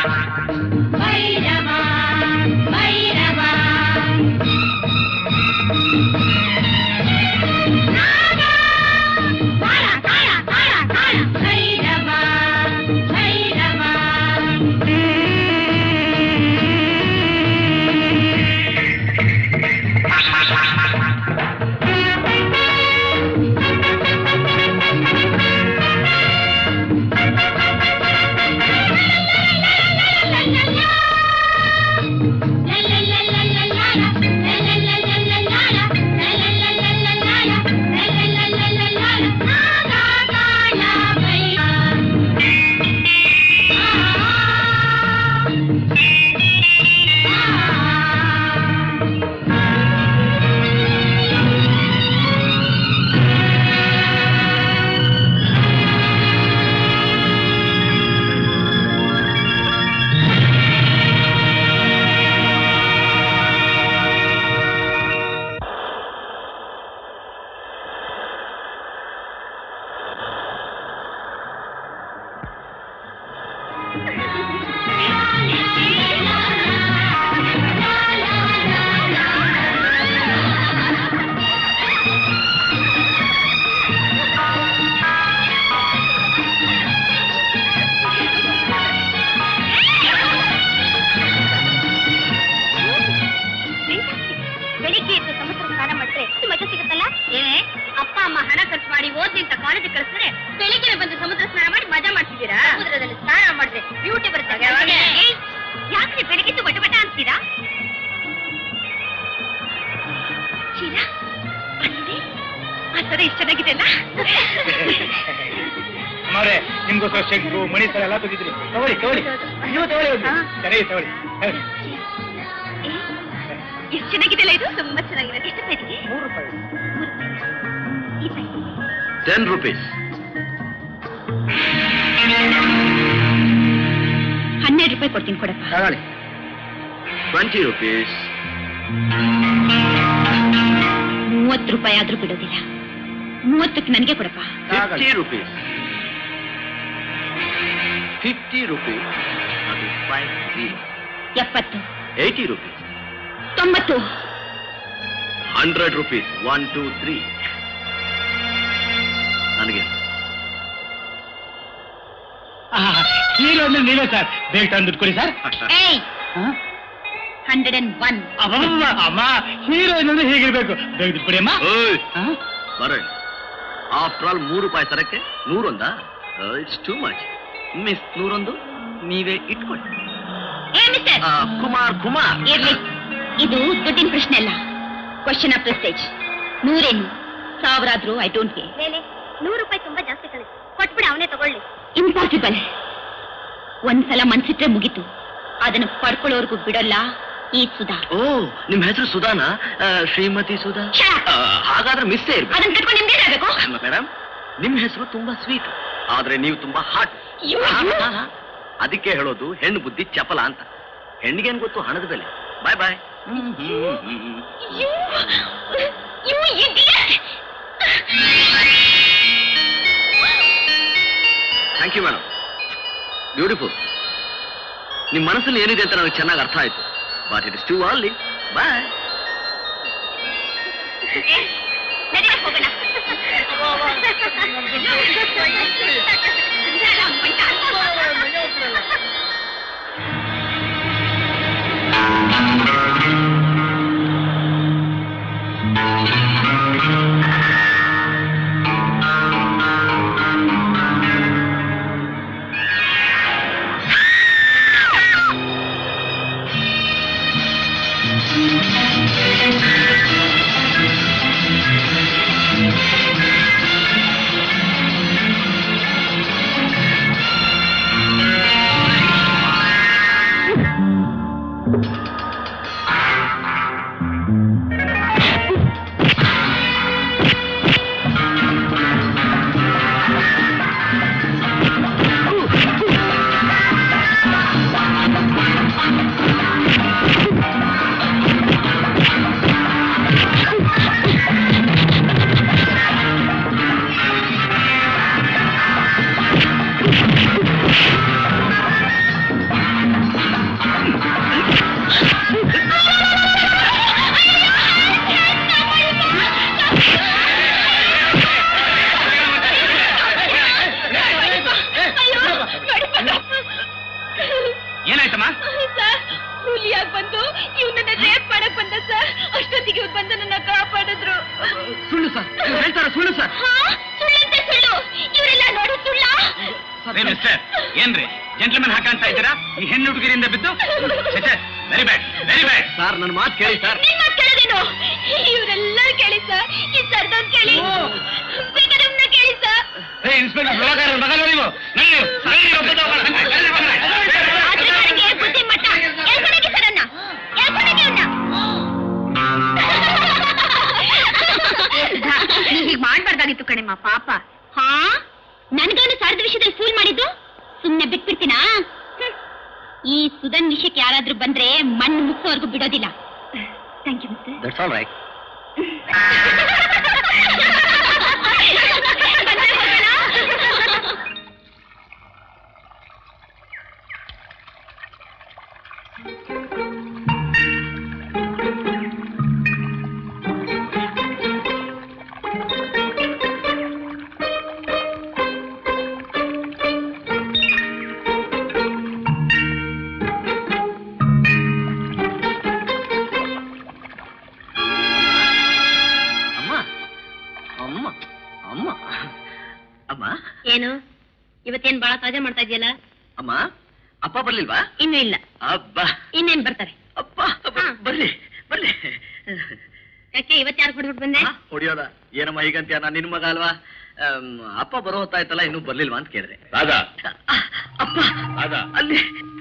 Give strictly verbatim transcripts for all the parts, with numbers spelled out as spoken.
Ten rupees. ಹನ್ನೆರಡು ರೂಪಾಯಿ ಕೊಡ್ತೀನಿ ಕೊಡಪ್ಪ. Twenty rupees. ಮೂವತ್ತು ರೂಪಾಯಿ ಆದ್ರೂ ಬಿಡೋದಿಲ್ಲ. ಮೂವತ್ತಕ್ಕೆ ನನಗೆ ಕೊಡಪ್ಪ. Fifty rupees. Fifty rupees. ಅದು five zero. ಎಪ್ಪತ್ತು. Eighty rupees. ತೊಂಬತ್ತು. Hundred rupees. One, two, three. ನನಗೆ ಹೀರೋ ಅಂದ್ರೆ ನೀವೇ ಸರ್. ಬೇಗ ತಂದು ಕೊಡಿ ಸರ್. Hundred and one. ಅಮ್ಮ ಹೀರೋ ಅಂದ್ರೆ ಹೇಗಿರ್ಬೇಕು. ಬೇಗ ದುಡ್ಡು ಕೊಡಿ ಅಮ್ಮ. ಬರ ಆಫ್ಟರ್ ಆಲ್ ಮೂರು ರೂಪಾಯಿ ಸರಕ್ಕೆ ನೂರೊಂದ. It's too much. ಮಿಸ್ ನೂರೊಂದು ನೀವೇ ಇಟ್ಕೊಳ್ಳಿ. ಕುಮಾರ್ ಕುಮಾರ್ ಇರ್ಲಿ, ಇದು ದುಡ್ಡಿನ ಪ್ರಶ್ನೆ ಅಲ್ಲ. Question of prestige. ನೂರೇನು ಸಾವಿರಾದ್ರೂ ಐ ಡೋಂಟ್ ಕೇರ್. ನೂರು ರೂಪಾಯಿ ತುಂಬಾ ಜಾಸ್ತಿ ಕಳಿಸಿ ಕೊಟ್ಬಿಡಿ, ಅವನೇ ತಗೊಳ್ಳಿ. ಇಂಪಾಸಿಬಲ್. ಒಂದ್ಸಲ ಮನ್ಸಿಟ್ರೆ ಮುಗಿತು. ಅದನ್ನು ಪಡ್ಕೊಳ್ಳೋರ್ಗು ಬಿಡಲ್ಲ ಈ ಸುಧಾ. ಓ, ನಿಮ್ ಹೆಸರು ಸುಧಾನಾ? ಶ್ರೀಮತಿ ಸುಧಾ. ಹಾಗಾದ್ರೆ ಮಿಸ್ಸೇ ಇರ್ಬೇಕು. ಅದನ್ನ ಕಟ್ಕೊಂಡು ನಿಮ್ದೇನಾಗಬೇಕು ಮೇಡಮ್? ನಿಮ್ ಹೆಸರು ತುಂಬಾ ಸ್ವೀಟ್, ಆದ್ರೆ ನೀವು ತುಂಬಾ ಹಾಟ್. ಅದಕ್ಕೆ ಹೇಳೋದು ಹೆಣ್ಣು ಬುದ್ಧಿ ಚಪಲ ಅಂತ. ಹೆಣ್ಣಿಗೇನ್ ಗೊತ್ತು ಹಣದ ಬೆಲೆ. Bye bye. Thank you madam. Beautiful. ನಿಮ್ ಮನಸ್ಸಲ್ಲಿ ಏನಿದೆ ಅಂತ ನನಗೆ ಚೆನ್ನಾಗಿ ಅರ್ಥ ಆಯ್ತು. But it is too early. Bye. ಹೋಗೋಣ. ಏನಾಯ್ತಮ್ಮ? ಸರ್ ಹುಲಿಯಾಗಿ ಬಂದು ಇವನನ್ನ ರೇಪ್ ಮಾಡಕ್ ಬಂದ ಸರ್. ಅಷ್ಟೊತ್ತಿಗೆ ಇವ್ರು ಬಂದು ನನ್ನ ಕಾಪಾಡಿದ್ರು. ಸುಳ್ಳು ಸರ್, ಹೇಳ್ತಾರ ಸುಳ್ಳು ಸರ್. ಸುಳ್ಳಂತೆ ಸುಳ್ಳು. ಇವರೆಲ್ಲ ನೋಡಿ ಸುಳ್ಳ. ಮಿಸ್ಟರ್ ಏನ್ರಿ ಜೆಂಟ್ಲ್ಮನ್ ಹಾಕಂತ ಇದ್ದೀರಾ ಈ ಹೆಣ್ಣು ಹುಡುಗರಿಂದ ಬಿದ್ದು? Very bad very bad. Sir ನನ್ನ ಮಾತು ಕೇಳಿ ಸರ್. ನಿನ್ ಮಾತು ಕೇಳೋದೇನು? ಇವರೆಲ್ಲರೂ ಕೇಳಿ ಸರ್. ಈ ಸರ್ದವ್ರು ಕೇಳಿ, ಬೇಕಾದ್ರೆ ಇವ್ನ ಕೇಳಿ ಸರ್. ಏ ಇನ್ಸ್ಪೆಕ್ಟರ್ ಸುಳ್ಳಗಾರ ಮಗ ನೀವು ಆದ್ರಗಳಿಗೆ ಬುದ್ಧಿ ಮಟ್ಟ. ಎಳ್ಕೊಳಗಿ ಸರ್ ಅನ್ನ, ಎಳ್ಕೊಳಗಿ ಅವ್ನ. ನೀವ್ ಹೀಗ್ ಮಾಡ್ಬಾರ್ದಾಗಿತ್ತು ಕಣೆಮ್ಮ, ಪಾಪ. ಹಾ, ನನ್ಗವನು ಸಾರದ ವಿಷಯದಲ್ಲಿ ಫೂಲ್ ಮಾಡಿದ್ದು ಸುಮ್ನೆ ಬಿಟ್ಬಿಡ್ತೀನಾ? ಈ ಸುಧನ್ ವಿಷಯಕ್ಕೆ ಯಾರಾದ್ರೂ ಬಂದ್ರೆ ಮಣ್ಣು ಮುಚ್ಚೋವರೆಗೂ ಬಿಡೋದಿಲ್ಲ. Thank you mister. That's all right. ಏನು ಇವತ್ತೇನ್ ಬಹಳ ತಾಜಾ ಮಾಡ್ತಾ ಇದೆಯಲ್ಲ? ಅಮ್ಮ ಅಪ್ಪ ಬರ್ಲಿಲ್ವಾ? ಇನ್ನೂ ಇಲ್ಲ. ಅಬ್ಬಾ ಇನ್ನೇನ್ ಬರ್ತಾರೆ? ಅಪ್ಪ ಬರ್ಲಿ ಬರ್ಲಿ. ಯಾಕೆ ಇವತ್ತು ಯಾರು ಹೊಡ್ಬಿಟ್ಟು ಬಂದೆ? ಹೊಡಿಯೋದ ಏನಮ್ಮ ಹೀಗಂತೀಯ? ನಾನು ನಿನ್ ಮಗ ಅಲ್ವಾ? ಅಪ್ಪ ಬರೋ ಹೊತ್ತಾಯ್ತಲ್ಲ, ಇನ್ನೂ ಬರ್ಲಿಲ್ವಾ ಅಂತ ಕೇಳಿದ್ರೆ. ರಾಧಾ ಅಪ್ಪ ರಾಧಾ ಅಲ್ಲಿ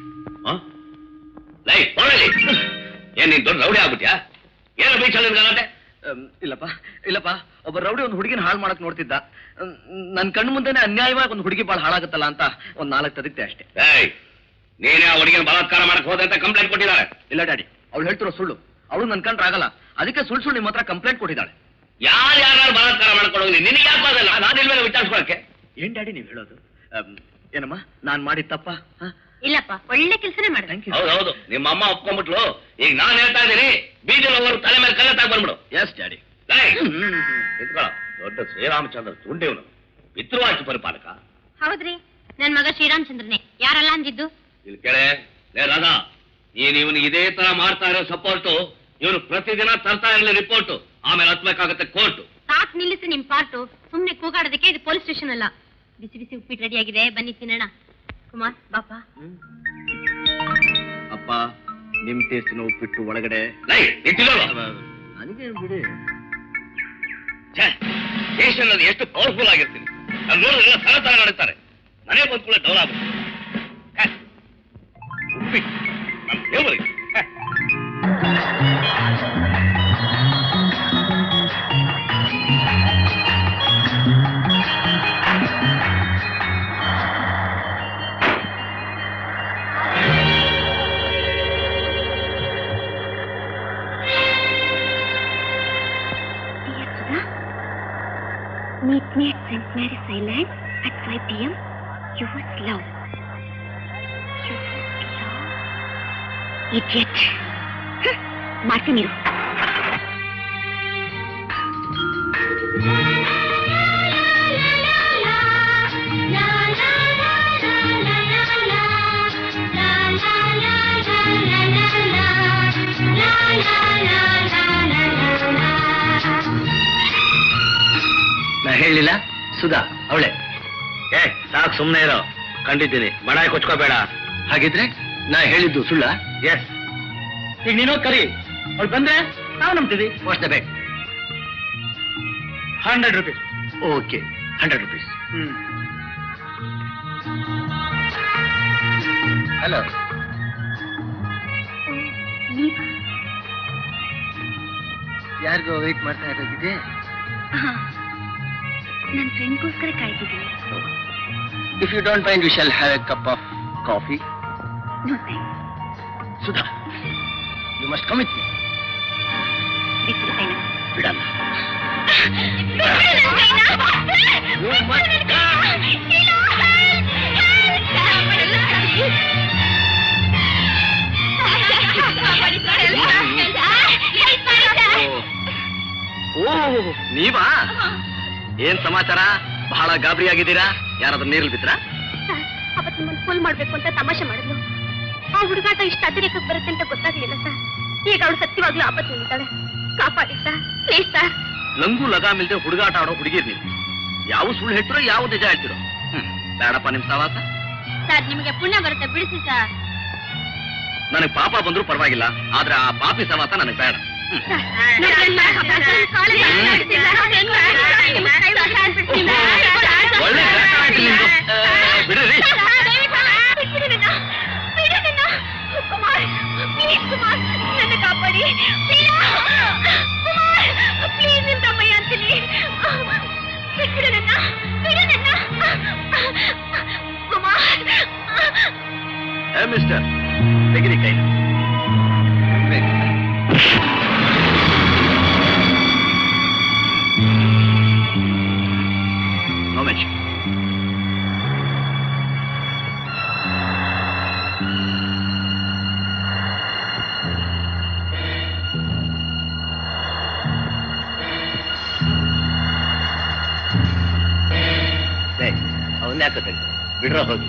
ಏನ್ ನೀನ್ ದೊಡ್ಡ ರೌಡಿ ಆಗ್ಬಿಟ್ಯಾ? ಏನೋ ಬೀಚಲ್ಲಿ ಗಲಾಟೆ? ಇಲ್ಲಪ್ಪ ಇಲ್ಲಪ್ಪ, ಒಬ್ಬ ರೌಡಿ ಒಂದು ಹುಡುಗಿನ ಹಾಳು ಮಾಡಕ್ ನೋಡ್ತಿದ್ದ. ನನ್ ಕಣ್ಣು ಮುಂದೆನೆ ಅನ್ಯಾಯವಾಗಿ ಒಂದು ಹುಡುಗಿ ಬಾಳ ಹಾಳಾಗುತ್ತಲ್ಲ ಅಂತ ಒಂದ್ ನಾಲ್ಕು ತದಿತ್ತೆ ಅಷ್ಟೇ. ನೀನೇ ಆ ಹುಡುಗಿನ ಬಲಾತ್ಕಾರ ಮಾಡಕ್ ಹೋದೆ ಅಂತ ಕಂಪ್ಲೇಂಟ್ ಕೊಟ್ಟಿದ್ದಾರೆ. ಇಲ್ಲ ಡ್ಯಾಡಿ, ಅವಳು ಹೇಳ್ತಿರೋ ಸುಳ್ಳು. ಅವಳು ನನ್ ಕಂಡ್ರೆ ಆಗಲ್ಲ, ಅದಕ್ಕೆ ಸುಳ್ಳು ಸುಳ್ಳು ನಿಮ್ಮ ಹತ್ರ ಕಂಪ್ಲೇಂಟ್ ಕೊಟ್ಟಿದ್ದಾಳೆ. ಯಾರು ಯಾರು ಬಲಾತ್ಕಾರ ಮಾಡ್ಕೊಂಡು ನಿನಗೆ ಯಾಕೆ ಆಗಲ್ಲ? ನಾನು ಇಲ್ವೇನೋ ವಿಚಾರಿಸ್ಕೊಳಕ್ಕೆ. ಏನ್ ಡ್ಯಾಡಿ ನೀವ್ ಹೇಳೋದು? ಏನಮ್ಮ ನಾನ್ ಮಾಡಿದ ತಪ್ಪ? ಇಲ್ಲಪ್ಪ, ಒಳ್ಳೆ ಕೆಲಸನೇ ಮಾಡಿ. ಹೌದೌದು, ನಿಮ್ಮ ಅಮ್ಮ ಒಪ್ಕೊಂಡ್ಬಿಟ್ಲು. ಈಗ ನಾನ್ ಹೇಳ್ತಾ ಇದ್ದೀನಿ, ಬೀಜಲ್ ಹೋಗೋರು ತಲೆ ಮೇಲೆ ಕಲ್ಲತ್ತಾಗ ಬಂದ್ಬಿಡು. Yes daddy. ದೊಡ್ಡ ಶ್ರೀರಾಮಚಂದ್ರ ತುಂಡೇವನು, ಪಿತೃವಾಚಿ ಪರಿಪಾಲಕ. ಹೌದ್ರಿ, ನನ್ ಮಗ ಶ್ರೀರಾಮಚಂದ್ರನೇ. ಯಾರಲ್ಲ ಅಂದಿದ್ದು? ಇಲ್ಲಿ ಕೇಳೆ ಲೇ ರಾಧಾ, ನೀನ್ ಇವನು ಇದೇ ತರ ಮಾಡ್ತಾ ಇರೋ ಸಪೋರ್ಟು, ಇವನು ಪ್ರತಿದಿನ ತರ್ತಾ ಇರಲಿ ರಿಪೋರ್ಟ್, ಆಮೇಲೆ ಹತ್ಬೇಕಾಗತ್ತೆ ಕೋರ್ಟ್. ಸಾಕ್ ನಿಲ್ಲಿಸಿ ನಿಮ್ ಪಾರ್ಟು. ಸುಮ್ನೆ ಕೂಗಾಡೋದಕ್ಕೆ ಇದು ಪೊಲೀಸ್ ಸ್ಟೇಷನ್ ಅಲ್ಲ. ಬಿಸಿ ಬಿಸಿ ಉಪ್ಪಿಟ್ಟು ರೆಡಿ ಆಗಿದೆ, ಬನ್ನಿ ತಿನ್ನೋಣ. ಕುಮಾರ್ ಬಾಪ. ಅಪ್ಪ ನಿಮ್ ಟೇಸ್ಟಿನ ಉಪ್ಪಿಟ್ಟು ಒಳಗಡೆ ನನಗೆ ಬಿಡಿ. ಸ್ಟೇಷನ್ ಅಲ್ಲಿ ಎಷ್ಟು ಪವರ್ಫುಲ್ ಆಗಿರ್ತೀನಿ. ನಾನು ನೋಡಿದ್ರೆ ಸಲ ತರ ನಡೆಸ್ತಾರೆ. ಮನೆ ಬಂದ್ಕೂಡ ಡೌನ್ ಆಗ್ಬಿಟ್ಟು ಉಪ್ಪಿಟ್ಟು ನನ್ನ ದೇವರಿಗೆ. Meet me at Saint Mary's Island at five p m Yours love. Yours love. Idiot. ಮಾಡ್ತೀನಿ ನೀರು. ನಾ ಹೇಳಿಲ್ಲ ಸುಧಾ ಅವಳೆ. ಏ ಸಾಕು, ಸುಮ್ಮನೆ ಇರೋ. ಕಂಡಿದ್ದೀನಿ, ಬಡಾಯಿ ಕೊಚ್ಕೋಬೇಡ. ಹಾಗಿದ್ರೆ ನಾ ಹೇಳಿದ್ದು ಸುಳ್ಳ? ಎಸ್. ಈಗ ನೀನು ಕರಿ, ಅವ್ಳು ಬಂದ್ರೆ ನಾವು ನಂಬ್ತೀವಿ. What's the bet? Hundred rupees. Okay, hundred rupees. Hmm. Hello, ಯಾರಿಗೋ ವೇಟ್ ಮಾಡ್ತಾ ಇರೋದಿದೆ? ನನ್ನ ಫ್ರೆಂಡ್ಗೋಸ್ಕರ ಕಾಯ್ತಿದ್ದೀನಿ. If you don't mind we shall have a cup of coffee. No thanks. Sudha, you must come with me. ಬಿಟ್ಬಿಡ್ತೇನೆ. ಬಿಡಲ್ಲ. ಓ, ನೀವಾ? ಏನ್ ಸಮಾಚಾರ? ಬಹಳ ಗಾಬರಿ ಆಗಿದ್ದೀರಾ? ಯಾರಾದ್ರೂ ನೀರಲ್ಲಿ ಬಿದ್ರಾ? ಅವತ್ತು ನಿಮ್ಮನ್ನು ಫುಲ್ ಮಾಡ್ಬೇಕು ಅಂತ ತಮಾಷೆ ಮಾಡಿದ್ಲು. ಆ ಹುಡುಗಾಟ ಇಷ್ಟ ಅತಿರೇಕಕ್ಕೆ ಬರುತ್ತೆ ಅಂತ ಗೊತ್ತಾಗ್ಲಿಲ್ಲ ಸರ್. ಈಗ ಅವಳು ಸತ್ಯವಾಗ್ಲೂ ಆಪತ್ತಿದ್ದಾಳೆ. ಕಾಪಾಡಿ ಸರ್, ಪ್ಲೀಸ್ ಸರ್. ಲಂಗು ಲಗಾಮಿಲ್ದೆ ಹುಡುಗಾಟ ಆಡೋ ಹುಡುಗಿರ್ ನೀವು. ಯಾವ ಸುಳ್ಳು ಹೇಳ್ತಿರೋ ಯಾವ ನಿಜ ಹೇಳ್ತಿರೋ. ಹ್ಮ್ ಬೇಡಪ್ಪ ನಿಮ್ ಸವಾಸ. ಸರ್ ನಿಮಗೆ ಪುಣ್ಯ ಬರುತ್ತೆ, ಬಿಡಿಸಿ ಸರ್. ನನಗೆ ಪಾಪ ಬಂದ್ರು ಪರವಾಗಿಲ್ಲ, ಆದ್ರೆ ಆ ಪಾಪಿ ಸವಾಸ ನನಗೆ ಬೇಡ. ಒಳ್ಳೆ ಬಿಡ್ರಿ. ನನ್ನ ಕಾಪಾಡಿ ಪ್ಲೀಸ್ ನಿಮ್ ತಮ್ಮಯ್ಯ ಅಂತೀನಿ. ಬಿಡು ನನ್ನ, ಬಿಡು ನನ್ನ ಕುಮಾರ್. ಏ ಮಿಸ್ಟರ್, ತೆಗಿರಿ ಕೈ. No mention. ಅವನ್ನ ಯಾಕೆ ಬಿಡ್ರ ಹೋಗಿ.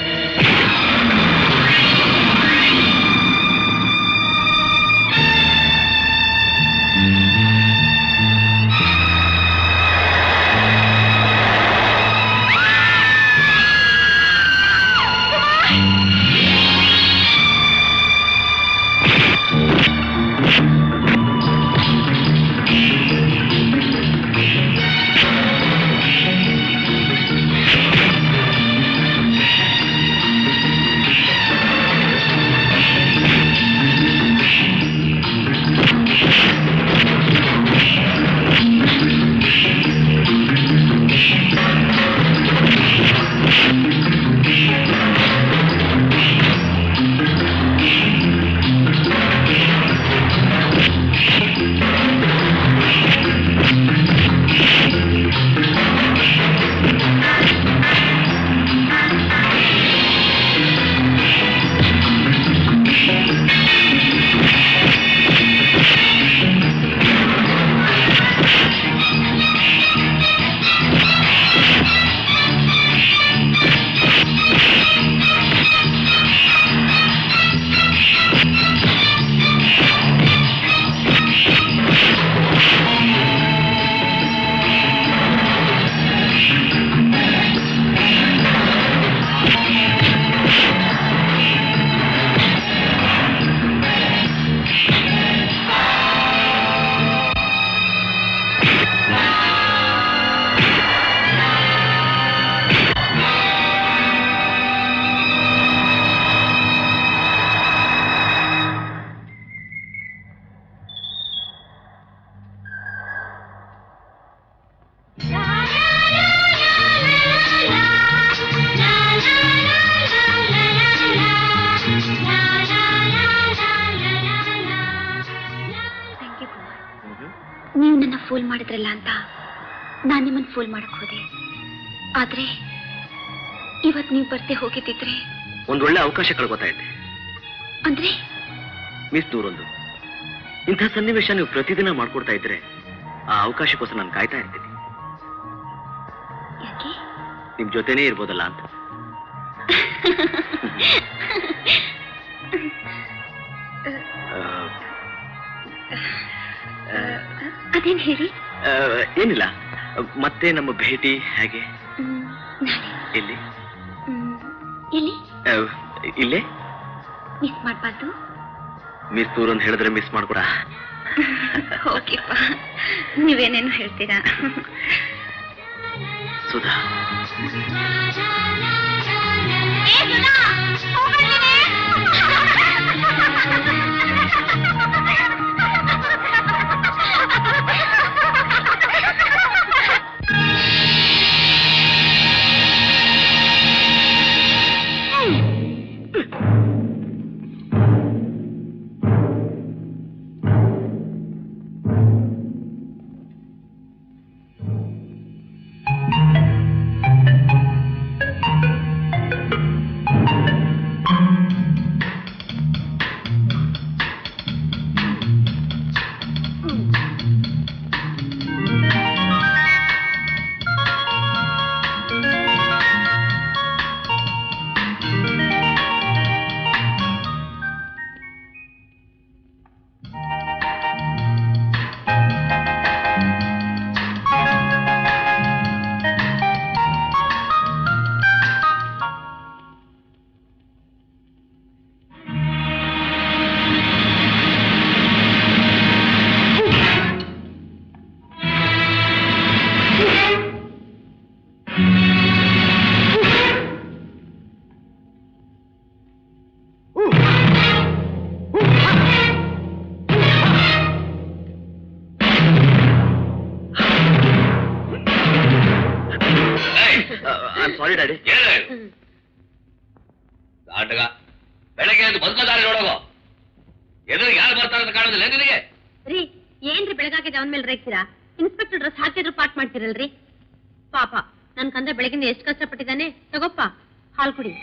ನೀವು ನನ್ನ ಫೋಲ್ ಮಾಡಿದ್ರಲ್ಲ ಅಂತ ನಾನು ನಿಮ್ಮನ್ನು ಫೋಲ್ ಮಾಡಕ್ ಹೋದೆ. ಆದ್ರೆ ಇವತ್ತು ನೀವು ಬರ್ತೆ ಹೋಗಿದ್ದಿದ್ರೆ ಒಂದೊಳ್ಳೆ ಅವಕಾಶ ಕಳ್ಕೊತಾ ಇದ್ದೆ. ಅಂದ್ರೆ ಮಿಸ್ ದೂರೊಂದು ಇಂಥ ಸನ್ನಿವೇಶ ನೀವು ಪ್ರತಿದಿನ ಮಾಡ್ಕೊಡ್ತಾ ಇದ್ರೆ ಆ ಅವಕಾಶಕ್ಕೋಸ್ಕರ ನಾನು ಕಾಯ್ತಾ ಇರ್ತೀನಿ. ಯಾಕೆ? ನಿಮ್ ಜೊತೆನೇ ಇರ್ಬೋದಲ್ಲ ಅಂತ. ಅದೇನ್ ಹೇಳಿ? ಏನಿಲ್ಲ, ಮತ್ತೆ ನಮ್ಮ ಭೇಟಿ ಹೇಗೆ? ಎಲ್ಲಿ? ಎಲ್ಲಿ? ಇಲ್ಲೇ. ಮಿಸ್ ಮಾಡ್ಬಾರ್ದು. ಮಿಸ್ ದೂರೊಂದು ಹೇಳಿದ್ರೆ ಮಿಸ್ ಮಾಡ್ಕೊಡ. ಓಕೆಪ್ಪ, ನೀವೇನೇನು ಹೇಳ್ತೀರಾ. Sudha, sorry daddy. ನಾಟಕ ಬೆಳಗ್ಗೆ ಎದ್ದು ಬದುಕೋದಾರೆ ನೋಡೋಗೋ. ಎದುರು ಯಾರು ಬರ್ತಾರೆ ಅಂತ ಕಾಣೋದಿಲ್ಲ ನಿನಗೆ? ರೀ ಏನ್ರಿ ಬೆಳಗಾಗಿದೆ ಅವನ ಮೇಲೆ ರೇಗ್ತೀರಾ? ಇನ್ಸ್ಪೆಕ್ಟರ್ ಡ್ರೆಸ್ ಹಾಕಿದ್ರು ಪಾಠ ಮಾಡ್ತಿರಲ್ರಿ. ಪಾಪ ನನ್ ಕಂದ ಬೆಳಗಿಂದ ಎಷ್ಟು ಕಷ್ಟಪಟ್ಟಿದ್ದಾನೆ. ತಗೋಪ್ಪ ಹಾಲು ಕುಡಿ.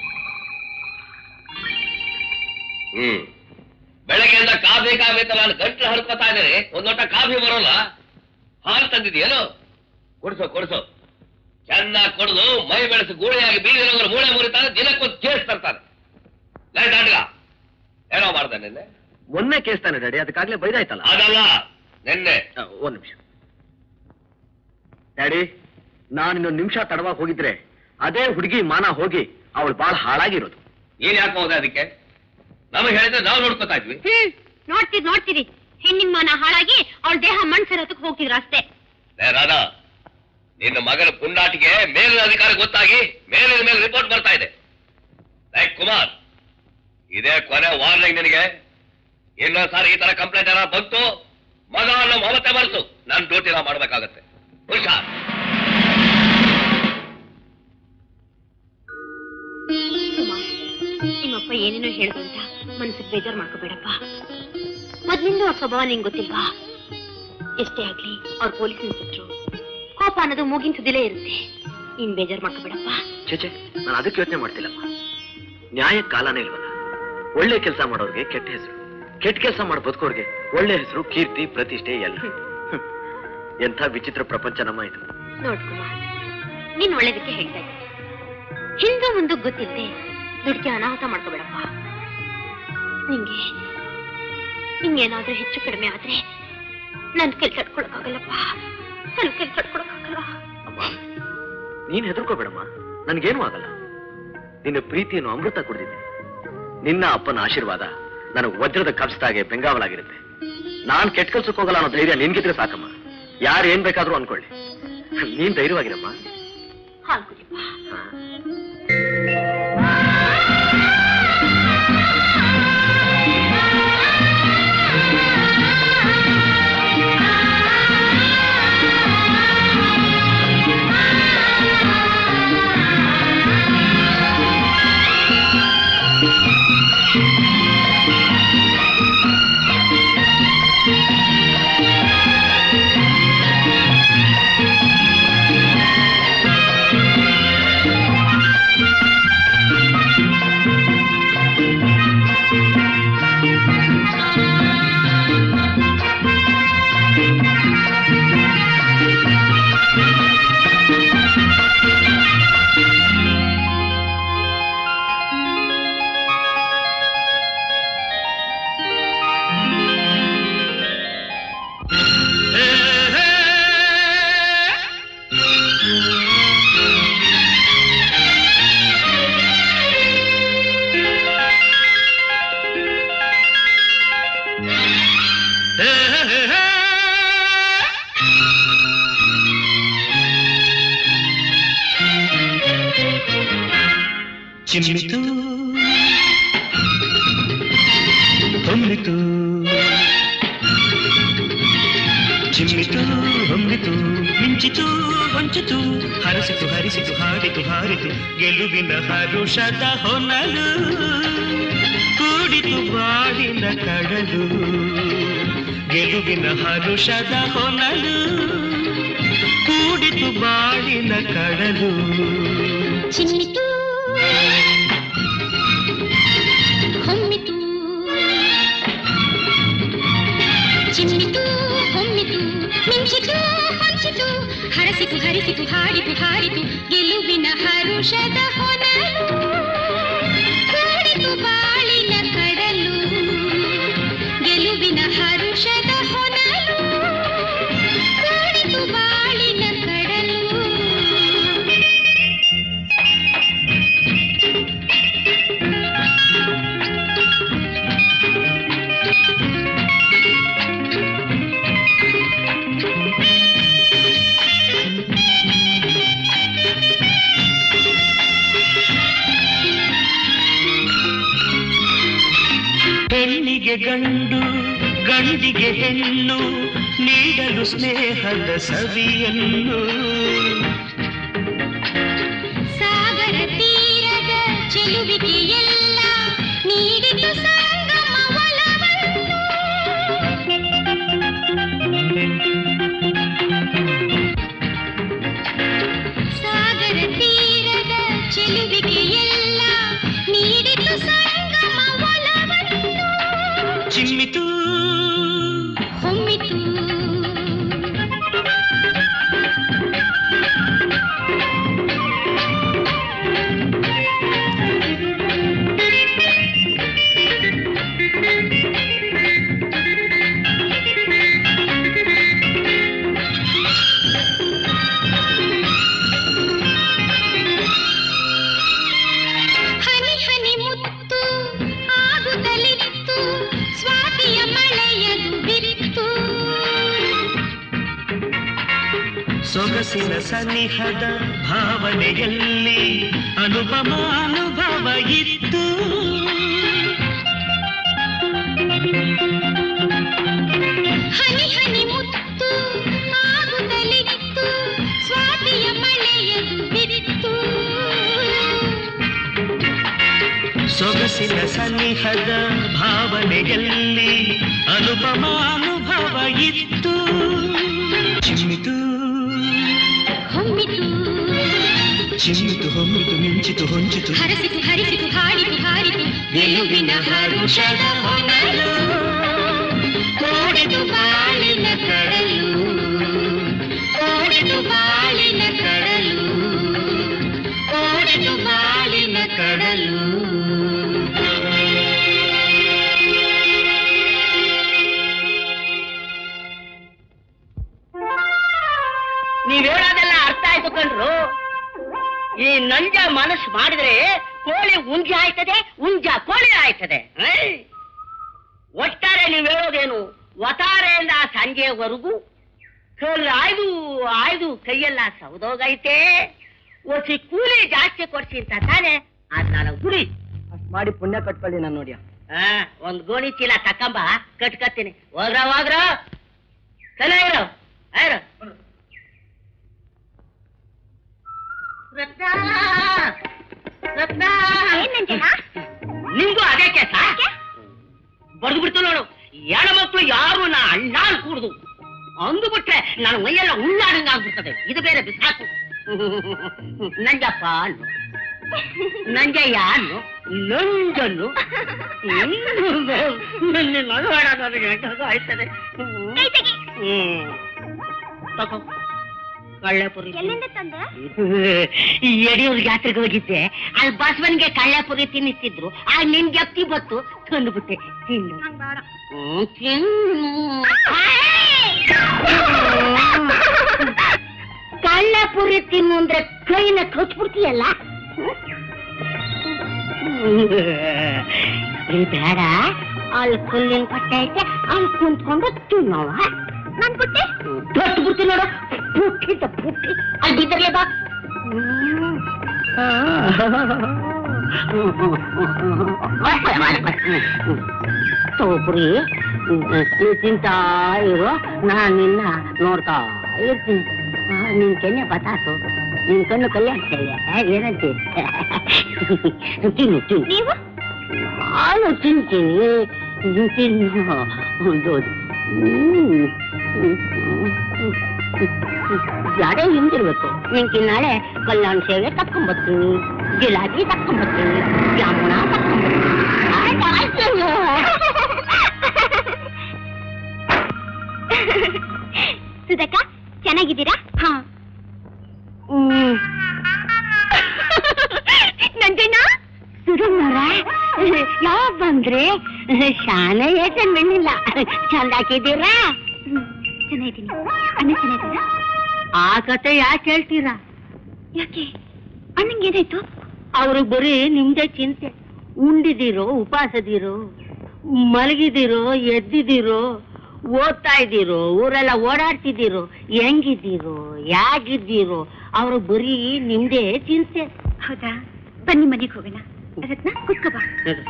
ಹ್ಮ್ ಬೆಳಗ್ಗೆಯಿಂದ ಕಾಫಿ ಕಾಫಿ ಅಂತ ನಾನು ಗಂಟ್ಲು ಹಡ್ಕೋತಾ ಇದ್ದೇನೆ. ಒಂದ್ ಲೋಟ ಕಾಫಿ ಬರೋಲ್ಲ. ಹಾಲು ತಂದಿದ್ಯೇನು? ಕೊಡ್ಸೋ ಕೊಡ್ಸೋ. ಚೆನ್ನಾಗಿ ಕೊಡದು ಮೈ ಬೆಳೆಸಿ ಗೂಳಿಯಾಗಿ ಬೀದಿರೋರು ಮೂಳೆ ಮುರಿತಾನೆ. ದಿನಕ್ಕೊಂದು ಕೇಸ್ ತರ್ತಾನೆ. ಲೈಟ್ ಆಡ್ಗ ಏನೋ ಮಾಡ್ದೆ ನಿನ್ನೆ. ಮೊನ್ನೆ ಕೇಸ್ತಾನೆ ಡ್ಯಾಡಿ, ಅದಕ್ಕಾಗ್ಲೇ ಬೈದಾಯ್ತಲ್ಲ. ಅದಲ್ಲ ನಿನ್ನೆ. ಒಂದ್ ನಿಮಿಷ ಡ್ಯಾಡಿ, ನಾನು ಇನ್ನೊಂದು ನಿಮಿಷ ತಡವಾಗಿ ಹೋಗಿದ್ರೆ ಅದೇ ಹುಡುಗಿ ಮಾನ ಹೋಗಿ ಅವಳು ಬಹಳ ಹಾಳಾಗಿರೋದು. ಏನ್ ಯಾಕೆ ಹೋದೆ ಅದಕ್ಕೆ? ನಮಗೆ ಹೇಳಿದ್ರೆ ನಾವು ನೋಡ್ಕೊತಾ ಇದ್ವಿ. ಹ್ಮ್ ನೋಡ್ತೀರಿ ನೋಡ್ತೀರಿ ಹೆಣ್ಣಿನ ಮಾನ ಹಾಳಾಗಿ ಅವಳ ದೇಹ ಮಣ್ಸರತ್ತಕ್ಕೆ ಹೋಗ್ತಿದ್ರು ಅಷ್ಟೇ. ರಾಧಾ, ನಿನ್ನ ಮಗನ ಪುಂಡಾಟಿಗೆ ಮೇಲಿನ ಅಧಿಕಾರಿ ಗೊತ್ತಾಗಿ ಮೇಲಿನ ಮೇಲೆ ರಿಪೋರ್ಟ್ ಬರ್ತಾ ಇದೆ. ಲೈಕ್ ಕುಮಾರ್, ಇದೇ ಕೊನೆ ವಾರ್ನಿಂಗ್ ನಿನಗೆ. ಇನ್ನೊಂದ್ ಸಾರಿ ಈ ತರ ಕಂಪ್ಲೇಂಟ್ ಏನಾರ ಬಂತು, ಮಗ ಅನ್ನೋ ಮಮತೆ ಬರ್ತು, ನಾನು ಡ್ಯೂಟಿನ ಮಾಡ್ಬೇಕಾಗತ್ತೆ. ಹುಷಾರ್. ನಿಮ್ಮಪ್ಪ ಏನೇನೋ ಹೇಳಿದ್ರು ಅಂತ ಮನಸ್ಸಿಗೆ ಬೇಜಾರು ಮಾಡ್ಕೋಬೇಡಪ್ಪ. ಮೊದ್ಲಿಂದ ಅವ್ರ ಸ್ವಭಾವ ನಿಂಗೆ ಗೊತ್ತಿಲ್ವಾ? ಎಷ್ಟೇ ಆಗ್ಲಿ ಅವ್ರ ಪೊಲೀಸ್ ಇನ್ಸ್ಪೆಕ್ಟ್ರು. ಕೋಪ ಅನ್ನೋದು ಮೂಗಿನ ತುದಿಲೇ ಇರುತ್ತೆ. ನೀನ್ ಬೇಜಾರು ಮಾಡ್ಕೋಬೇಡಪ್ಪ. ಚೇಚೆ, ನಾನು ಅದಕ್ಕೆ ಯೋಚನೆ ಮಾಡ್ತಿಲ್ಲಮ್ಮ. ನ್ಯಾಯ ಕಾಲನೇ ಇಲ್ವಲ್ಲ. ಒಳ್ಳೆ ಕೆಲಸ ಮಾಡೋರ್ಗೆ ಕೆಟ್ಟ ಹೆಸರು, ಕೆಟ್ಟ ಕೆಲಸ ಮಾಡೋ ಬದುಕೋರ್ಗೆ ಒಳ್ಳೆ ಹೆಸರು, ಕೀರ್ತಿ, ಪ್ರತಿಷ್ಠೆ ಎಲ್ಲ. ಎಂಥ ವಿಚಿತ್ರ ಪ್ರಪಂಚ ನಮ್ಮ ಇದು. ನೋಡ್ಕುಮಾರ್, ನೀನ್ ಒಳ್ಳೇದಕ್ಕೆ ಹೇಳ್ತಾ ಇದ್ದೆ. ಹಿಂದೂ ಮುಂದೆ ಗೊತ್ತಿಲ್ಲದೆ ದುಡ್ಡಿಗೆ ಅನಾಹುತ ಮಾಡ್ಕೋಬೇಡಪ್ಪ. ನಿಂಗೆ ನಿಂಗೇನಾದ್ರೂ ಹೆಚ್ಚು ಕಡಿಮೆ ಆದ್ರೆ ನನ್ ಕೆಲ್ಸ ಇಟ್ಕೊಳಕ್ಕಾಗಲ್ಲಪ್ಪ. ನನ್ ಕೆಲ್ಸ ಇಟ್ಕೊಳಕ್ಕಾಗಲ್ಲ. ಅಮ್ಮ, ನೀನ್ ಹೆದರ್ಕೋಬೇಡಮ್ಮ, ನನ್ಗೇನು ಆಗಲ್ಲ. ನಿನ್ನ ಪ್ರೀತಿಯನ್ನು ಅಮೃತ ಕುಡಿದಿದ್ದೆ. ನಿನ್ನ ಅಪ್ಪನ ಆಶೀರ್ವಾದ ನನಗೆ ವಜ್ರದ ಕಬ್ಸ್ದಾಗೆ ಬೆಂಗಾವಲಾಗಿರುತ್ತೆ. ನಾನ್ ಕೆಟ್ಟ ಕೆಲ್ಸಕ್ಕೆ ಹೋಗಲ್ಲ ಅನ್ನೋ ಧೈರ್ಯ ನಿನ್ಗಿದ್ರೆ ಸಾಕಮ್ಮ. ಯಾರು ಏನ್ ಬೇಕಾದ್ರೂ ಅನ್ಕೊಳ್ಳಿ, ನೀನ್ ಧೈರ್ಯವಾಗಿರಮ್ಮ. ಹಾಲು ಕುಡಿಯಪ್ಪ. ಚಿಮ್ಮಿತು ಹೊಮ್ಮಿತು, ಚಿಮ್ಮಿತು ಹೊಮ್ಮಿತು, ಮಿಂಚಿತು ಹೊಂಚಿತು, ಹರಸಿತು ಹರಿಸಿತು, ಹಾಡಿತು ಹಾರಿತು, ಗೆಲುವಿನ ಹರುಷದ ಹೊನಲು, ಕೂಡಿತು ಬಾಳಿನ ಕಡಲು, ಗೆಲುವಿನ ಹರುಷದ ಹೊನಲು, ಕೂಡಿತು ಬಾಳಿನ ಕಡಲು. ಚಿಮ್ಮಿತು ಹೊಮ್ಮಿತು, ಚಿಮ್ಮಿತು ಹೊಮ್ಮಿತು, ಮಿಂಚಿತು ಹೊಂಚಿತು, ಹರಸಿತು ಹರಿಸಿತು, ಹಾಡಿತು ಹಾರಿತು, ಗೆಲುವಿನ ಹರುಷದ ಹೊನಲು, ಕೂಡಿತು ಬಾಳಿನ ಕಡಲು, ಗೆಲುವಿನ ಹರುಷದ ಹೊನಲು, ಕೂಡಿತು ಬಾಳಿನ ಕಡಲು. ಹೆಣ್ಣಿಗೆ ಗಂಡು ಗಂಡಿಗೆ ಹೆಣ್ಣು ನೀಡಲು ಸ್ನೇಹದ ಸವಿಯನ್ನು, ಸಾಗ ಚಿಮ್ಮಿತು ಹೊಮ್ಮಿತು ಸೊಗಸಿನ ಸನ್ನಿಹದ ಭಾವನೆಯಲ್ಲಿ ಅನುಪಮ ಅನುಭವ ಇತ್ತು ಹನಿ ಹನಿ ಮುತ್ತು ಆಗುತ್ತಲಿತ್ತು ಸ್ವಾತಿಯ ಮಳೆಯದು ಬಿರಿತ್ತು ಸೊಗಸಿನ ಸನ್ನಿಹದ ಭಾವನೆಯಲ್ಲಿ ಅನುಪಮ ಅನುಭವ ಇತ್ತು ಚಿಮ್ಮಿತು ಹೊಮ್ಮಿತು ಚಿಮ್ಮಿತು ಹೊಮ್ಮಿತು ಮಿಂಚಿತು ಹೊಂಚಿತು ಹರಸಿತು ಹರಿಸಿತು ಹಾಡಿತು ಹಾರಿತು ಗೆಲುವಿನ ಹರುಷದ ಹೊನಲು ಕೋಡೆದು ಬಾಳಿನ ಕಡಲು ಕೋಡೆದು ಬಾಳಿನ ಕಡಲು ಕೋಡೆದು ಬಾಳಿನ ಕಡಲು ನೀವ್ ಹೇಳೋದೆಲ್ಲ ಅರ್ಥ ಆಯ್ತು ಕಣ್ರು. ಈ ನಂಜ ಮನಸ್ಸು ಮಾಡಿದ್ರೆ ಕೋಳಿ ಉಂಜ ಆಯ್ತದೆ, ಉಂಜ ಕೋಳಿ ಆಯ್ತದೆ. ಒಟ್ಟಾರೆ ನೀವ್ ಹೇಳೋದೇನು, ಒತಾರೆಯಿಂದ ಸಂಜೆವರೆಗೂ ಕಲ್ಲು ಆಯ್ದು ಆಯ್ದು ಕೈಯೆಲ್ಲ ಸೌದೋಗೈತೆ. ಒಸಿ ಕೂಲಿ ಜಾಸ್ತಿ ಕೊಡ್ಸಿ ಅಂತ ತಾನೆ ಅದ್ ನನಗ್ ಗುರಿ. ಅಷ್ಟ್ ಮಾಡಿ ಪುಣ್ಯ ಕಟ್ಕೊಳ್ಳಿ ನಾನು ನೋಡಿ. ಹಾ, ಒಂದ್ ಗೋಣಿ ಚೀಲ ತಕ್ಕಂಬ ಕಟ್ಕತ್ತೀನಿ. ಹೋಗ್ರ ಹೋಗ್ರ ಚೆನ್ನಾಗಿರೋ ಆಯ್ರ ರತ್ನ ರತ್ನ ನಿಂಗೂ ಅದೇ ಕೆಲಸ ಬಡ್ದು ಬಿಡ್ತು ನೋಡು. ಹೆಣ್ಣು ಮಕ್ಕಳು ಯಾರು ನಾ ಅಣ್ಣ ಕೂಡುದು ಅಂದುಬಿಟ್ರೆ ನನ್ನ ಮೈಯೆಲ್ಲ ಉಳ್ಳಾಡಂಗ ಆಗ್ಬಿಡ್ತದೆ. ಇದು ಬೇರೆ ಬಿಸಾಕು. ನಂಜಪ್ಪ ಅನ್ನು ನಂಜಯ್ಯ ಅನ್ನು ನಂಜನ್ನು ನನ್ನ ಮಗವಾಡ ನನಗೆ ಆಯ್ತದೆ. ಹ್ಮ್ ತಗೋ ಕಳ್ಳೆಪುರಿ. ಎಲ್ಲಿಂದ ತಂದ? ಈ ಯಡಿಯೂರು ಜಾತ್ರೆಗೆ ಹೋಗಿದ್ದೆ, ಅಲ್ಲಿ ಬಸವನ್ಗೆ ಕಳ್ಳೆಪುರಿ ತಿನ್ನಿಸ್ತಿದ್ರು. ಆ ನಿನ್ ಗೆಪ್ತಿ ಬತ್ತು ತಂದುಬಿಟ್ಟೆ. ತಿನ್ನು ಹ್ಮ್, ತಿನ್ನು. ಕಳ್ಳೆಪುರಿ ತಿನ್ನು ಅಂದ್ರೆ ಕೈನ ಕಚ್ಬಿಡ್ತೀಯಲ್ಲ. ಬೇಡ, ಅಲ್ಲಿ ಕಲ್ಲಿನ ಪಟ್ಟೆ ಐತೆ, ಅಲ್ಲಿ ಕುಂತ್ಕೊಂಡು ತಿನ್ನವ. ನನ್ ಪುಟ್ಟೆ ತೊಟ್ಟು ಬಿಡ್ತೀನಿ ನೋಡು. ಪುಟ್ಟಿದ್ದ ಪುಟ್ಟಿ ಅಲ್ಲಿ ಬಿದ್ದರ್ಲೆ ಬಾ. ತಗೋಪುರಿ, ನೀ ತಿಂತಾ ಇರೋ, ನಾನ್ ನಿನ್ನ ನೋಡ್ತಾ ಇರ್ತೀನಿ. ನಿನ್ ಕೆನ್ನೆ ಬತಾಸು, ನಿನ್ ಕಣ್ಣು ಕಲ್ಯಾಣ ಏನಂತೆ. ತಿನ್ನು ತಿನ್ನು. ನೀವು ನಾನು ತಿಂತೀನಿ, ತಿನ್ನು. ಹೌದು. ಹ್ಮ್ ಯಾರೇ ಹಿಂದಿರ್ಬೇಕು. ನಿಂಗೆ ನಾಳೆ ಕಲ್ಯಾಣ ಸೇವೆ ತಕ್ಕೊಂಬರ್ತೀನಿ, ಜಿಲಾಬಿ ತಕ್ಕೊಂಬರ್ತೀನಿ, ಜಾಮೂನ ತಕ್ಕೊಂಬರ್ತೀನಿ. ಸುಧಕ್ಕ, ಚೆನ್ನಾಗಿದ್ದೀರಾ? ಹಾ. ನಂಜಣ್ಣ, ಸುರಮ್ಮರ ಯಾವ ಬಂದ್ರೆ ಶಾಲೆ ಏಟನ್ ಬೆಣ್ಣಿಲ್ಲ. ಚಂದ ಹಾಕಿದ್ದೀರಾ? ಚೆನ್ನಾಗಿದ್ದೀನಿ. ಅಣ್ಣ ಚೆನ್ನಾಗಿದ್ದೀರಾ? ಆ ಕತೆ ಯಾಕೆ ಹೇಳ್ತೀರಾ? ಯಾಕೆ ಅಣ್ಣಂಗೆ ಏನಾಯ್ತು? ಅವ್ರಿಗೆ ಬರೀ ನಿಮ್ದೇ ಚಿಂತೆ. ಉಂಡಿದಿರೋ, ಉಪವಾಸದಿರೋ, ಮಲಗಿದಿರೋ, ಎದ್ದಿದಿರೋ, ಓದ್ತಾ ಇದ್ದೀರೋ, ಊರೆಲ್ಲ ಓಡಾಡ್ತಿದ್ದೀರೋ, ಹೆಂಗಿದ್ದೀರೋ, ಯಾಗಿದ್ದೀರೋ, ಅವ್ರು ಬರೀ ನಿಮ್ದೇ ಚಿಂತೆ. ಹೌದಾ? ಬನ್ನಿ ಮನೆಗೆ ಹೋಗೋಣ. ರತ್ನ, ಕುತ್ಕೋ ಬಾ.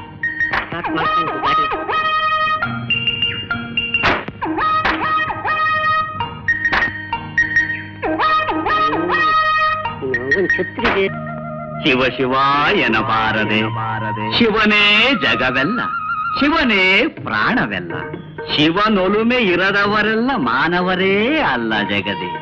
ಛತ್ರಿಗೆ ಶಿವ ಶಿವ ಎನಬಾರದೆ, ಶಿವನೇ ಜಗವೆಲ್ಲ, ಶಿವನೇ ಪ್ರಾಣವೆಲ್ಲ, ಶಿವನೊಲುಮೆ ಇರದವರೆಲ್ಲ ಮಾನವರೇ ಅಲ್ಲ ಜಗದೇ.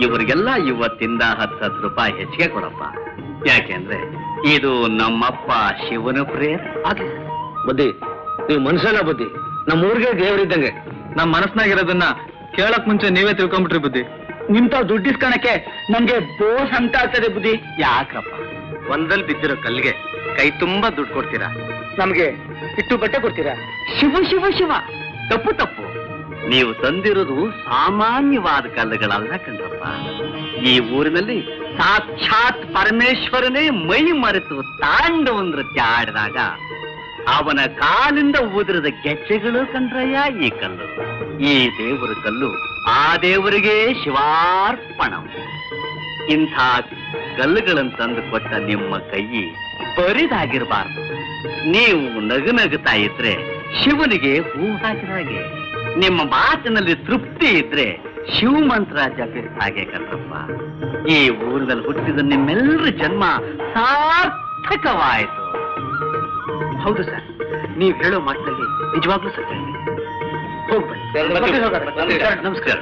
ಇವರಿಗೆಲ್ಲ ಇವತ್ತಿಂದ ಹತ್ತು ಹತ್ತು ರೂಪಾಯಿ ಹೆಚ್ಚಿಗೆ ಕೊಡಪ್ಪ. ಯಾಕೆಂದ್ರೆ ಇದು ನಮ್ಮಪ್ಪ ಶಿವನ ಪ್ರೇರಣೆ. ಬುದ್ಧಿ, ನೀವು ಮನುಷ್ಯನ ಬುದ್ಧಿ. ನಮ್ಮ ಊರಿಗೆ ದೇವರಿದ್ದಂಗೆ. ನಮ್ಮ ಮನಸ್ನಾಗಿರೋದನ್ನ ಕೇಳಕ್ ಮುಂಚೆ ನೀವೇ ತಿಳ್ಕೊಂಡ್ಬಿಟ್ರಿ ಬುದ್ಧಿ. ನಿಂತ ದುಡ್ಡಿಸ್ಕೊಳಕ್ಕೆ ನಮ್ಗೆ ಬೋಸ್ ಅಂತ ಆಗ್ತದೆ ಬುದ್ಧಿ. ಯಾಕ್ರಪ್ಪ ಒಂದಲ್ಲಿ ಬಿದ್ದಿರೋ ಕಲ್ಲಿಗೆ ಕೈ ತುಂಬಾ ದುಡ್ಡು ಕೊಡ್ತೀರಾ? ನಮ್ಗೆ ಇಟ್ಟು ಬಟ್ಟೆ ಕೊಡ್ತೀರಾ? ಶಿವ ಶಿವ ಶಿವ, ತಪ್ಪು ತಪ್ಪು. ನೀವು ತಂದಿರೋದು ಸಾಮಾನ್ಯವಾದ ಕಲ್ಲುಗಳಲ್ಲ ಕಣ್ರಪ್ಪ. ಈ ಊರಿನಲ್ಲಿ ಸಾಕ್ಷಾತ್ ಪರಮೇಶ್ವರನೇ ಮೈ ಮರೆತು ತಾಂಡವ ನೃತ್ಯ ಆಡಿದಾಗ ಅವನ ಕಾಲಿಂದ ಉದುರಿದ ಗೆಜ್ಜೆಗಳು ಕಂಡ್ರಯ್ಯ ಈ ಕಲ್ಲು. ಈ ದೇವರ ಕಲ್ಲು ಆ ದೇವರಿಗೆ ಶಿವಾರ್ಪಣ. ಇಂಥ ಕಲ್ಲುಗಳನ್ನು ತಂದು ಕೊಟ್ಟ ನಿಮ್ಮ ಕೈ ಬರಿದಾಗಿರಬಾರ್ದು. ನೀವು ನಗು ನಗುತ್ತಾ ಇದ್ರೆ ಶಿವನಿಗೆ ಹೂ ಹಾಕಿದ ಹಾಗೆ, ನಿಮ್ಮ ಮಾತಿನಲ್ಲಿ ತೃಪ್ತಿ ಇದ್ರೆ ಶಿವ ಮಂತ್ರ ಜಪಿಸಿದ ಹಾಗೆ ಕಣ್ರಪ್ಪ. ಈ ಊರಿನಲ್ಲಿ ಹುಟ್ಟಿದ ನಿಮ್ಮೆಲ್ಲರ ಜನ್ಮ ಸಾರ್ಥಕವಾಯಿತು. ಹೌದು ಸರ್, ನೀವು ಹೇಳೋ ಮಾತಿನಲ್ಲಿ ನಿಜವಾಗ್ಲೂ ಸತ್ಯ ಇದೆ. ಹೋಗ್ಬನ್ನಿ. ನಮಸ್ಕಾರ.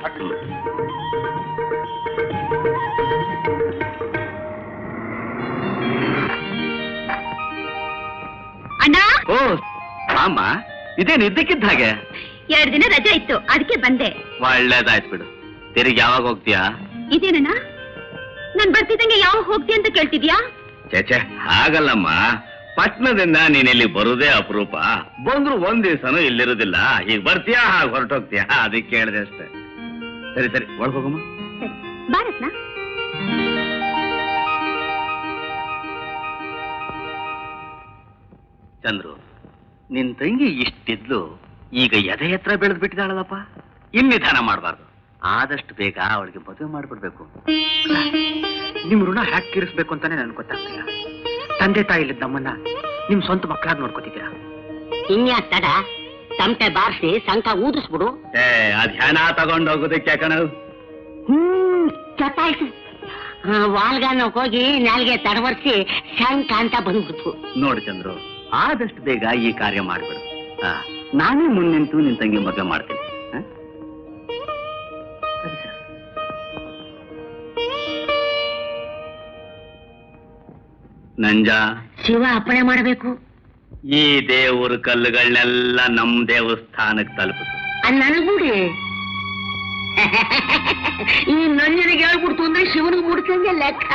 ಅಣ್ಣ, ಓ ಅಮ್ಮ, ಇದೇನು ಇದ್ದಕ್ಕಿದ್ದ ಹಾಗೆ? ಎರಡು ದಿನ ರಜೆ ಇತ್ತು, ಅದಕ್ಕೆ ಬಂದೆ. ಒಳ್ಳೇದಾಯ್ತು ಬಿಡು. ತಿರುಗಿ ಯಾವಾಗ ಹೋಗ್ತೀಯಾ? ಇದೇನಣ್ಣ, ನಾನ್ ಬರ್ತಿದ್ದಂಗೆ ಯಾವಾಗ ಹೋಗ್ತೀಯ ಅಂತ ಕೇಳ್ತಿದ್ಯಾ? ಚೇಚೆ ಹಾಗಲ್ಲಮ್ಮ, ಪಟ್ನದಿಂದ ನೀನಿಲ್ಲಿ ಬರುದೇ ಅಪರೂಪ. ಬಂದ್ರು ಒಂದ್ ದಿವಸನೂ ಇಲ್ಲಿರುದಿಲ್ಲ. ಈಗ ಬರ್ತೀಯಾ ಹಾಗೆ ಹೊರಟೋಗ್ತೀಯಾ, ಅದಕ್ಕೆ ಕೇಳಿದೆ ಅಷ್ಟೇ. ಸರಿ ಸರಿ, ಒಳಗೆ ಹೋಗಮ್ಮ. ಬಾರತ್ನ. ಚಂದ್ರು, ನಿನ್ ತಂಗಿ ಇಷ್ಟಿದ್ಲು, ಈಗ ಎದೆ ಎತ್ತರ ಬೆಳೆದ್ ಬಿಟ್ಟಿದ್ದಾಳಲ್ಲಪ್ಪ. ಇನ್ ನಿಧಾನ ಮಾಡಬಾರ್ದು. ಆದಷ್ಟು ಬೇಗ ಅವಳಿಗೆ ಮದುವೆ ಮಾಡ್ಬಿಡ್ಬೇಕು. ನಿಮ್ ಋಣ ಹ್ಯಾಕ್ ತೀರಿಸ್ಬೇಕು ಅಂತಾನೆ ನನ್ಗೆ ಗೊತ್ತಾಗ್ತಿಲ್ಲ. ತಂದೆ ತಾಯಿ ಇಲ್ಲದ ನಮ್ಮನ್ನ ನಿಮ್ ಸ್ವಂತ ಮಕ್ಕಳಾಗಿ ನೋಡ್ಕೋತಿದ್ದೀರಾ. ಇನ್ಯಾಕ್ ತಡ, ತಮಟೆ ಬಾರಿಸಿ ಸಂಕ ಊದಿಸ್ಬಿಡು. ಏ ಅದ್ ಹಣ ತಗೊಂಡೋಗೋದಕ್ಕೆ ಕಣ. ಹ್ಮ್ ಚಟಾಯಿಸಿ ವಾಲ್ಗಾನ ಹೋಗಿ ನಾಲ್ಗೆ ತಡವರ್ಸಿ ಶಂಕ ಅಂತ ಬಂದ್ಬಿಡ್ತು. ನೋಡಿ ಚಂದ್ರು, ಆದಷ್ಟು ಬೇಗ ಈ ಕಾರ್ಯ ಮಾಡ್ಬಿಡು. ನಾನೇ ಮುನ್ನಿಂತು ನಿನ್ ತಂಗಿ ಮದುವೆ ಮಾಡ್ತೀನಿ. ನಂಜ, ಶಿವ ಅಪ್ಪಣೆ ಮಾಡಬೇಕು. ಈ ದೇವ್ರ ಕಲ್ಲುಗಳನ್ನೆಲ್ಲ ನಮ್ ದೇವಸ್ಥಾನಕ್ಕೆ ತಲುಪಿತು. ನನಗೂಡಿ ಈ ನಂಜನಿಗೆ ಹೇಳ್ಬಿಡ್ತು ಅಂದ್ರೆ ಶಿವನಿಗೆ ಮುಡ್ತಂಗೆ ಲೆಕ್ಕ.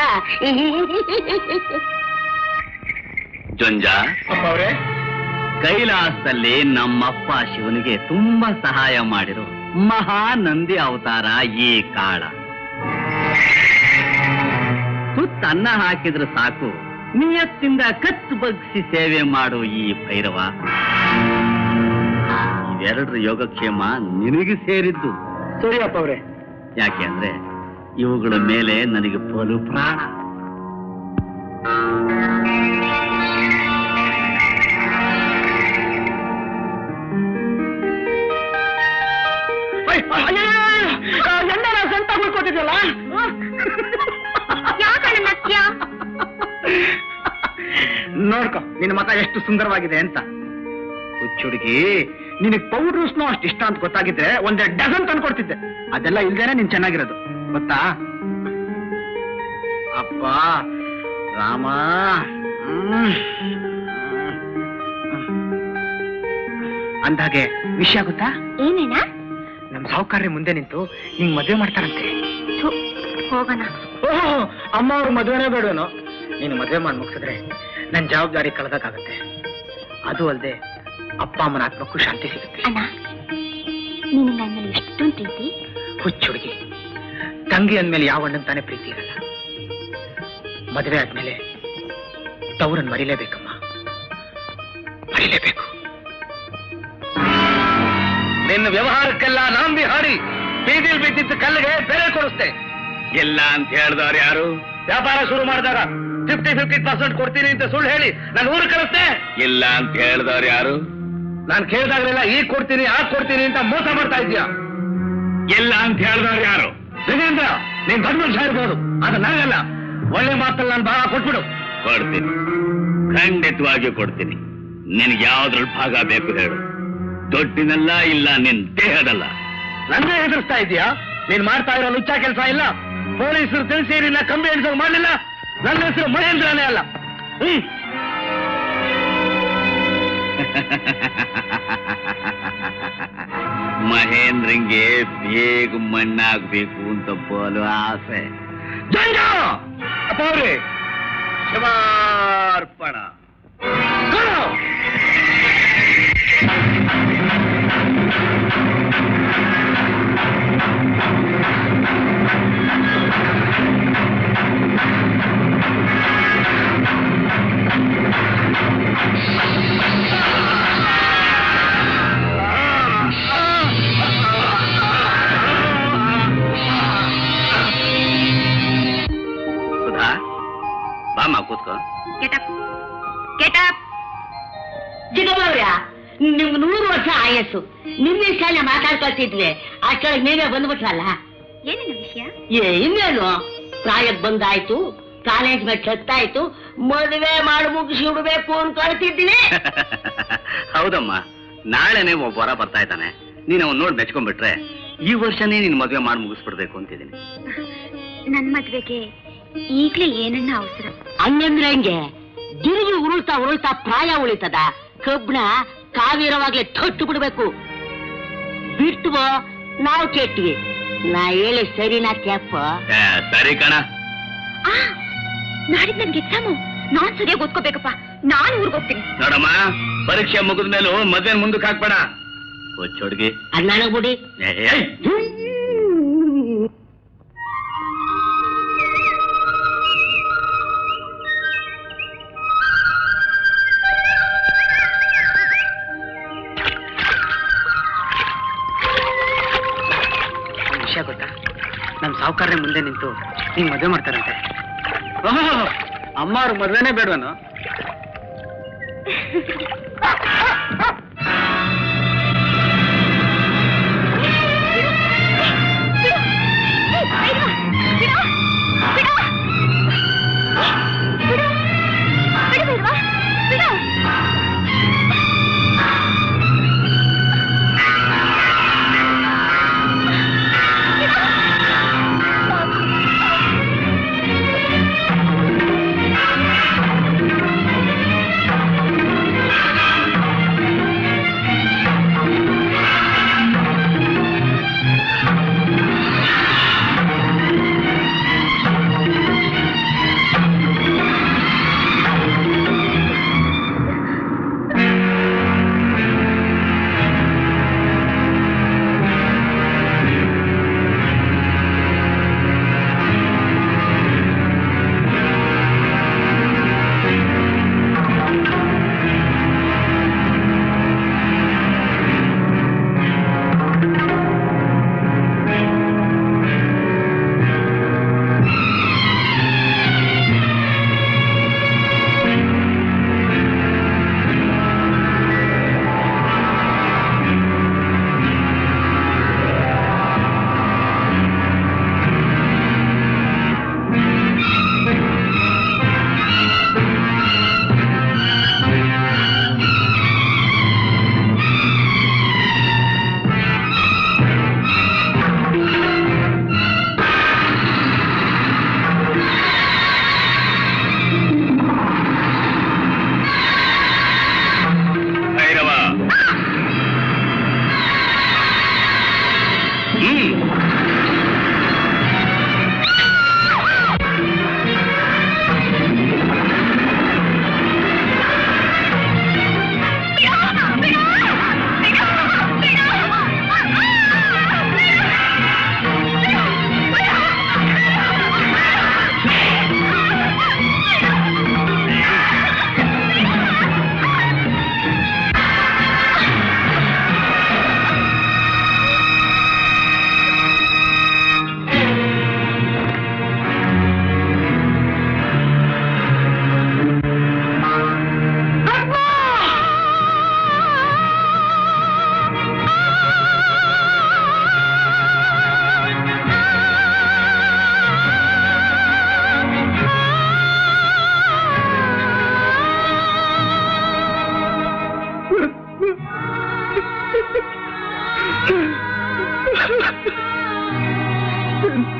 ಜೊಂಜ ಅವ್ರೆ, ಕೈಲಾಸದಲ್ಲಿ ನಮ್ಮಪ್ಪ ಶಿವನಿಗೆ ತುಂಬಾ ಸಹಾಯ ಮಾಡಿರೋ ಮಹಾನಂದಿ ಅವತಾರ ಈ ಕಾಳ. ಸುತ್ತನ್ನ ಹಾಕಿದ್ರೆ ಸಾಕು, ನಿಯತ್ತಿಂದ ಕತ್ತು ಬಗ್ಸಿ ಸೇವೆ ಮಾಡು ಈ ಭೈರವ. ಇವೆರಡರ ಯೋಗಕ್ಷೇಮ ನಿನಗೆ ಸೇರಿದ್ದು. ಸರಿ ಅಪ್ಪ ಅವ್ರೆ. ಯಾಕೆ ಅಂದ್ರೆ ಇವುಗಳ ಮೇಲೆ ನನಗೆ ಬಲು ಪ್ರಾಣ. ಸಂತ ಹುಡ್ಕೋತಿದ್ಯಲ್ಲ, ನೋಡ್ಕೊ ನಿನ್ನ ಮತ ಎಷ್ಟು ಸುಂದರವಾಗಿದೆ ಅಂತ. ಹುಚ್ಚುಡುಗಿ, ನಿನಗ್ ಪೌಡ್ರು ಸ್ನೋ ಅಷ್ಟು ಇಷ್ಟ ಅಂತ ಗೊತ್ತಾಗಿದ್ರೆ ಒಂದೆರಡು ಡಜನ್ ತಂದ್ಕೊಡ್ತಿದ್ದೆ. ಅದೆಲ್ಲ ಇಲ್ದೇನೆ ನೀನ್ ಚೆನ್ನಾಗಿರೋದು ಗೊತ್ತಾ? ಅಪ್ಪ ರಾಮ. ಅಂದಾಗೆ ವಿಷಯ ಗೊತ್ತಾ? ಏನೇನಾ? ನಮ್ ಸಾಹುಕಾರ್ಯ ಮುಂದೆ ನಿಂತು ನಿಂಗ್ ಮದ್ವೆ ಮಾಡ್ತಾರಂತೆ. ಹೋಗೋಣ. ಓಹೋ, ಅಮ್ಮ ಅವ್ರ ಮದ್ವೆನೇ ಬೇಡವೇನೋ. ನೀನು ಮದ್ವೆ ಮಾಡಿ ಮುಗಿಸಿದ್ರೆ ನನ್ ಜವಾಬ್ದಾರಿ ಕಳೆದಾಗತ್ತೆ. ಅದು ಅಲ್ಲದೆ ಅಪ್ಪ ಅಮ್ಮನ ಆತ್ಮಕ್ಕೂ ಶಾಂತಿ ಸಿಗುತ್ತೆ. ಅಣ್ಣ, ನೀನು ನನ್ನಲ್ಲಿ ಎಷ್ಟೊಂದು ಪ್ರೀತಿ. ಹುಚ್ಚುಡುಗಿ, ತಂಗಿ ಅಂದ್ಮೇಲೆ ಯಾವ ಅಣ್ಣನ್ ತಾನೇ ಪ್ರೀತಿ ಇರಲ್ಲ. ಮದುವೆ ಆದ್ಮೇಲೆ ತವರನ್ನು ಮರಿಲೇಬೇಕಮ್ಮ, ಮರಿಲೇಬೇಕು. ನಿನ್ನ ವ್ಯವಹಾರಕ್ಕೆಲ್ಲ ನಾಂಬಿ ಹಾಡಿ ಬೀದಿಲ್ ಬಿದ್ದಿದ್ದ ಕಲ್ಲಿಗೆ ಬೆಲೆ ಕೊಡಿಸ್ತೆ. ಇಲ್ಲ ಅಂತ ಹೇಳ್ದವ್ರು ಯಾರು? ವ್ಯಾಪಾರ ಶುರು ಮಾಡಿದಾಗ ಫಿಫ್ಟಿ ಫಿಫ್ಟಿ ಪರ್ಸೆಂಟ್ ಕೊಡ್ತೀನಿ ಅಂತ ಸುಳ್ಳು ಹೇಳಿ ನಾನು ಊರು ಕಳಿಸ್ತೆ. ಇಲ್ಲ ಅಂತ ಹೇಳ್ದವ್ರು ಯಾರು? ನಾನು ಕೇಳಿದಾಗಲೆಲ್ಲ ಈಗ ಕೊಡ್ತೀನಿ ಆಗ ಕೊಡ್ತೀನಿ ಅಂತ ಮೋಸ ಮಾಡ್ತಾ ಇದೀಯ. ಇಲ್ಲ ಅಂತ ಹೇಳ್ದವ್ರು ಯಾರು? ವಿಜೇಂದ್ರ, ನೀನ್ ದೊಡ್ಡ ಮನುಷ್ಯ ಇರ್ಬೋದು, ಅದು ನನಗಲ್ಲ. ಒಳ್ಳೆ ಮಾತಲ್ಲಿ ನಾನು ಭಾಗ ಕೊಟ್ಬಿಡು. ಕೊಡ್ತೀನಿ, ಖಂಡಿತವಾಗಿಯೂ ಕೊಡ್ತೀನಿ. ನಿನ್ಗೆ ಯಾವ್ದ್ರಲ್ಲಿ ಭಾಗ ಬೇಕು ಹೇಳು. ದೊಡ್ಡಿನಲ್ಲ, ಇಲ್ಲ ನಿನ್ ದೇಹದಲ್ಲ. ನನ್ನೇ ಹೆದರ್ಸ್ತಾ ಇದೀಯಾ? ನೀನ್ ಮಾಡ್ತಾ ಇರೋ ಲುಚ್ಚ ಕೆಲಸ ಇಲ್ಲ. ಪೊಲೀಸರು ತಿಳಿಸಿ ನಿನ್ನ ಕಂಬಿ ಎಣಿಸೋದು ಮಾಡಲಿಲ್ಲ. ನನ್ನ ಹೆಸರು ಮಹೇಂದ್ರನೇ ಅಲ್ಲ. ಹ್ಮ್ ಮಹೇಂದ್ರಂಗೆ ಬೇಗ ಮಣ್ಣಾಗ್ಬೇಕು ಅಂತ ಬೋಲು ಆಸೆ. ಜಂಜ ಅಪ್ಪ ಅವ್ರಿ ಶಿವಾರ್ಪಣ. ಸುಧಾ ಬಾಮ ಕೂತ್ಕೋ. Getup getup. ಜಿಗಮವ್ರ ನಿಮ್ಗೆ ನೂರು ವರ್ಷ ಆಯಸ್ಸು. ನಿನ್ನೆ ಶಾಲೆ ಮಾತಾಡ್ಕೊಳ್ತಿದ್ವಿ, ಅಷ್ಟೊಳಗೆ ನೀವೇ ಬಂದ್ಬಿಟ್ರಲ್ಲ. ಏನೇನು ವಿಷಯ? ಏ ಇನ್ನೇನು, ಪ್ರಾಯಕ್ಕೆ ಬಂದಾಯ್ತು, ಕಾಲೇಜ್ ಮೆಟ್ಲು ಹತ್ತಾಯ್ತು, ಮದುವೆ ಮಾಡಿ ಮುಗಿಸಿ ಬಿಡ್ಬೇಕು ಅನ್ಕೊಳ್ತಿದ್ದೀನಿ. ಹೌದಮ್ಮ, ನಾಳೆನೆ ಒಬ್ಬ ವರ ಬರ್ತಾ ಇದ್ದಾನೆ. ನೀನು ಅವನ್ ನೋಡಿ ಮೆಚ್ಕೊಂಡ್ಬಿಟ್ರೆ ಈ ವರ್ಷನೇ ನೀನ್ ಮದುವೆ ಮಾಡಿ ಮುಗಿಸ್ಬಿಡ್ಬೇಕು ಅಂತಿದ್ದೀನಿ. ನನ್ ಮದ್ವೆಗೆ ಈಗ್ಲೇ ಏನನ್ನ ಅವಸರ? ಹಂಗಂದ್ರೆ ಹೆಂಗೆ? ಗಿರಿಗಿ ಉರುಳ್ತಾ ಉರುಳ್ತಾ ಪ್ರಾಯ ಉಳಿತದ. ಕಬ್ಬಣ ಕಾವಿರವಾಗ್ಲೇ ತೊಟ್ಟು ಬಿಡ್ಬೇಕು. ಬಿಟ್ಟುವ ನಾವು ಕೆಟ್ವಿ. ನಾ ಹೇಳಿ ಸರಿನಾ ಕ್ಯಾಪ? ಸರಿ ಕಣ. ನಾಡಿದ್ ನನ್ಗೆ ಎಕ್ಸಾಮು, ನಾನ್ ಸರಿಯಾಗಿ ಓದ್ಕೋಬೇಕಪ್ಪ. ನಾನು ಊರ್ಗ್ ಹೋಗ್ತೀನಿ. ನೋಡಮ್ಮ, ಪರೀಕ್ಷೆ ಮುಗಿದ ಮೇಲೂ ಮದ್ವೆ ಮುಂದಕ್ಕೆ ಹಾಕ್ಬೇಡ. ಹುಚ್ಚೋಡ್ಗಿ ಅದ್ ಬಿಡಿ. ವಿಷಯ ಗೊತ್ತಾ? ನಮ್ ಸಾವುಕಾರನೇ ಮುಂದೆ ನಿಂತು ಹಿಂಗ್ ಮದುವೆ ಮಾಡ್ತಾರಂತೆ. ಅಮ್ಮ ಅವ್ರ ಮದ್ವೆನೇ ಬೇಡವನು.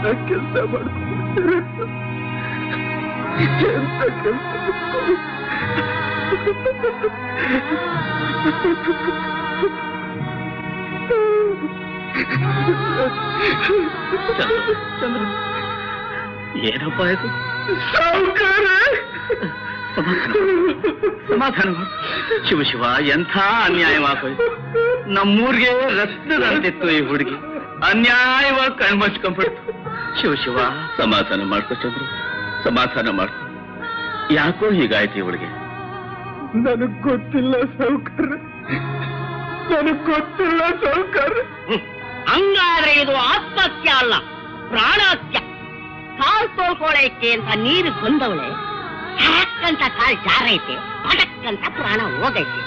ಕೆಲಸ ಮಾಡ್ಕೊಡ್ತೀರ ಎಂತ ಕೆಲಸ ಚಂದ್ರ ಏನಪ್ಪ ಇದು ಸಾವುಕಾರ ಸಮಾಧಾನ ಶಿವ ಶಿವ ಎಂಥ ಅನ್ಯಾಯವಾಗೋಯ್ತು ನಮ್ಮೂರಿಗೆ ರತ್ನದಂತಿತ್ತು ಈ ಹುಡುಗಿ ಅನ್ಯಾಯವಾಗಿ ಕಣ್ಮಚ್ಕೊಂಡ್ಬಿಡ್ತು ಶಿವ ಶಿವ ಸಮಾಧಾನ ಮಾಡ್ಕೊ ಚಂದ್ರ ಸಮಾಧಾನ ಮಾಡ್ಕೊ ಯಾಕೋ ಹೀಗಾಯ್ತು ಇವಳಿಗೆ ನನಗ್ ಗೊತ್ತಿಲ್ಲ ಸಾವುಕಾರ ನನಗ್ ಗೊತ್ತಿಲ್ಲ ಸಾವುಕಾರ ಹಂಗಾದ್ರೆ ಇದು ಆತ್ಮಹತ್ಯೆ ಅಲ್ಲ ಪ್ರಾಣಹತ್ಯೆ. ಕಾಲ್ ತೋಳ್ಕೊಳಕ್ಕೆ ಅಂತ ನೀರು ಬಂದವಳೆ ಹಾಕಂತ ಕಾಲ್ ಜಾರೈತೆ ಪಟಕ್ಕಂತ ಪ್ರಾಣ ಹೋಗೈತೆ.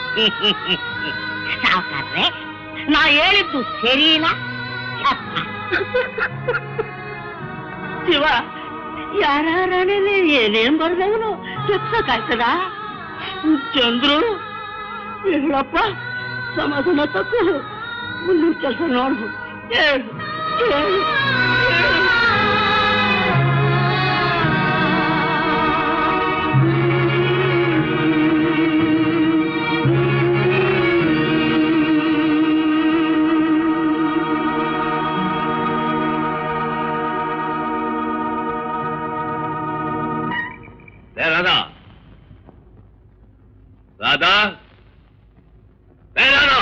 ಸಾವುಕಾರ್ರೆ ನಾ ಹೇಳಿದ್ದು ಸರಿನಾ? ಶಿವ ಯಾರೇ ಏನೇನ್ ಬರ್ದವನು ಕೆಪ್ಸಕ್ಕಾಯ್ತದ? ಚಂದ್ರು ಹೇಳಪ್ಪ ಸಮಾಧಾನ ತಕ್ಕು ಮುಂದಿನ ಕೆಲಸ ನೋಡ್ಬು ಹೇಳು ಹೇಳು ರಾಧಾ ರಾಧಾ ರಾಧಾ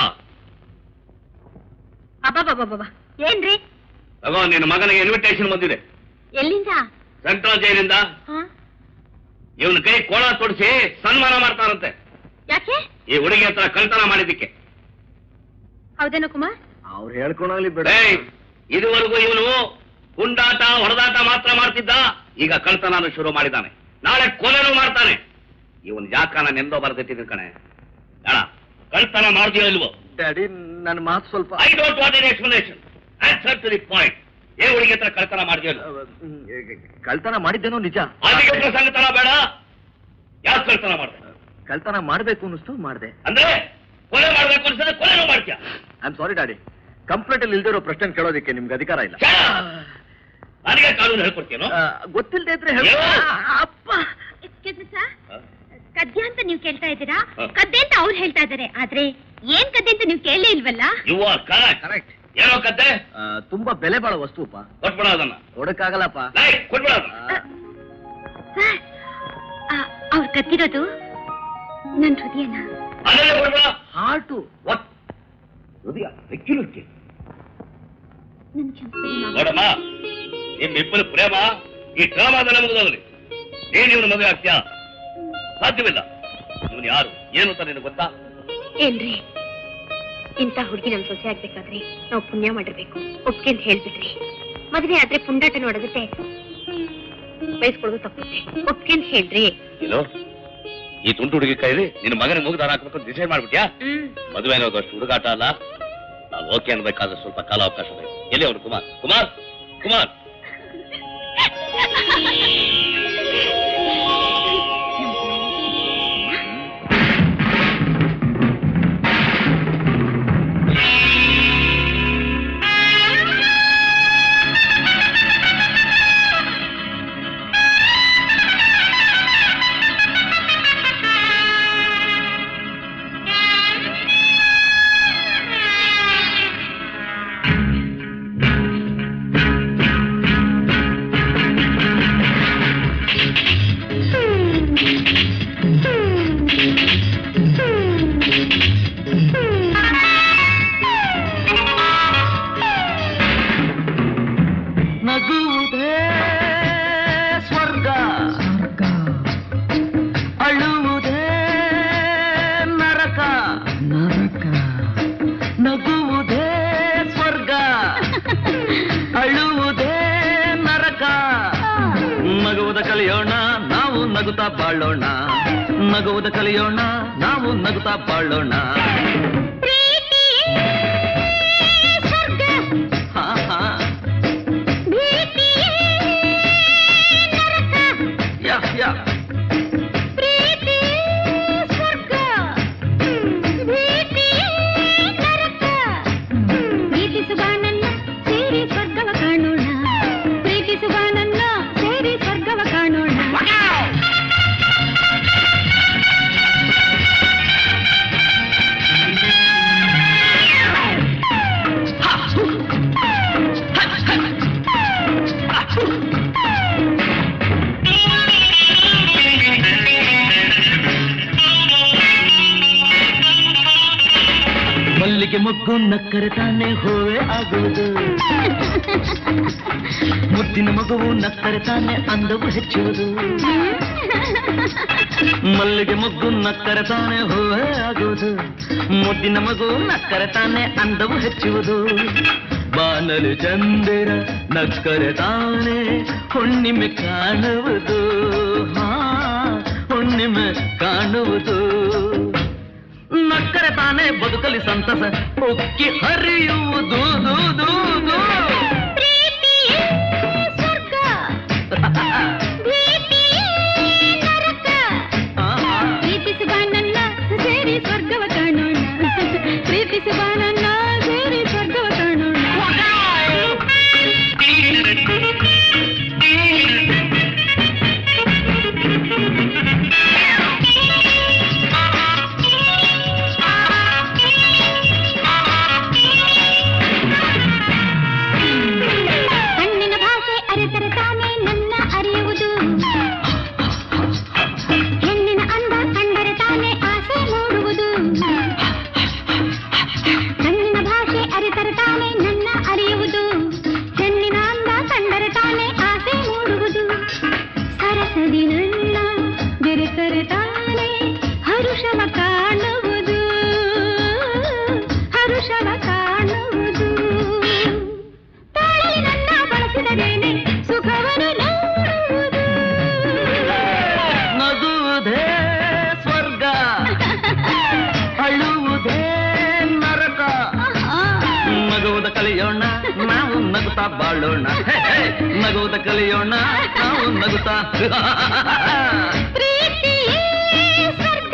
ಅಬ್ಬಬ್ಬಬ್ಬಬ್ಬ ಏನ್ರಿ? ತಗೋ ನಿನ್ನ ಮಗನಿಗೆ ಇನ್ವಿಟೇಷನ್ ಬಂದಿದೆ. ಎಲ್ಲಿಂದ? ಸೆಂಟ್ರಲ್ ಜೈಲಿಂದ. ಇವನ ಕೈ ಕೋಳ ತೊಡಿಸಿ ಸನ್ಮಾನ ಮಾಡ್ತಾರಂತೆ. ಯಾಕೆ? ಈ ಹುಡುಗಿ ಹತ್ರ ಕಳ್ತನ ಮಾಡಿದ್ದಕ್ಕೆ. ಹೌದೇನೋ ಕುಮಾರ್? ಅವ್ರು ಹೇಳ್ಕೊಂಡೋಗ್ಲಿ ಬಿಡ. ಇದುವರೆಗೂ ಇವನು ಕುಂಡಾಟ ಹೊಡೆದಾಟ ಮಾತ್ರ ಮಾಡ್ತಿದ್ದ, ಈಗ ಕಳ್ತನ ಶುರು ಮಾಡಿದ್ದಾನೆ. ನಾಳೆ ಕೊಲೆನೂ ಮಾಡ್ತಾನೆ. ಇವನ್ ಯಾಕ ನಾನು ಎಂದೋ ಬರ್ದಿಟ್ಟಿದ್ದೀನಿ ಕಣೆ. ಅಣ್ಣ ಕಳ್ತನ ಮಾಡ್ತೀಯೋ ಇಲ್ವೋ? ಡ್ಯಾಡಿ ನನ್ನ ಮಾತು ಸ್ವಲ್ಪ. I don't want an explanation. Answer to the point. ಏ ಹುಡುಗಿ ಹತ್ರ ಕಳ್ತನ ಮಾಡ್ತೀಯೋ? ಕಳ್ತನ ಮಾಡಿದ್ದೇನೋ ನಿಜ. ಅದಕ್ಕೆ ಪ್ರಸಂಗತನ ಬೇಡ. ಯಾಕೆ ಕಳ್ತನ ಮಾಡ್ದೆ? ಕಳ್ತನ ಮಾಡ್ಬೇಕು ಅನ್ನಿಸ್ತು ಮಾಡ್ದೆ. ಅಂದ್ರೆ ಕೊಲೆ ಮಾಡ್ಬೇಕು ಅನ್ಸಿದ್ರೆ ಕೊಲೆನೂ ಮಾಡ್ತೀಯ? I am sorry daddy, complaint ಅಲ್ಲಿ ಇಲ್ದಿರೋ ಪ್ರಶ್ನೆ ಕೇಳೋದಕ್ಕೆ ನಿಮ್ಗೆ ಅಧಿಕಾರ ಇಲ್ಲ. ನನಗೆ ಕಾನೂನು ಹೇಳ್ಕೊಡ್ತೀನೋ? ಗೊತ್ತಿಲ್ಲದೆ ಇದ್ರೆ ಹೇಳು. ಅಪ್ಪ ಕದ್ಯ ಅಂತ ನೀವು ಕೇಳ್ತಾ ಇದ್ದೀರಾ, ಕದ್ದೆ ಅಂತ ಅವ್ರು ಹೇಳ್ತಾ ಇದಾರೆ. ಆದ್ರೆ ಏನ್ ಕದ್ದೆ ಅಂತ ನೀವು ಕೇಳಲೇ ಇಲ್ವಲ್ಲ? You are correct. ಕರೆಕ್ಟ್. ಏನೋ ಕದ್ದೆ? ತುಂಬಾ ಬೆಲೆ ಬಾಳೋ ವಸ್ತುಪ್ಪ. ಕೊಟ್ಬಿಡ ಅದನ್ನ. ಕೊಡಕ್ಕಾಗಲ್ಲಪ್ಪ. ಕೊಟ್ಬಿಡ ಸರ್, ಅವ್ರು ಕದ್ದಿರೋದು ನನ್ ಹೃದಯನ. ಅದನ್ನೇ ಕೊಡ್ಬಿಡ. ಹಾರ್ಟು. ವಾಟ್? ಹೃದಯ ಬೆಕ್ಕಿರುತ್ತೆ. ನನ್ ಕ್ಷಮಿಸಿ ನೋಡಮ್ಮ, ನಿಮ್ಮಿಬ್ಬರು ಪ್ರೇಮ ಈ ಡ್ರಾಮಾದಲ್ಲೇ ಮುಗಿದೋಗ್ಲಿ. ನೀನ್ ಇವನು ಮದುವೆ ಆಗ್ತೀಯಾ? ಸಾಧ್ಯವಿಲ್ಲ. ಇವನು ಯಾರು ಏನು ಅಂತ ನಿನಗೆ ಗೊತ್ತಾ? ಏನ್ರಿ ಇಂಥ ಹುಡುಗಿ ನಮ್ ಸೊಸೆ ಆಗ್ಬೇಕಾದ್ರೆ ನಾವು ಪುಣ್ಯ ಮಾಡಿರ್ಬೇಕು. ಒಪ್ಪಿಗೆ ಅಂತ ಹೇಳ್ಬಿಟ್ರಿ. ಮದ್ವೆ ಆದ್ರೆ ಪುಂಡಾಟ ನೋಡೋದಕ್ಕೆ ಬಯಸ್ಕೊಳ್ಳೋದು ತಪ್ಪುತ್ತೆ. ಒಪ್ಪಿಗೆ ಅಂತ ಹೇಳ್ರಿ. ಏನು ಈ ತುಂಡು ಹುಡುಗಿ ಕೈಲಿ ನಿನ್ನ ಮಗನಿಗೆ ಮುಗ್ದಾರ ಹಾಕ್ಬೇಕು ಡಿಸೈಡ್ ಮಾಡ್ಬಿಟ್ಯಾ? ಮದುವೆ ಅನ್ನೋದು ಅಷ್ಟು ಹುಡುಗಾಟ ಅಲ್ಲ. ನಾವು ಓಕೆ ಅನ್ಬೇಕಾದ್ರೆ ಸ್ವಲ್ಪ ಕಾಲ ಅವಕಾಶ ಬೇಕು. ಎಲ್ಲಿ ಅವನು? ಕುಮಾರ್ ಕುಮಾರ್ ಕುಮಾರ್ ನಗುತ್ತಾ ಬಾಳೋಣ, ನಗುವುದ ಕಲಿಯೋಣ, ನಾವು ನಗುತ್ತಾ ಬಾಳೋಣ. ಹಾ ಹಾ ಯಾ ಯಾ ಪ್ರೀತಿಸುವ ನನ್ನ ಸೇರಿ ಸ್ವರ್ಗವ ಕಾಣೋಣ. ಮಲ್ಲಿಗೆ ಮೊಗ್ಗು ನಕ್ಕರೆ ತಾನೆ ಹೂವೆ ಆಗುವುದು, ಮುದ್ದಿನ ಮಗುವು ನಕ್ಕರೆ ತಾನೆ ಅಂದವು ಹೆಚ್ಚುವುದು. ಮಲ್ಲಿಗೆ ಮೊಗ್ಗು ನಕ್ಕರೆ ತಾನೆ ಹೂವೆ ಆಗುವುದು, ಮುದ್ದಿನ ಮಗು ನಕ್ಕರೆ ತಾನೆ ಅಂದವು ಹೆಚ್ಚುವುದು. ಬಾನಲು ಚಂದಿರ ನಕ್ಕರೆ ತಾನೆ ಹುಣ್ಣಿಮೆ ಕಾಣುವುದು, ಹಾ ಹುಣ್ಣಿಮೆ ಕಾಣುವುದು. ನಕ್ಕರೆ ತಾನೆ ಬದುಕಲಿ ಸಂತಸ ಉಕ್ಕಿ ಹರಿಯುವುದು. ದೂ ದೂ ದೂ ಪ್ರೀತಿಸುವ ನನ್ನ ಸೇರಿ ಸ್ವರ್ಗವ ಕಾಣೋಣ, ಪ್ರೀತಿಸುವ ನನ್ನ ಸೇರಿ ಸ್ವರ್ಗವ ಕಾಣೋಣ. ಕಣ್ಣಿನ ಭಾಷೆ ಅರಿತರೆ ತಾನೇ ನನ್ನ ಅರಿಯುವುದು, ಹೆಣ್ಣಿನ ಅಂದ ಕಂಡರೆ ತಾನೇ ಆಸೆ ಮೂಡುವುದು. ಕಣ್ಣಿನ ಭಾಷೆ ಅರಿತರೆ ತಾನೇ ನನ್ನ ಅರಿಯುವುದು, ಹೆಣ್ಣಿನ ಅಂದ ಕಂಡರೆ ತಾನೇ ಆಸೆ ಮೂಡುವುದು. ಸರಸದಿ ನನ್ನ ಬೆರೆತರೆ ತಾನೇ ಹರುಷವ ಕಾಣುವುದು, ಹರುಷವ ಕಾಣುವುದು. ತಾಳಲಿ ನನ್ನ ಬಳಸಿದರೇನೆ ಸುಖವನ್ನು ನೋಡುವುದು. ನಗುವುದೇ ಸ್ವರ್ಗ, ಅಳುವುದೇ ನರಕ. ನಗುವುದ ಕಲಿಯೋಣ ನಾವು ನಗುತ್ತಾ ಬಾಳೋಣ, ನಗುವುದ ಕಲಿಯೋಣ ನಾವು ನಗುತ್ತಾ. ಪ್ರೀತಿಯೇ ಸ್ವರ್ಗ,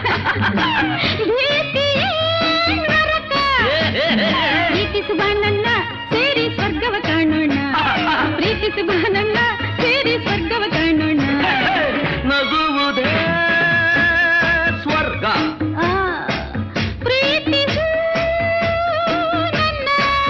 ಭೀತಿಯೇ ನರಕ. ಪ್ರೀತಿಸುವ ನನ್ನ ಸೇರಿ ಸ್ವರ್ಗವ ಕಾಣೋಣ, ಪ್ರೀತಿಸುವ ನನ್ನ ಸೇರಿ ಸ್ವರ್ಗವ ಕಾಣೋಣ. ನಗುವುದೇ ಸ್ವರ್ಗ, ಆ, ಪ್ರೀತಿಸು ನನ್ನ.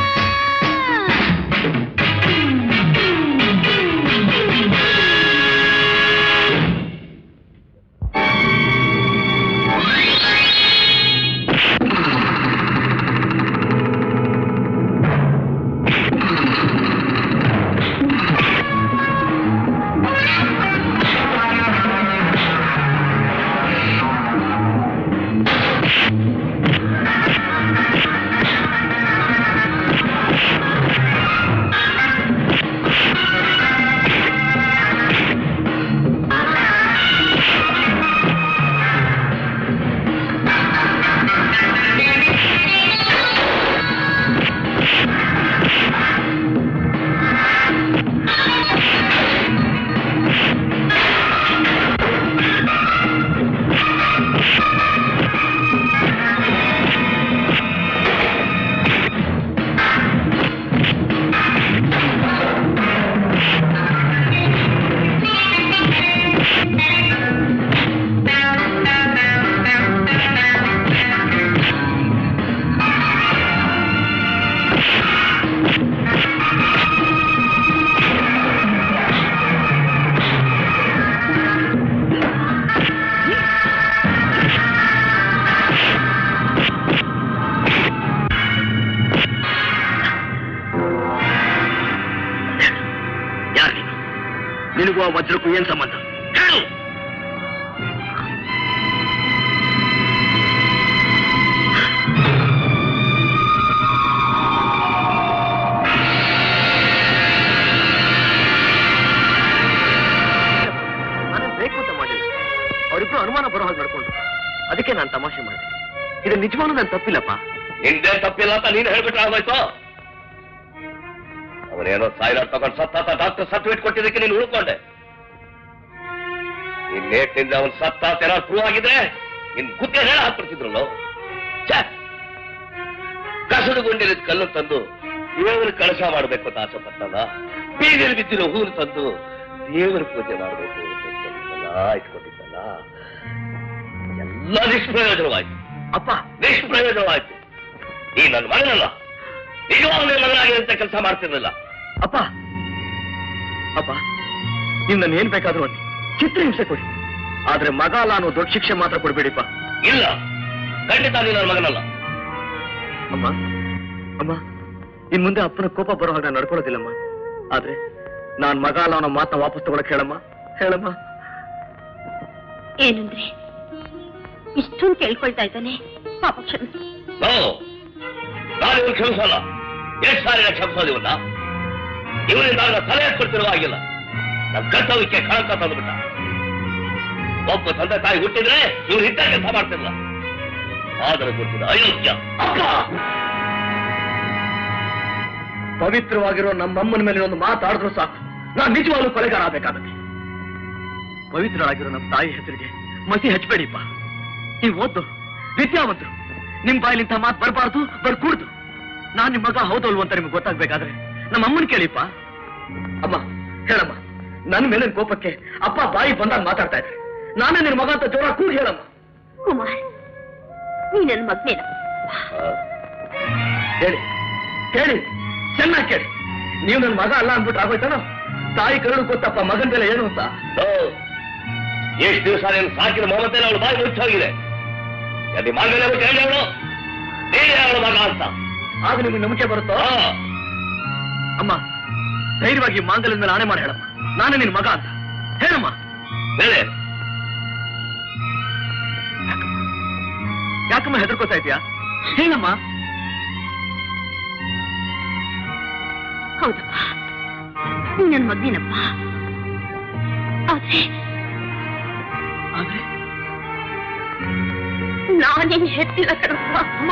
ನಿನಗೂ ಆ ವಜ್ರಕ್ಕೂ ಏನ್ ಸಂಬಂಧ ಹೇಳು? ನಾನು ಬೇಕು ಅಂತ ಮಾಡಿಲ್ಲ, ಅವರಿಬ್ರು ಅನುಮಾನ ಬರೋ ಹಾಗೆ ನಡ್ಕೊಂಡ್ರು, ಅದಕ್ಕೆ ನಾನು ತಮಾಷೆ ಮಾಡಿದೆ. ಇದು ನಿಜವಾಗ್ಲೂ ನಾನು ತಪ್ಪಿಲ್ಲಪ್ಪ. ನಿಂದೇ ತಪ್ಪಿಲ್ಲ ಅಂತ ನೀನು ಹೇಳ್ಬಿಟ್ರೆ ಆಗೋಯ್ತು. ಅವನೇನೋ ಸಾಯಿಲಾಡ್ ತಗೊಂಡು ಸತ್ತ ಡಾಕ್ಟರ್ ಸರ್ಟಿಫಿಕೇಟ್ ಕೊಟ್ಟಿದ್ದಕ್ಕೆ ನೀನು ಉಳ್ಕೊಂಡೆ. ನಿನ್ ನೇಟ್ನಿಂದ ಅವನು ಸತ್ತ ತೆರ ಪ್ರೂವ್ ಆಗಿದ್ರೆ ನಿನ್ ಗುದ್ದೆ ಹೇಳ ಹಾಕ್ಬಿಡ್ತಿದ್ರು. ಕಸದುಗೊಂಡಿರೋದು ಕಲ್ಲು ತಂದು ದೇವರ ಕಳಶ ಮಾಡಬೇಕು ಅಂತ ಆಸೆ ಪಟ್ಟಲ್ಲ, ಬೀದಿಯಲ್ಲಿ ಬಿದ್ದಿರೋ ಹೂನು ತಂದು ದೇವರ ಪೂಜೆ ಮಾಡಬೇಕು ಇಟ್ಕೊಂಡಿದ್ದಲ್ಲ, ಎಲ್ಲ ನಿಷ್ಪ್ರಯೋಜನವಾಯ್ತು. ಅಪ್ಪ ನಿಷ್ಪ್ರಯೋಜನವಾಯ್ತು. ನೀ ನನ್ನ ಮಗನಲ್ಲ, ನಿಜವಾಗ್ಲೂ ಮಗನಾಗಿರಂತ ಕೆಲಸ ಮಾಡ್ತಿರ್ಲಿಲ್ಲ. ಅಪ್ಪ ಅಪ್ಪ ನೀವು ನನ್ನ ಏನ್ ಬೇಕಾದ್ರೂ ಅನ್ನಿ, ಚಿತ್ರಹಿಂಸೆ ಕೊಡಿ, ಆದ್ರೆ ಮಗ ಅಲ್ಲ ಅನ್ನೋ ದೊಡ್ಡ ಶಿಕ್ಷೆ ಮಾತ್ರ ಕೊಡ್ಬೇಡಿಪ್ಪ. ಇಲ್ಲ, ಖಂಡಿತ ನೀ ನನ್ನ ಮಗನಲ್ಲ. ಅಮ್ಮ ಅಮ್ಮ ಇನ್ ಮುಂದೆ ಅಪ್ಪನ ಕೋಪ ಬರೋ ಹಾಗೆ ನಾನು ನಡ್ಕೊಳ್ಳೋದಿಲ್ಲಮ್ಮ. ಆದ್ರೆ ನಾನ್ ಮಗ ಅಲ್ಲ ಅವನ ಮಾತನ್ನ ವಾಪಸ್ ತಗೊಳಕ್ ಹೇಳಮ್ಮ, ಹೇಳಮ್ಮ. ಏನಂದ್ರೆ ಇಷ್ಟೊಂದು ಕೇಳ್ಕೊಳ್ತಾ ಇದ್ದಾನೆ, ಪಾಪ ಕ್ಷಮಿಸು. ನಾನು ಇವ್ರು ಕ್ಷಮಿಸಲ್ಲ. ಎಷ್ಟು ಸಾರಿ ಕ್ಷಮಿಸೋದು ಇವನ್ನ? ಇವರಿಂದ ತಲೆ ಹಾಕೊಳ್ತಿರುವ ಆಗಿಲ್ಲ. ನನ್ನ ಕರ್ತವ್ಯಕ್ಕೆ ಕಳಂಕ ತಂದ್ಬಿಟ್ಟ. ಒಬ್ಬ ತಂದೆ ತಾಯಿ ಹುಟ್ಟಿದ್ರೆ ಇವ್ರು ಇಂಥ ಕೆಲಸ ಮಾಡ್ತಿಲ್ಲ. ಆದರೆ ಗೊತ್ತಿಲ್ಲ ಅಯೋಗ್ಯ ಅಪ್ಪ. ಪವಿತ್ರವಾಗಿರೋ ನಮ್ಮಮ್ಮನ ಮೇಲೆ ಒಂದು ಮಾತಾಡಿದ್ರು ಸಾಕು, ನಾನ್ ನಿಜವಾಗ್ಲೂ ಕೊಲೆಗಾರ ಆಗ್ಬೇಕಾಗತ್ತೆ. ಪವಿತ್ರರಾಗಿರೋ ನಮ್ಮ ತಾಯಿ ಹೆಸರಿಗೆ ಮಸಿ ಹಚ್ಬೇಡಿಪ್ಪ. ನೀವು ಓದ್ದು ವಿದ್ಯಾವಂತರು, ನಿಮ್ ಬಾಯಿಲಿಂತ ಮಾತು ಬರಬಾರ್ದು, ಬರ್ಕೂಡ್ದು. ನಾನ್ ನಿಮ್ ಮಗ ಹೌದಲ್ವ ಅಂತ ನಿಮ್ಗೆ ಗೊತ್ತಾಗ್ಬೇಕಾದ್ರೆ ನಮ್ಮ ಅಮ್ಮನ ಕೇಳಿಪ್ಪ. ಅಮ್ಮ ಹೇಳಮ್ಮ, ನನ್ನ ಮೇಲಿನ ಕೋಪಕ್ಕೆ ಅಪ್ಪ ಬಾಯಿ ಬಂದಾಗ ಮಾತಾಡ್ತಾ ಇದ್ರೆ ನಾನೇ ನಿನ್ ಮಗ ಅಂತ ಜೋರ ಕೂಗಿ ಹೇಳಮ್ಮ. ಕುಮಾರ್, ನೀ ನನ್ನ ಮಗನೇನ? ಹೇಳಿ ಹೇಳಿ, ಚೆನ್ನಾಗಿ ಕೇಳಿ. ನೀವು ನನ್ನ ಮಗ ಅಲ್ಲ ಅಂದ್ಬಿಟ್ಟು ಆಗೋಯ್ತಾನೋ? ತಾಯಿ ಕರಳು ಗೊತ್ತಪ್ಪ ಮಗನ ಬೆಲೆ ಏನು ಅಂತ. ಎಷ್ಟು ದಿವಸ ನೀನು ಸಾಕಿದ ಮಮತೆಲ್ಲ ಅವಳು ಬಾಯಿ ಮುಚ್ಚ ಹೋಗಿದೆ. ಅಲ್ಲಿ ಮಗನೇ ಬಿಟ್ಟು ಹೇಳಿ ಅವಳು ನೀನೇ ಅವಳ ಮಗ ಅಂತ. ಆಗ ನಿಮ್ಗೆ ನಂಬಿಕೆ ಬರುತ್ತೋ? ಅಮ್ಮ ಧೈರ್ಯವಾಗಿ ಮಾಂಗಲ್ಯದ ಮೇಲೆ ಆಣೆ ಮಾಡಿ ಹೇಳಮ್ಮ, ನಾನೇ ನಿನ್ ಮಗ ಅಂತ ಹೇಳಮ್ಮ. ಹೇಳಿ. ಯಾಕಮ್ಮ ಹೆದರ್ಕೋತಾ ಇದೀಯಾ? ಹೇಳಮ್ಮ. ಹೌದಪ್ಪ, ನೀ ನನ್ನ ಮಗನೇನಪ್ಪ. ಆದ್ರೆ ಆದ್ರೆ ನಾನೇನ್ ಹೆತ್ತಿಲ್ಲ ಕಣಪ್ಪ. ಅಮ್ಮ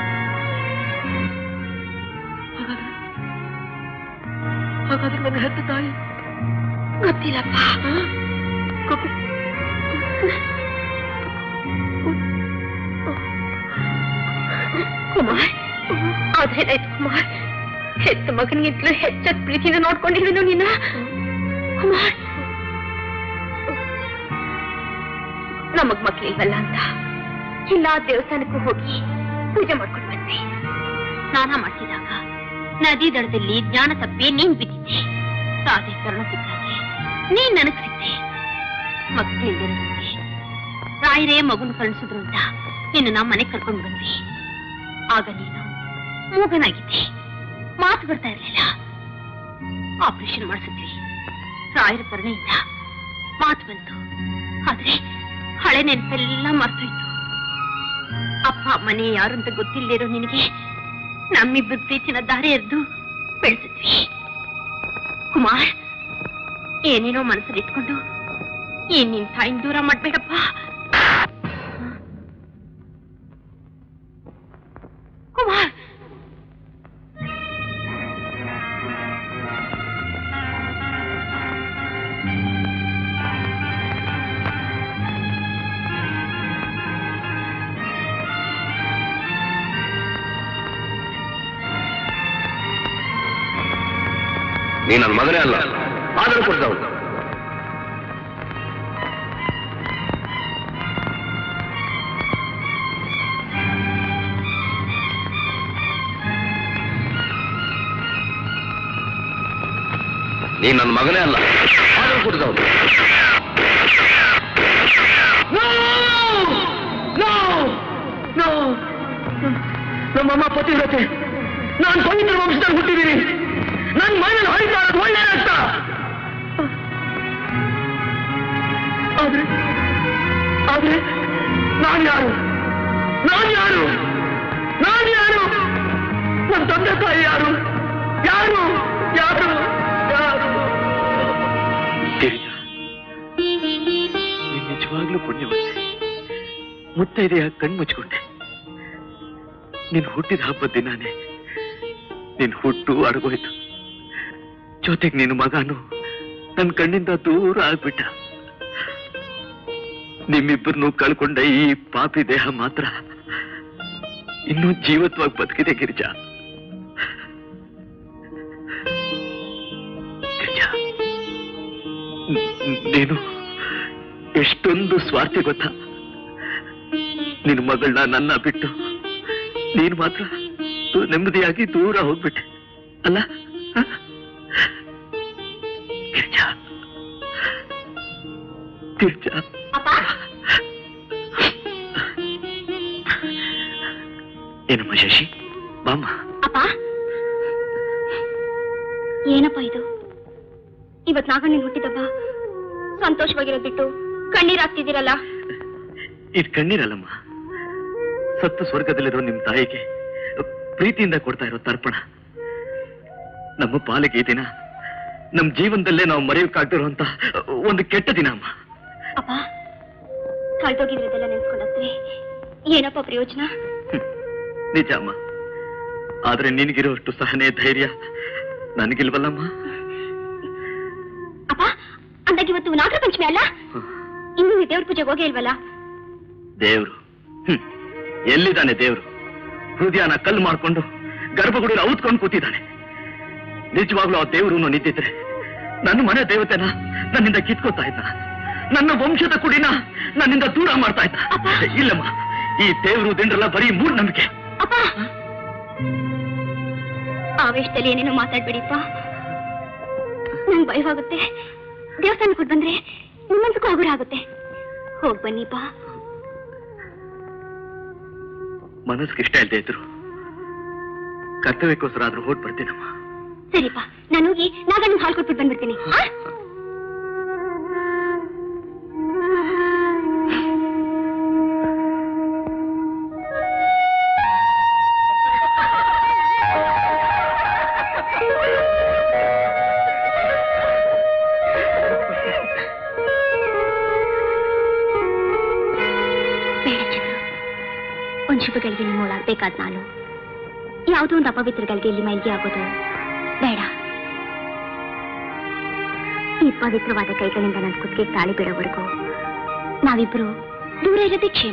ಹಾಗಾದ್ರೆ ನನ್ನ ಹೆತ್ತ ತಾಯಿ ಗೊತ್ತಿಲ್ಲಪ್ಪ. ಕುಮಾರ್, ಆದ್ರೇನಾಯ್ತು ಕುಮಾರ್? ಹೆತ್ತ ಮಗನಿಗಿಂತಲೂ ಹೆಚ್ಚಾದ ಪ್ರೀತಿನ ನೋಡ್ಕೊಂಡಿರುವೆನು ನಿನ್ನ. ಕುಮಾರ್, ನಮಗ್ ಮಕ್ಳಿಲ್ವಲ್ಲ ಅಂತ ಎಲ್ಲಾ ದೇವಸ್ಥಾನಕ್ಕೂ ಹೋಗಿ ಪೂಜೆ ಮಾಡ್ಕೊಂಡು ಬಂದೆ. ಸ್ನಾನ ಮಾಡ್ತಿದ್ದಾಗ ನದಿ ದಡದಲ್ಲಿ ಜ್ಞಾನ ತಪ್ಪಿ ನೀನ್ ಬಿದ್ದಿದ್ದೆ. ತಾದೆ ಕರ್ಣ ಸಿಕ್ಕಾಗೆ ನೀನ್ ನನಗ್ ಸಿಕ್ತೆ. ಮಕ್ಕಳಿಲ್ದಿರೋದಕ್ಕೆ ರಾಯರೇ ಮಗುನ ಕಳಿಸಿದ್ರು ಅಂತ ನಿನ್ನ ನಾ ಮನೆಗೆ ಕರ್ಕೊಂಡು ಬಂದ್ವಿ. ಆಗ ನೀನು ಮೂಗನಾಗಿದ್ದೆ, ಮಾತು ಬರ್ತಾ ಇರ್ಲಿಲ್ಲ. ಆಪರೇಷನ್ ಮಾಡಿಸಿದ್ವಿ. ರಾಯರ ಕರುಣೆಯಿಂದ ಮಾತು ಬಂತು. ಆದ್ರೆ ಹಳೆ ನೆನಪೆಲ್ಲ ಮರ್ತೋಯ್ತು. ಅಪ್ಪ ಮನೆ ಯಾರು ಅಂತ ಗೊತ್ತಿಲ್ಲದಿರೋ ನಿನಗೆ ನಮ್ಮಿಬ್ಬರ ಪ್ರೀತಿನ ದಾರಿ ಎರೆದು ಬೆಳೆಸಿದ್ವಿ. ಕುಮಾರ್, ಏನೇನೋ ಮನಸ್ಸಲ್ಲಿ ಇಟ್ಕೊಂಡು ಏನ್ ನಿನ್ ತಾಯಿನ ದೂರ ಮಾಡ್ಬೇಡಪ್ಪ. ಕುಮಾರ್, ನೀ ನನ್ನ ಮಗನೇ ಅಲ್ಲ, ಆದರೂ ಕೊಡ್ದವಳು. ನೀ ನನ್ನ ಮಗನೇ ಅಲ್ಲ, ಆದರೂ ಕೊಡ್ದವಳು. ನಮ್ಮಮ್ಮ ಪತಿವ್ರತೆ, ನಾನು ಪವಿತ್ರ ವಂಶದಲ್ಲಿ ಹುಟ್ಟಿದ್ದೀನಿ. ನನ್ನ ಮೈನಲ್ಲಿ ಹರಿತಾ ಇರೋದು ಒಳ್ಳೆ ರಕ್ತ. ಆದ್ರೆ ಆದ್ರೆ ನಾನು ಯಾರು? ನಾನು ಯಾರು? ನಾನು ಯಾರು? ನನ್ನ ತಂದೆ ತಾಯಿ ಯಾರು? ಯಾರು ಯಾರು ಯಾರು? ನೀನ್ ನಿಜವಾಗ್ಲೂ ಪುಣ್ಯವಂತೆ. ಮುತ್ತೈದೆಯ ಕಣ್ಮುಚ್ಕೊಂಡೆ. ನೀನ್ ಹುಟ್ಟಿದ ಹಬ್ಬದ ದಿನಾನೇ ನಿನ್ ಹುಟ್ಟು ಅಡಗೋಯ್ತು. ಜೊತೆಗೆ ನಿನ್ನ ಮಗನು ನನ್ನ ಕಣ್ಣಿಂದ ದೂರ ಆಗ್ಬಿಟ್ಟ. ನಿಮ್ಮಿಬ್ಬರನ್ನು ಕಳ್ಕೊಂಡ ಈ ಪಾಪಿ ದೇಹ ಮಾತ್ರ ಇನ್ನೂ ಜೀವತ್ವಾಗಿ ಬದುಕಿದೆ. ಗಿರಿಜಾ, ಗಿರಿಜಾ, ನೀನು ಎಷ್ಟೊಂದು ಸ್ವಾರ್ಥಿ ಗೊತ್ತಾ? ನಿನ್ನ ಮಗಳನ್ನ ನನ್ನ ಬಿಟ್ಟು ನೀನು ಮಾತ್ರ ನೆಮ್ಮದಿಯಾಗಿ ದೂರ ಹೋಗ್ಬಿಟ್ಟೆ ಅಲ್ಲ? ಗಿರಿಜಾ, ಗಿರಿಜಾ, ಏನಮ್ಮ ಶಶಿ? ಬಾಮ್ಮ. ಅಪ್ಪ, ಏನಪ್ಪ ಇದು? ಇವತ್ ನಾಗಣ್ಣನ್ ಹುಟ್ಟಿದಬ್ಬ, ಸಂತೋಷವಾಗಿರೋದ್ ಬಿಟ್ಟು ಕಣ್ಣೀರಾಗ್ತಿದ್ದೀರಲ್ಲ. ಇದು ಕಣ್ಣೀರಲ್ಲಮ್ಮ, ಸತ್ತು ಸ್ವರ್ಗದಲ್ಲಿರೋ ನಿಮ್ ತಾಯಿಗೆ ಪ್ರೀತಿಯಿಂದ ಕೊಡ್ತಾ ಇರೋ ತರ್ಪಣ. ನಮ್ಮ ಪಾಲಿಗೆ ಈ ದಿನ ನಮ್ ಜೀವನದಲ್ಲೇ ನಾವು ಮರೆಯೋಕ್ಕಾಗ್ದಿರುವಂತ ಒಂದು ಕೆಟ್ಟ ದಿನ ಅಮ್ಮ. ಅಪ್ಪ, ಕಳ್ದೋಗಿದ್ರದೆಲ್ಲ ನೆನ್ಸ್ಕೊಂಡತ್ರಿ ಏನಪ್ಪ ಪ್ರಯೋಜನ? ನಿಜ ಅಮ್ಮ, ಆದ್ರೆ ನಿನಗಿರೋಷ್ಟು ಸಹನೆ ಧೈರ್ಯ ನನಗಿಲ್ವಲ್ಲಮ್ಮ. ಅಪ್ಪ, ಅಂದಾಗ ಇವತ್ತು ನಾಗರ ಪಂಚಮಿ ಅಲ್ಲ, ಇನ್ನು ದೇವ್ರ ಪೂಜೆಗೆ ಹೋಗೇ ಇಲ್ವಲ್ಲ? ದೇವ್ರು ಹ್ಮ್ ಎಲ್ಲಿದ್ದಾನೆ ದೇವ್ರು? ಹೃದಯನ ಕಲ್ಲು ಮಾಡ್ಕೊಂಡು ಗರ್ಭಗುಡಿಯಲ್ಲಿ ಔತ್ಕೊಂಡು ಕೂತಿದ್ದಾನೆ. ನಿಜವಾಗ್ಲೂ ಆ ದೇವ್ರು ನಿಂತಿದ್ರೆ ನನ್ನ ಮನೆ ದೇವತೆನ ನನ್ನಿಂದ ಕಿತ್ಕೋತಾ ಇದ್ದ, ನನ್ನ ವಂಶದ ಕುಡಿನ ನನ್ನಿಂದ ದೂರ ಮಾಡ್ತಾ ಇದ್ದ. ಇಲ್ಲಮ್ಮ, ಈ ದೇವ್ರು ದಿಂಡ್ರಲ್ಲ ಬರೀ ಮೂಢನಂಬಿಕೆ. ಅಪ್ಪ, ಆವೇಶದಲ್ಲಿ ಏನೇನೋ ಮಾತಾಡ್ಬೇಡಿಪ್ಪ, ನಂಗೆ ಭಯವಾಗುತ್ತೆ. ದೇವಸ್ಥಾನ ಕೊಟ್ಟು ಬಂದ್ರೆ ನಿಮ್ಮನ್ಸಕ್ಕೂ ಹಗುರ ಆಗುತ್ತೆ. ಹೋಗ್ ಬನ್ನಿಪ್ಪ. ಮನಸ್ಸಿಗೆ ಇಷ್ಟ ಇಲ್ಲದೆ ಇದ್ರು ಕರ್ತವ್ಯಕ್ಕೋಸ್ಕರ ಆದ್ರೂ ಹೊರಟು ಬರ್ತೀನಮ್ಮ. ಸರಿಪ್ಪ, ನಾನು ಹೋಗಿ ನಾಗಣ್ಣ ಹಾಲು ಕೊಟ್ಬಿಟ್ಟು ಬಂದ್ಬಿಡ್ತೀನಿ. ಬೇಡ ಚಂದ್ರು, ಒಂದ್ ಶುಭಗಳಿಗೆ ನಿಮ್ಮೊಳಾಗ್ಬೇಕಾದ್ ನಾನು ಯಾವುದೋ ಒಂದು ಅಪವಿತ್ರಗಳಿಗೆ ಇಲ್ಲಿ ಮೈಲಿಗೆ ಆಗೋದು ಬೇಡ. ಈ ಪವಿತ್ರವಾದ ಕೈಗಳಿಂದ ನನ್ನ ಕುತ್ತಿಗೆ ತಾಳಿ ಬಿಡೋವರೆಗೂ ನಾವಿಬ್ರು ದೂರ ಇರೋದೇ ಕ್ಷೇಮ.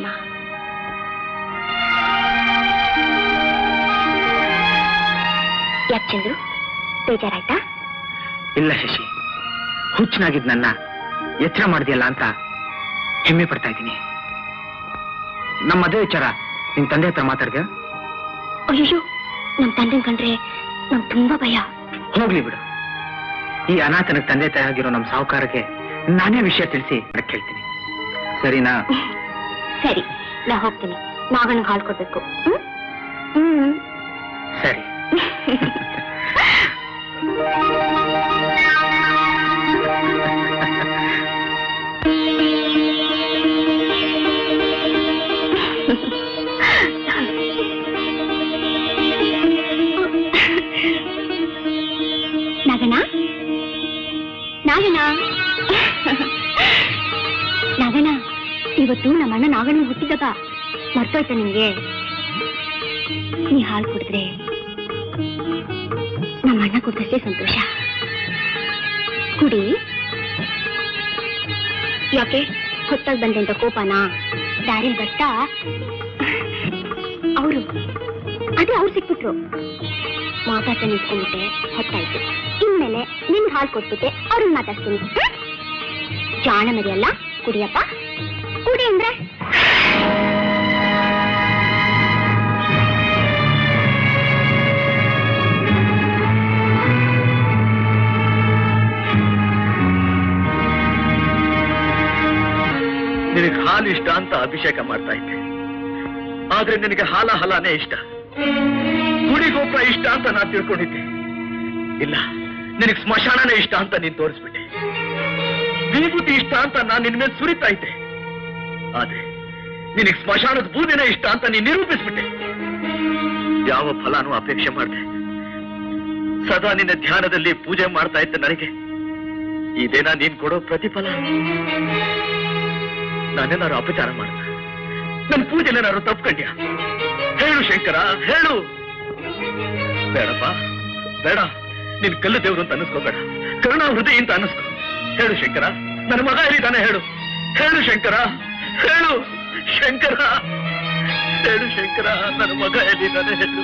ಯಾಕೆ ಚಂದ್ರು, ಬೇಜಾರಾಯ್ತಾ? ಇಲ್ಲ ಶಶಿ, ಹುಚ್ಚನಾಗಿದ್ ನನ್ನ ಎಚ್ಚರ ಮಾಡಿದೆಯಲ್ಲ ಅಂತ ಹೆಮ್ಮೆ ಪಡ್ತಾ ಇದ್ದೀನಿ. ನಮ್ಮ ಮದುವೆ ವಿಚಾರ ನಿಮ್ ತಂದೆ ಹತ್ರ ಮಾತಾಡ್ದ? ಅಯ್ಯೋ, ನಮ್ ತಂದೆ ಕಂಡ್ರೆ ನಮ್ ತುಂಬಾ ಭಯ. ಹೋಗ್ಲಿ ಬಿಡು, ಈ ಅನಾಥನಿಗೆ ತಂದೆ ತಾಯಿ ಆಗಿರೋ ನಮ್ ಸಾಹುಕಾರಕ್ಕೆ ನಾನೇ ವಿಷಯ ತಿಳಿಸಿ ಕೇಳ್ತೀನಿ, ಸರಿನಾ? ಸರಿ, ನಾ ಹೋಗ್ತೀನಿ. ನಾಗಣ್ಣ ಹಾಲು ಕೊಡ್ಬೇಕು. ಹ್ಮ್ ಹ್ಮ್ ಸರಿ. ನಾಗಣ್ಣ, ನಾಗಣ್ಣ, ನಾಗಣ್ಣ, ಇವತ್ತು ನಮ್ಮಣ್ಣ ನಾಗಣ್ಣ ಹುಟ್ಟಿದಬ್ಬ, ಮರ್ತೋಯ್ತಾ ನಿಮ್ಗೆ? ನೀ ಹಾಲು ಕುಡಿದ್ರೆ ನಮ್ಮಣ್ಣ ಕುಡಿದಷ್ಟೇ ಸಂತೋಷ. ಕುಡಿ. ಯಾಕೆ ಹೊತ್ತಾಗಿ ಬಂದೆ ಅಂತ ಕೋಪನಾ? ದಾರಿಲ್ ಬರ್ತಾ ಅವರು ಅದೇ ಅವ್ರು ಸಿಕ್ಬಿಟ್ರು, ಮಾತಾಡ್ತಾ ನಿಂತ್ಕೊಂಡ್ಬಿಟ್ಟೆ. ಹೊತ್ತಾಯ್ತು, ಇನ್ಮೇಲೆ ನಿನ್ ಹಾಲು ಕೊಟ್ಬಿಟ್ಟೆ ಅವ್ರನ್ನ ಮಾತಾಡ್ತೀನಿ. ಜಾಣ ಮರಿಯಲ್ಲ, ಕುಡಿಯಪ್ಪ, ಕುಡಿ ಅಂದ್ರೆ. ನಿನಗೆ ಹಾಲು ಇಷ್ಟ ಅಂತ ಅಭಿಷೇಕ ಮಾಡ್ತಾ ಇದ್ದೆ, ಆದ್ರೆ ನಿನಗೆ ಹಾಲ ಹಲಾನೇ ಇಷ್ಟ, ಗುಡಿ ಗೋಪುರ ಇಷ್ಟ ಅಂತ ನಾನು ತಿಳ್ಕೊಂಡಿದ್ದೆ. ಇಲ್ಲ, ನಿನಗೆ ಸ್ಮಶಾನನೇ ಇಷ್ಟ ಅಂತ ನೀನ್ ತೋರಿಸ್ಬಿಟ್ಟೆ. ವಿಭೂತಿ ಇಷ್ಟ ಅಂತ ನಾನು ನಿನ್ ಮೇಲೆ ಸುರಿತಾ ಇದ್ದೆ, ಆದ್ರೆ ನಿನಗೆ ಸ್ಮಶಾನದ ಬೂದಿನೇ ಇಷ್ಟ ಅಂತ ನೀನ್ ನಿರೂಪಿಸ್ಬಿಟ್ಟೆ. ಯಾವ ಫಲಾನು ಅಪೇಕ್ಷೆ ಮಾಡಿದೆ, ಸದಾ ನಿನ್ನ ಧ್ಯಾನದಲ್ಲಿ ಪೂಜೆ ಮಾಡ್ತಾ ಇದ್ದ ನನಗೆ ಇದೇನಾ ನೀನ್ ಕೊಡೋ ಪ್ರತಿಫಲ? ನಾನೇನಾರು ಅಪಚಾರ ಮಾಡ, ನನ್ನ ಪೂಜೆನೇನಾರು ತಪ್ಕೊಂಡ್ಯಾ? ಹೇಳು ಶಂಕರ, ಹೇಳು. ಬೇಡಪ್ಪ, ಬೇಡ, ನಿನ್ ಕಲ್ಲು ದೇವ್ರು ಅಂತ ಅನ್ನಿಸ್ಕೋಬೇಡ, ಕರುಣಾ ಹೃದಯ ಅಂತ ಅನ್ನಿಸ್ಕೊ. ಹೇಳು ಶಂಕರ, ನನ್ನ ಮಗ ಎಲ್ಲಿದ್ದಾನೆ? ಹೇಳು, ಹೇಳು ಶಂಕರ, ಹೇಳು ಶಂಕರ, ಹೇಳು ಶಂಕರ, ನನ್ನ ಮಗ ಎಲ್ಲಿದ್ದಾನೆ? ಹೇಳು.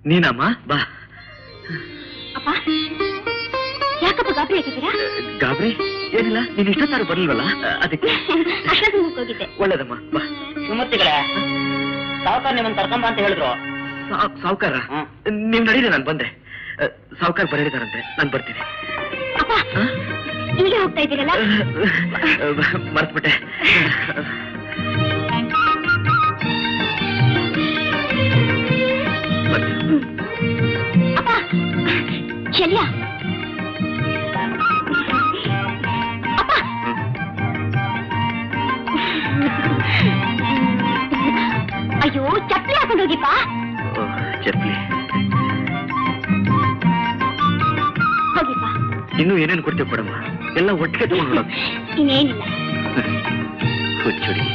ನೀನಮ್ಮ ಬಾ. ಅಪ್ಪ ಯಾಕಪ್ಪ ಗಾಬರಿ ಆಗಿದ್ದೀರಾ? ಗಾಬರಿ ಏನಿಲ್ಲ, ನೀನ್ ಇಷ್ಟೊತ್ತಾರು ಬರ್ಲಿಲ್ವಲ್ಲ ಅದಕ್ಕೆ. ಹೋಗಿದ್ದೆ. ಒಳ್ಳೇದಮ್ಮ ಬಾ. ಸುಮತಿಗಳೇ, ಸಾವುಕಾರ ನಿಮ್ಮನ್ನ ಕರ್ಕೊಂಬ ಅಂತ ಹೇಳಿದ್ರು. ಸಾವುಕಾರ ನೀವ್ ನಡೀರಿ, ನಾನು ಬಂದೆ. ಸಾವುಕಾರ ಬರೀದಾರಂತೆ, ನಾನು ಬರ್ತೀನಿ. ಅಪ್ಪ ಇಲ್ಲೇ ಹೋಗ್ತಾ ಇದ್ದೀರಲ್ಲ? ಮರ್ತ್ಬಿಟ್ಟೆ. ಅಪ್ಪ ಶಲ್ಯ, ಅಪ್ಪ ಅಯ್ಯೋ ಚಪ್ಪಲಿ ಹಾಕೊಂಡು ಹೋಗಿಪ್ಪ. ಚಪ್ಪಲಿ ಹೋಗಿಪ್ಪ. ಇನ್ನು ಏನೇನು ಕೊಡ್ತೇವೆ ಕೊಡಮ್ಮ, ಎಲ್ಲ ಒಟ್ಟಿಗೆ ತಗೊಂಡು ಇನ್ನೇನಿಲ್ಲ. ಹುಚ್ಚುಡಿ.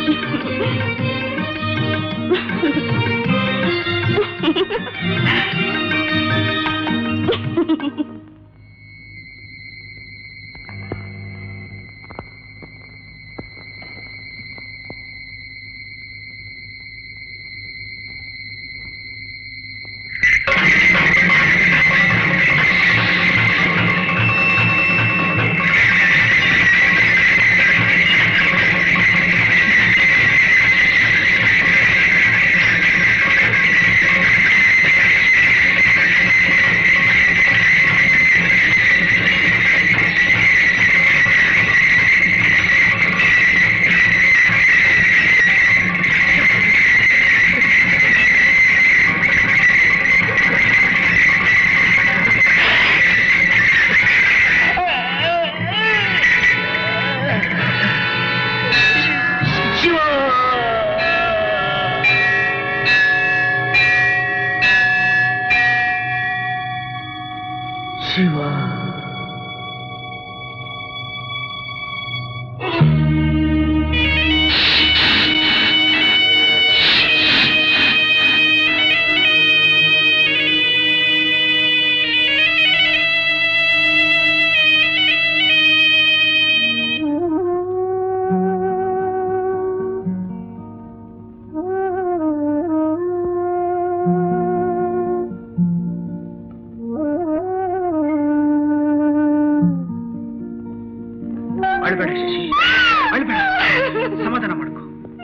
ಅಳ್ಬೇಡ ಶಶಿ, ಅಳ್ಬೇಡ, ಸಮಾಧಾನ ಮಾಡ್ಕೊ.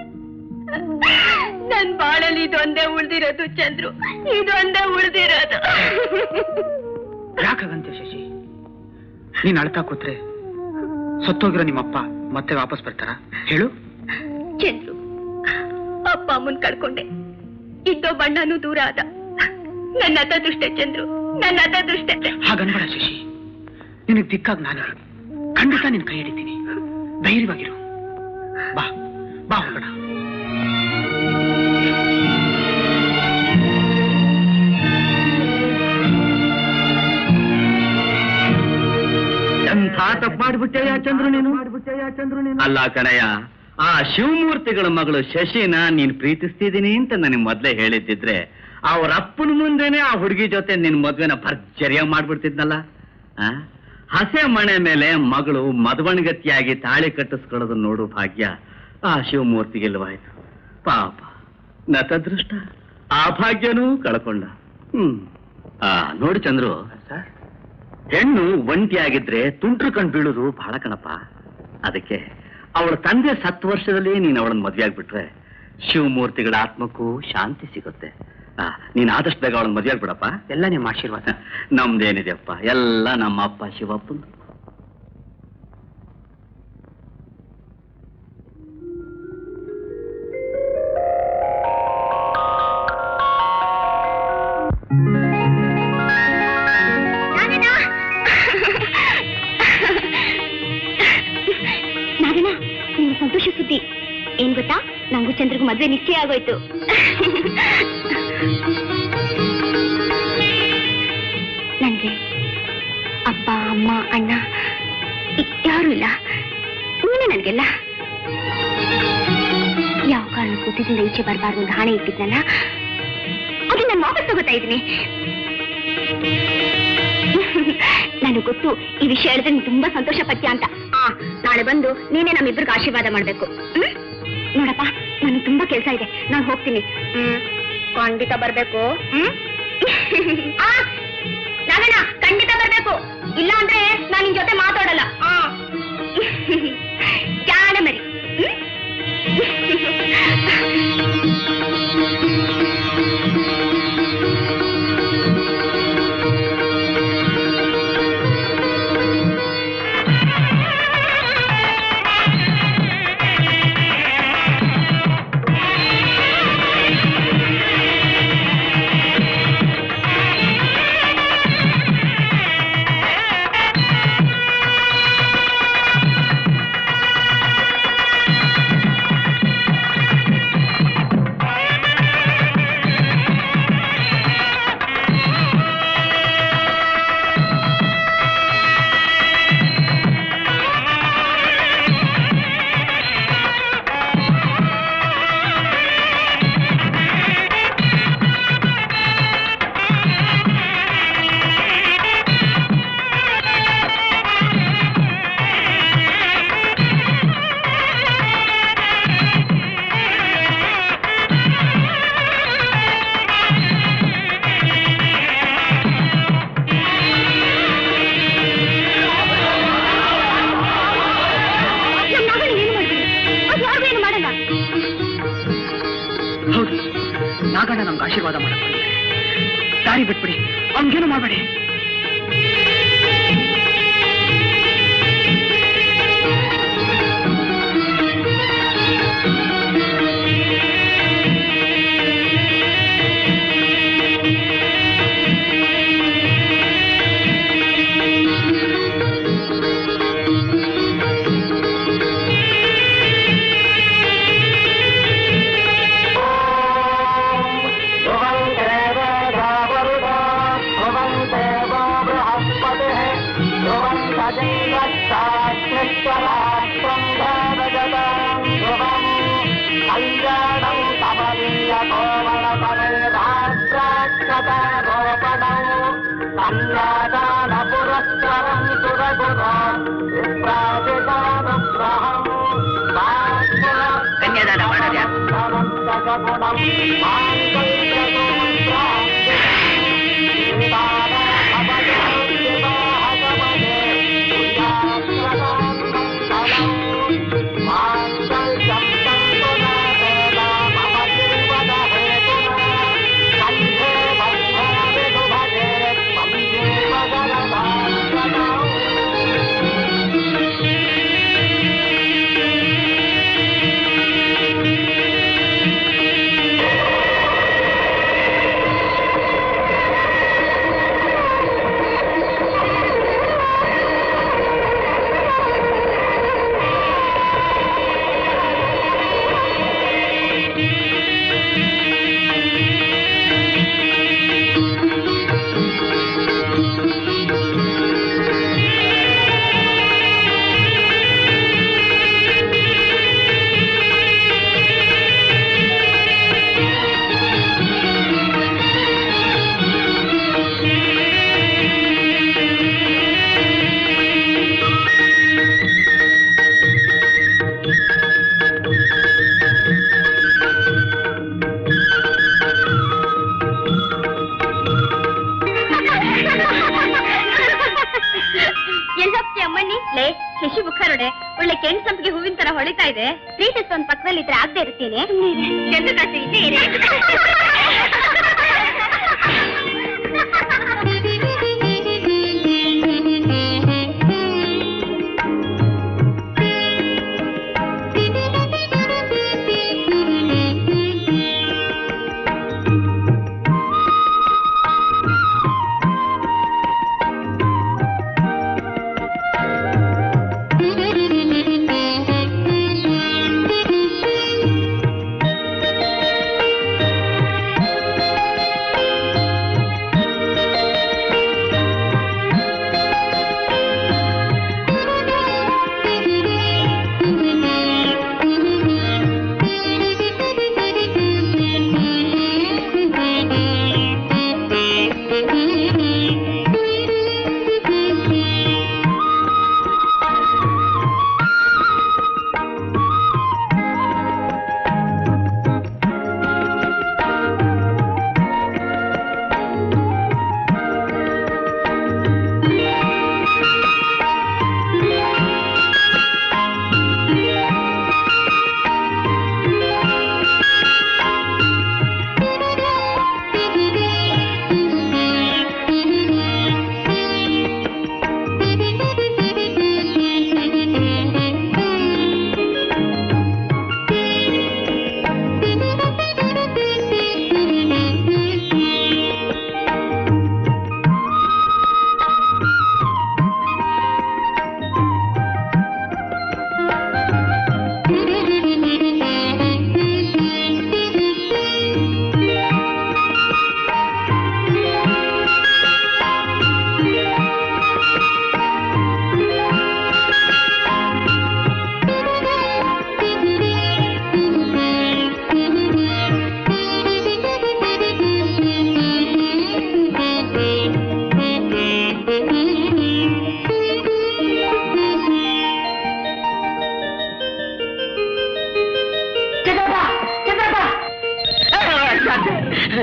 ನನ್ ಬಾಳಲ್ಲಿ ಇದೊಂದೇ ಉಳ್ದಿರೋದು ಚಂದ್ರು, ಇದೊಂದೇ ಉಳ್ದಿರೋದು. ಯಾಕಾಗಂತೆ ಶಶಿ? ನೀನ್ ಅಳ್ತಾ ಕೂತ್ರೆ ಸತ್ತೋಗಿರೋ ನಿಮ್ಮಪ್ಪ ಮತ್ತೆ ವಾಪಸ್ ಬರ್ತಾರ ಹೇಳು? ಚಂದ್ರು, ಅಪ್ಪ ಅಮ್ಮನ್ ಕಳ್ಕೊಂಡೆ, ಇದ್ದೋ ಬಣ್ಣನೂ ದೂರ ಆದ. ನನ್ನ ಅದೃಷ್ಟ ಚಂದ್ರು, ನನ್ನ ಅದೃಷ್ಟ. ಹಾಗನ್ಬೇಡ ಶಶಿ, ನಿನಗ್ ದಿಕ್ಕಾಗ ನಾನು ಖಂಡಿತ ನಿನ್ ಕೈ ಹಿಡಿತೀನಿ. ಧೈರ್ಯವಾಗಿರು. ಬಾ ಬಾ ಹೋಗೋಣ. ಎಂಥ ತಪ್ಪು ಮಾಡ್ಬಿಟ್ಟೆಯ ಚಂದ್ರು ನೀನು? ಅಲ್ಲ ಕಣಯ್ಯ, ಆ ಶಿವಮೂರ್ತಿಗಳ ಮಗಳು ಶಶಿನ ನೀನ್ ಪ್ರೀತಿಸ್ತಿದ್ದೀನಿ ಅಂತ ನನಗೆ ಮೊದ್ಲೇ ಹೇಳಿದ್ದಿದ್ರೆ ಅವ್ರ ಅಪ್ಪನ ಮುಂದೆನೆ ಆ ಹುಡುಗಿ ಜೊತೆ ನಿನ್ ಮದ್ವೆನ ಭರ್ಜರಿಯಾಗಿ ಮಾಡ್ಬಿಡ್ತಿದ್ನಲ್ಲ. ಆ ಹಸೆ ಮಣೆ ಮೇಲೆ ಮಗಳು ಮದವಣಗತಿಯಾಗಿ ತಾಳಿ ಕಟ್ಟಿಸ್ಕೊಳ್ಳೋದು ನೋಡು ಭಾಗ್ಯ ಆ ಶಿವಮೂರ್ತಿಗಿಲ್ವಾಯ್ತು. ಪಾಪ ನತದೃಷ್ಟ, ಆ ಭಾಗ್ಯನೂ ಕಳ್ಕೊಂಡ. ಹ್ಮ್ ಆ ನೋಡು ಚಂದ್ರು, ಹೆಣ್ಣು ಒಂಟಿಯಾಗಿದ್ರೆ ತುಂಟ್ರು ಕಂಡು ಬೀಳುದು ಬಹಳ ಕಣಪ್ಪ. ಅದಕ್ಕೆ ಅವಳ ತಂದೆ ಸತ್ತು ವರ್ಷದಲ್ಲಿ ನೀನು ಅವಳನ್ನ ಮದ್ವೆ ಆಗ್ಬಿಟ್ರೆ ಶಿವಮೂರ್ತಿಗಳ ಆತ್ಮಕ್ಕೂ ಶಾಂತಿ ಸಿಗುತ್ತೆ. ಆ ನೀನ್ ಆದಷ್ಟು ಬೇಗ ಅವಳನ್ನ ಮದ್ವೆ ಆಗ್ಬಿಡಪ್ಪ. ಎಲ್ಲ ನಿಮ್ಮ ಆಶೀರ್ವಾದ. ನಮ್ದೇನಿದೆಯಪ್ಪ, ಎಲ್ಲ ನಮ್ಮ ಅಪ್ಪ ಶಿವಪ್ಪಂದು. ಸಂತೋಷ ಸುದ್ದಿ ಏನ್ ಗೊತ್ತಾ? ನಂಗೂ ಚಂದ್ರಿಗೂ ಮದ್ವೆ ನಿಶ್ಚಯ ಆಗೋಯ್ತು. ನನ್ಗೆ ಅಪ್ಪ ಅಮ್ಮ ಅಣ್ಣ ಯಾರು ಇಲ್ಲ, ನೀನೇ ನನ್ಗೆಲ್ಲ. ಯಾವ ಕಾರಣಕ್ಕೂ ಕೂತಿದಿಂದ ಈಚೆ ಬರಬಾರ್ದು ಅಂತ ಹಾಣೆ ಇಟ್ಟಿದ್ನಲ್ಲ, ಅದು ನಾನು ವಾಪಸ್ ತಗೋತಾ ಇದ್ದೀನಿ. ನನಗೆ ಗೊತ್ತು ಈ ವಿಷಯ ಹೇಳಿದ್ರೆ ನೀನು ತುಂಬಾ ಸಂತೋಷ ಪಟ್ಯ ಅಂತ. ಆ ನಾಳೆ ಬಂದು ನೀನೇ ನಮ್ಮಿಬ್ಬರಿಗೆ ಆಶೀರ್ವಾದ ಮಾಡ್ಬೇಕು. ಹ್ಮ್ ನೋಡಪ್ಪ, ನನಗೆ ತುಂಬಾ ಕೆಲಸ ಇದೆ, ನಾನು ಹೋಗ್ತೀನಿ. ಹ್ಮ್ ಖಂಡಿತ ಬರ್ಬೇಕು. ಹ್ಮ್ ನಾಗಣ್ಣ ಖಂಡಿತ ಬರ್ಬೇಕು, ಇಲ್ಲ ಅಂದ್ರೆ ನಾನು ನಿನ್ ಜೊತೆ ಮಾತಾಡಲ್ಲ. ಜಾಣ ಮರಿ. ನಾಗಣ್ಣ ನಮ್ಗೆ ಆಶೀರ್ವಾದ ಮಾಡಕ್ ದಾರಿ ಬಿಟ್ಬಿಡಿ, ಅವ್ನಿಗೇನು ಮಾಡಬೇಡಿ. ಕನ್ಯಾದಾನ ಮಾಡೋದ್ಯಾ? ಶಶಿ ಬುಖಾರೋಡೆ ಒಳ್ಳೆ ಕೆಂಟ್ ಸಂಪಿಗೆ ಹೂವಿನ ತರ ಹೊಳಿತಾ ಇದೆ. ಪ್ರೀತಿಸ್ ಒಂದ್ ಪಕ್ಕದಲ್ಲಿ ಇದ್ರೆ ಆಗದೆ ಇರ್ತೀನಿ. ಚಂದ್ರ ಕಾಸು ಇದೆ.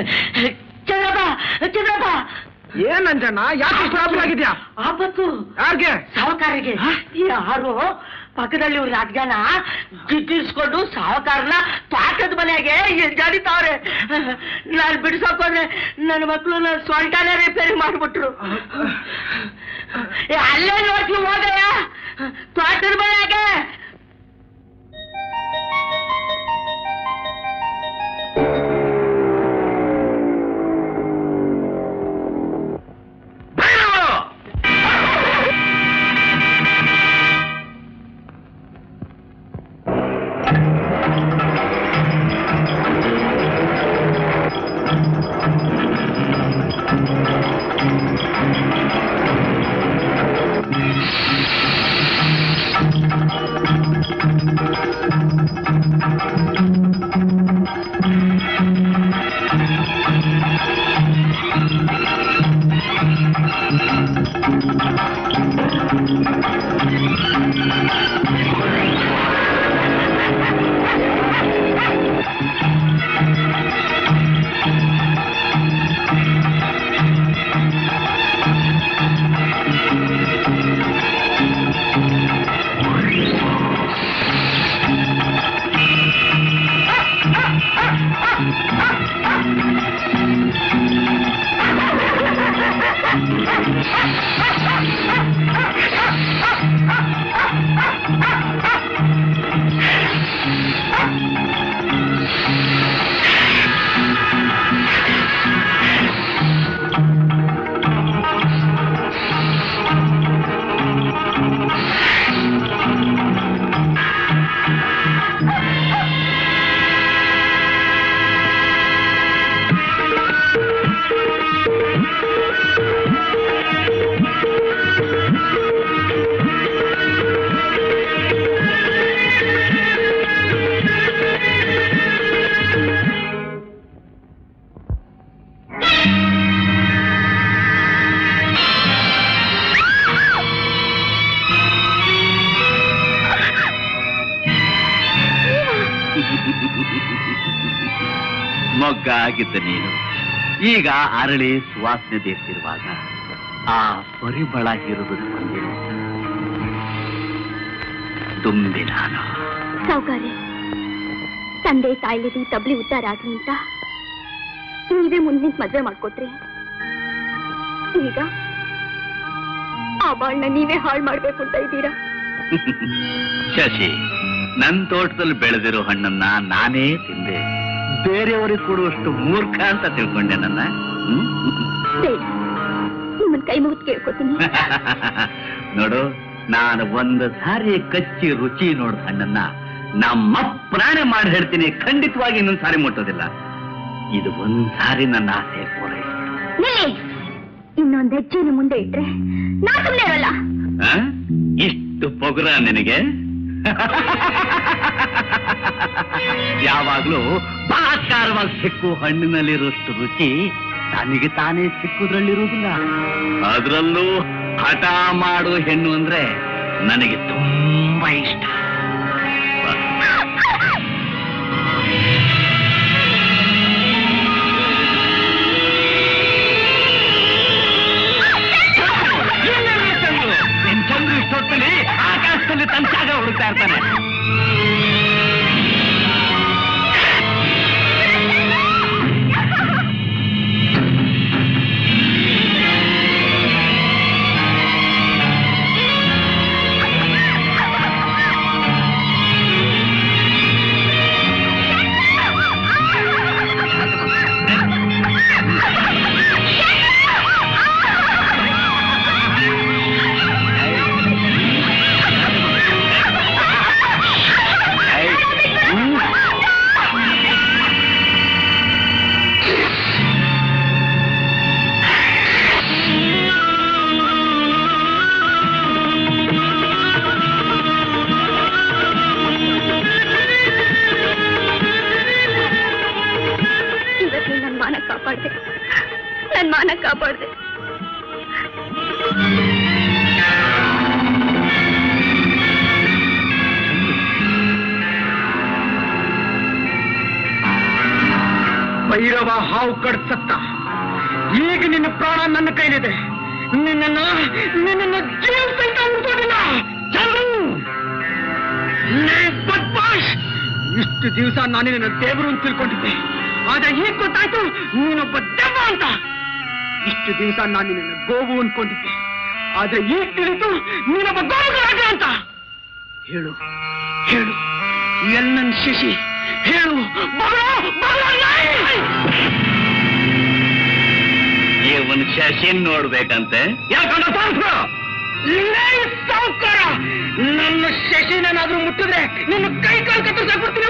ಚಂದ್ರಪ್ಪ ಚಂದ್ರಪ್ಪ ಏನ್ ಅಂಜಣ್ಣ ಯಾಕೆ ಪ್ರಾಬ್ಲಮ್ ಆಗಿದ್ಯಾ? ಆಪತ್ತು ಯಾರಿಗೆ? ಸಾಹುಕಾರಿಗೆ. ಯಾರು ಪಕ್ಕದಲ್ಲಿ ಇವ್ರ ರಾಜ್ಗಾನ ಗಿಟ್ಟಿಸ್ಕೊಂಡು ಸಾಹುಕಾರನ ಪಾಕದ ಮನೆಗೆ ಜಾಡಿತಾವ್ರೆ. ನಾನು ಬಿಡಿಸೋಕೊಂಡ್ರೆ ನನ್ನ ಮಕ್ಕಳು ಸ್ವಂಟನೇ ರಿಪೇರಿ ಮಾಡ್ಬಿಟ್ರು. ಅಲ್ಲೇ ನೋಡ್ತೀವಿ ಹೋದಯ್ಯ ತೋಟದ ಮನೆಗೆ. ಮೊಗ್ಗ ಆಗಿದ್ದ ನೀನು ಈಗ ಅರಳಿ ಸುವಾಸನೆ ದೇಸಿರುವಾಗ ಆ ಪರಿಮಳ ಹಿರಿದು ಬಂದಿರು ತುಂಬಿ ನಾನು. ಸೌಕರ್ಯ ತಂದೆ ತಾಯಿಲಿದು ತಬ್ಲಿ ಉದ್ದಾರ ಆಗ್ಲಿ ಅಂತ ನೀವೇ ಮುಂದಿನ ಮದ್ವೆ ಮಾಡ್ಕೊಟ್ರಿ. ಈಗ ಆ ಬಾಳ್ನ ನೀವೇ ಹಾಳು ಮಾಡ್ಬೇಕು ಅಂತ ಇದ್ದೀರಾ. ಶಶಿ, ನನ್ ತೋಟದಲ್ಲಿ ಬೆಳೆದಿರೋ ಹಣ್ಣನ್ನ ನಾನೇ ತಿಂದೆ, ಬೇರೆಯವರಿಗೆ ಕೊಡುವಷ್ಟು ಮೂರ್ಖ ಅಂತ ತಿಳ್ಕೊಂಡೆ ನನ್ನ. ನಿಮ್ಮನ್ ಕೈ ಮುಗಿದು ಕೇಳ್ಕೊತೀನಿ. ನೋಡು, ನಾನು ಒಂದು ಸಾರಿ ಕಚ್ಚಿ ರುಚಿ ನೋಡ್ ಹಣ್ಣನ್ನ ನಮ್ಮ ಪ್ರಾಣ ಮಾಡಿ ಹೇಳ್ತೀನಿ, ಖಂಡಿತವಾಗಿ ಇನ್ನೊಂದ್ ಸಾರಿ ಮುಟ್ಟೋದಿಲ್ಲ. ಇದು ಒಂದ್ ಸಾರಿ ನನ್ನ ಆಸೆ ಪೂರೈಸಿ. ಇನ್ನೊಂದ್ ಹೆಜ್ಜೆನ ಮುಂದೆ ಇಟ್ರೆ ನಾ ಸುಮ್ಮನೆ ಇರಲ್ಲ. ಇಷ್ಟು ಪೊಗರ ನಿನಗೆ? ಯಾವಾಗ್ಲೂ ಬಲಾತ್ಕಾರವಾಗಿ ಸಿಕ್ಕು ಹಣ್ಣಿನಲ್ಲಿರೋಷ್ಟು ರುಚಿ ತನಗೆ ತಾನೇ ಸಿಕ್ಕುದ್ರಲ್ಲಿರುವುದಿಲ್ಲ. ಅದರಲ್ಲೂ ಹಠ ಮಾಡೋ ಹೆಣ್ಣು ಅಂದ್ರೆ ನನಗೆ ತುಂಬಾ ಇಷ್ಟ. ಚಂದ್ರು ಇಷ್ಟೊತ್ತಲ್ಲಿ ಆಕಾಶದಲ್ಲಿ ತನ್ನ ಜಾಗ ಹುಡುಕ್ತಾ ಇರ್ತಾನೆ. ಹಾವು ಕಡ್ ಸತ್ತ. ಈಗ ನಿನ್ನ ಪ್ರಾಣ ನನ್ನ ಕೈಲಿದೆ. ನಿನ್ನನ್ನು ನಿನ್ನನ್ನು ಜೀವ ಸಹಿತ ಅನ್ಕೋದಿಲ್ಲ. ಬದ್ಮಾಶ್, ಇಷ್ಟು ದಿವಸ ನಾನು ನಿನ್ನ ದೇವರು ಅಂತ ತಿಳ್ಕೊಂಡಿದ್ದೆ. ಆದ್ರೆ ಈಗ ಗೊತ್ತಾಯ್ತು ನೀನೊಬ್ಬ ದೆವ್ವ ಅಂತ. ಇಷ್ಟು ದಿವಸ ನಾನು ನಿನ್ನ ಗೋವು ಅನ್ಕೊಂಡಿದ್ದೆ. ಆದ್ರೆ ಈಗ ತಿಳಿತು ನೀನೊಬ್ಬ ಗೋವುಗಳಾಗ ಅಂತ. ಹೇಳು ಹೇಳು ಎಲ್ ನನ್ ಶಶಿ, ಹೇಳು. ಇವನ್ ಶಶಿನ್ ನೋಡ್ಬೇಕಂತೆ. ಯಾಕಂದ್ರೆ ಸಾವುಕಾರ, ನನ್ನ ಶಶಿನೇನಾದ್ರೂ ಮುಟ್ಟಿದ್ರೆ ನಿನ್ನ ಕೈ ಕಾಲು ಕತ್ತರಿಸಾಕ್ಬಿಡ್ತೀನಿ.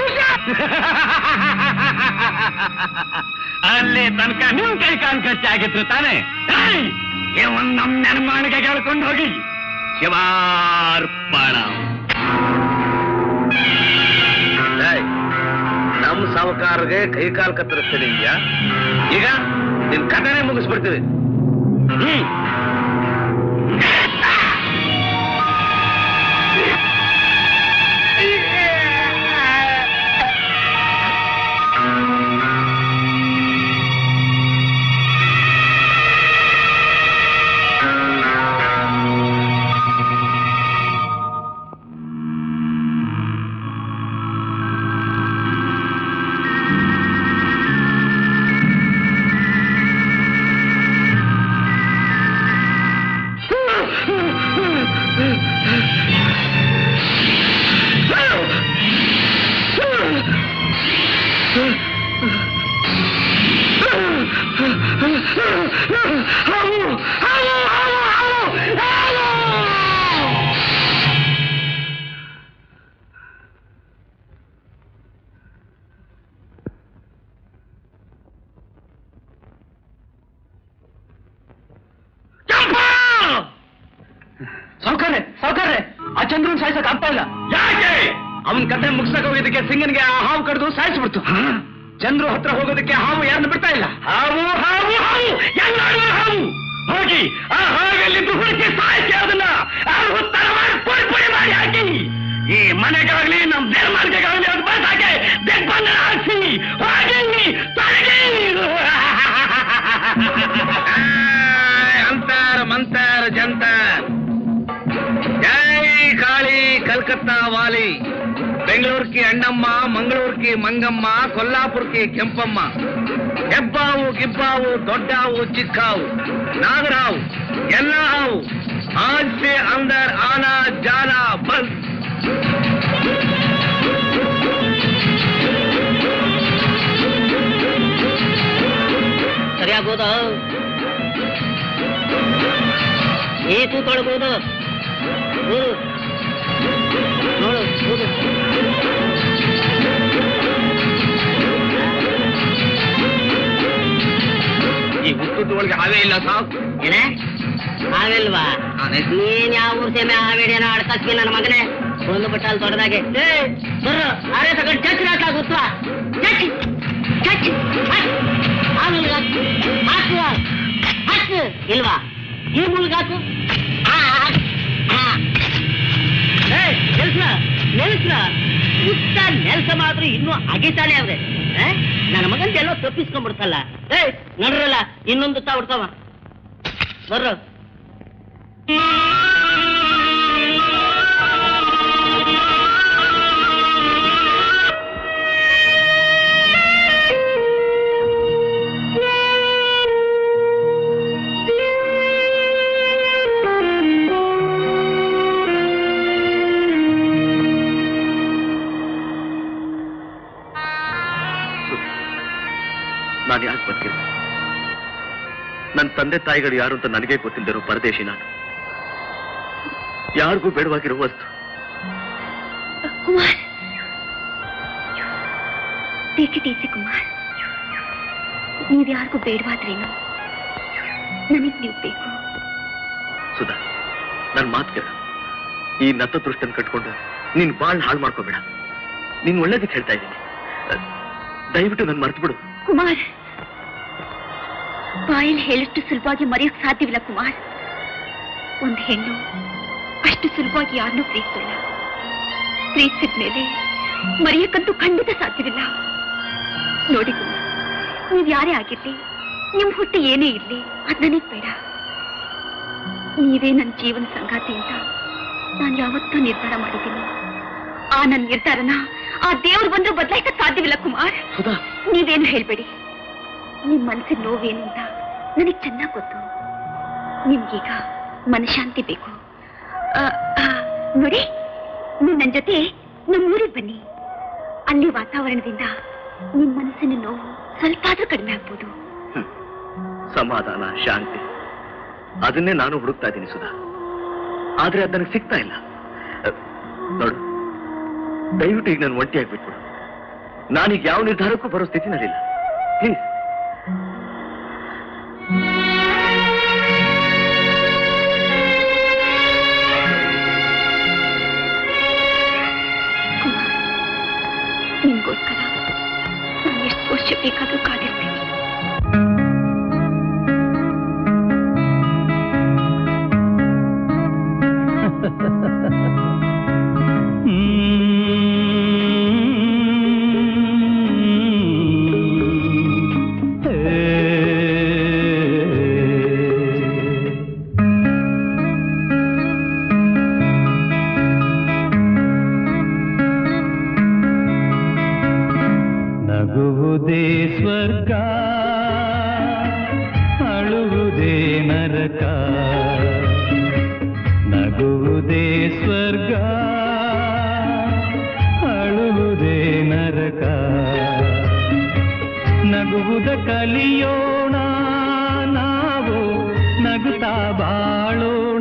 ಅಲ್ಲಿ ತನಕ ನಿಮ್ ಕೈ ಕಾಲು ಖರ್ಚಾಗಿದ್ರು ತಾನೆ. ಇವನ್ ನಮ್ ನಿರ್ಮಾಣಕ್ಕೆ ಕೇಳ್ಕೊಂಡು ಹೋಗಿ ಶಿವಾರ್ಪಣ. ನಮ್ ಸಾವುಕಾರಗೆ ಕೈ ಕಾಲು ಕತ್ತರಿಸ್ತೀನಿ. ಈಗ ನಿನ್ ಕಥೆನೇ ಮುಗಿಸ್ಬಿಡ್ತೀವಿ. ಹ್ಮ್ ಸಾವುಕಾರ್ರೆ, ಸಾವುಕಾರ್ರೆ, ಆ ಚಂದ್ರನ್ ಸಾಯಿಸಕ್ ಆಗ್ತಾ ಇಲ್ಲ. ಯಾಕೆ? ಅವನ್ ಕತೆ ಮುಗಿಸಕ್ ಹೋಗೋದಕ್ಕೆ ಸಿಂಗನ್ಗೆ ಆ ಹಾವು ಕಡ್ದು ಸಾಯಿಸ್ಬಿಡ್ತು. ಚಂದ್ರು ಹತ್ರ ಹೋಗೋದಕ್ಕೆ ಹಾವು ಯಾರನ್ನು ಬಿಡ್ತಾ ಇಲ್ಲ. ಹಾವು ಹಾವು ಹಾವು ಎಲ್ಲಾರು ಹಾವು. ಹೋಗಿ ಆ ಹಾವೆಲ್ಲಿದ್ದು ಹುಡುಕಿ ಸಾಯಿಸಿ ಅದನ್ನ ಉತ್ತರ ಮಾಡಿ ಪುಡಿ ಪುಡಿ ಮಾಡಿ ಹಾಕಿ. ಈ ಮನೆಗಾಗ್ಲಿ ನಮ್ ದೇರ್ಮಾರ್ಗಗಾಗ್ಲಿ ಅದು ಬಸಾಕೆ ಬೆಬ್ಬನ್ನ ಹಾಕಿ ಹೋಗಿ ತೊಲಗಿ. ಅಂತಾರ ಮಂತಾರ ಜಂತಾರ್. ಜೈ ಕಾಳಿ ಕಲ್ಕತ್ತಾ ವಾಲಿ. ಬೆಂಗಳೂರು ಕಿ ಅಣ್ಣಮ್ಮ, ಮಂಗಳೂರು ಕಿ ಮಂಗಮ್ಮ, ಕೊಲ್ಲಾಪುರ್ ಕಿ ಕೆಂಪಮ್ಮ. ಹೆಬ್ಬಾವು ಗಿಬ್ಬಾವು ದೊಡ್ಡಾವು ಚಿಕ್ಕಾವು ನಾಗರಾವು ಎಲ್ಲ ಹಾವು आज से अंदर आना जाना बंद. ಸರಿಯಾಗೋದು ಏತು ತೊಳಗೋದು ನೋಡು ಹೋಗು. ಈ ಹುಟ್ಟದ ಒಳಗೆ ಹಾವೇ ಇಲ್ಲ ಸಾವು. ಏನೇ ಹಾವಿಲ್ವಾ? ನೀನ್ ಯಾವ ಊರ್ ಸೇಮೆ ಹಾವೇಡೇನೋ ಆಡ್ಕಸ್ಬಿ ನನ್ನ ಮಗನೇ. ಒಂದು ಬಟ್ಟಲ್ ದೊಡ್ಡದಾಗೆ ಬರ್ರು ಅರೆ ತಗೊಂಡು ಚಚ್ಚಿ ಹಾಕ್ಲಾಗುತ್ತಾ? ಚಚ್ಚಿ ಚಚ್ಚಿ ಆ ಮುಲ್ಗಾಕು ಹಾಕು ಹಾಕು ಇಲ್ವಾ? ಈ ಮುಲ್ಗಾಕು ನೆಲ್ಸ ನೆಲ್ಸ ಉತ್ತ ನೆಲ್ಸ ಮಾತ್ರ ಇನ್ನೂ ಅಗಿತಾನೆ ಅವ್ರೆ. ನನ್ನ ಮಗಂತ ಎಲ್ಲೋ ತಪ್ಪಿಸ್ಕೊಂಡ್ಬಿಡ್ತಲ್ಲ. ಏ ನಡ್ರಲ್ಲ ಇನ್ನೊಂದು ತಾ ಬಿಡ್ತಾವ ಬರ್ರು. ನಾನು ಯಾಕೆ ಬದುಕಿಲ್ಲ? ನನ್ನ ತಂದೆ ತಾಯಿಗಳು ಯಾರು ಅಂತ ನನಗೆ ಗೊತ್ತಿಲ್ಲದಿರೋ ಪರದೇಶಿ ನಾನು. ಯಾರಿಗೂ ಬೇಡವಾಗಿರೋ ವಸ್ತು. Kumar, take it easy Kumar. ನೀವ್ಯಾರಿಗೂ ಬೇಡವಾದ್ರೇನು, ನನಗ್ ನೀವು ಬೇಕು. ಸುಧಾ, ನನ್ನ ಮಾತು ಕೇಳ. ಈ ನತ್ತ ದೃಷ್ಟನ್ನು ಕಟ್ಕೊಂಡು ನೀನ್ ಬಾಳ್ ಹಾಳು ಮಾಡ್ಕೋಬೇಡ. ನೀನ್ ಒಳ್ಳೇದಕ್ಕೆ ಹೇಳ್ತಾ ಇದ್ದೀನಿ. ದಯವಿಟ್ಟು ನನ್ ಮರ್ತು ಬಿಡು. ಕುಮಾರ್, ಬಾಯಲ್ಲಿ ಹೇಳಷ್ಟು ಸುಲಭವಾಗಿ ಮರೆಯೋಕ್ ಸಾಧ್ಯವಿಲ್ಲ ಕುಮಾರ್. ಒಂದು ಹೆಣ್ಣು ಅಷ್ಟು ಸುಲಭವಾಗಿ ಯಾರನ್ನೂ ಪ್ರೀತಿಸಲ್ಲ. ಪ್ರೀತಿಸಿದ ಮೇಲೆ ಮರೆಯಕ್ಕಂತೂ ಖಂಡಿತ ಸಾಧ್ಯವಿಲ್ಲ. ನೋಡಿ ಕುಮಾರ್, ನೀವ್ ಯಾರೇ ಆಗಿರ್ಲಿ, ನಿಮ್ ಹುಟ್ಟು ಏನೇ ಇರ್ಲಿ, ಅದ್ ನನಗ್ ಬೇಡ. ನೀವೇ ನನ್ನ ಜೀವನ ಸಂಗಾತಿ ಅಂತ ನಾನು ಯಾವತ್ತೂ ನಿರ್ಧಾರ ಮಾಡಿದ್ದೀನಿ. ಆ ನನ್ನ ನಿರ್ಧಾರನ ಆ ದೇವ್ರು ಬಂದು ಬದಲಾಯಿಸಕ್ ಸಾಧ್ಯವಿಲ್ಲ ಕುಮಾರ್. ನೀವೇನು ಹೇಳ್ಬೇಡಿ. ನಿಮ್ ಮನಸ್ಸಿನ ನೋವೇನು ಅಂತ ನನಗ್ ಚೆನ್ನಾಗ್ ಗೊತ್ತು. ನಿಮ್ಗೀಗ ಮನಶಾಂತಿ ಬೇಕು. ನೋಡಿ, ನೀವು ನನ್ನ ಜೊತೆ ನಮ್ಮೂರಿಗೆ ಬನ್ನಿ. ಅಲ್ಲಿ ವಾತಾವರಣದಿಂದ ನಿಮ್ ಮನಸ್ಸಿನ ನೋವು ಸ್ವಲ್ಪ ಆದ್ರೂ ಕಡಿಮೆ ಆಗ್ಬೋದು. ಸಮಾಧಾನ, ಶಾಂತಿ, ಅದನ್ನೇ ನಾನು ಹುಡುಕ್ತಾ ಇದ್ದೀನಿ ಸುಧಾ. ಆದ್ರೆ ಅದು ನನಗೆ ಸಿಗ್ತಾ ಇಲ್ಲ. ನೋಡು, ದಯವಿಟ್ಟು ಈಗ ನಾನು ಒಂಟಿ ಆಗ್ಬಿಟ್ಬಿಡು. ನಾನೀಗ ಯಾವ ನಿರ್ಧಾರಕ್ಕೂ ಬರೋ ಸ್ಥಿತಿನಲ್ಲಿಲ್ಲ. ಪ್ಲೀಸ್. ನಿಮ್ಗೋಸ್ಕರ ನಾನು ಎಷ್ಟು ವರ್ಷ ಬೇಕಾದ್ರೂ ಕಾದಿರ್ತೀನಿ. ನಗುವುದೇ ಸ್ವರ್ಗ, ಅಳುವುದೇ ನರಕ. ನಗುವುದೇ ಸ್ವರ್ಗ, ಅಳುವುದೇ ನರಕ. ನಗುವುದ ಕಲಿಯೋಣ ನಾವು, ನಗುತ್ತಾ ಬಾಳೋಣ.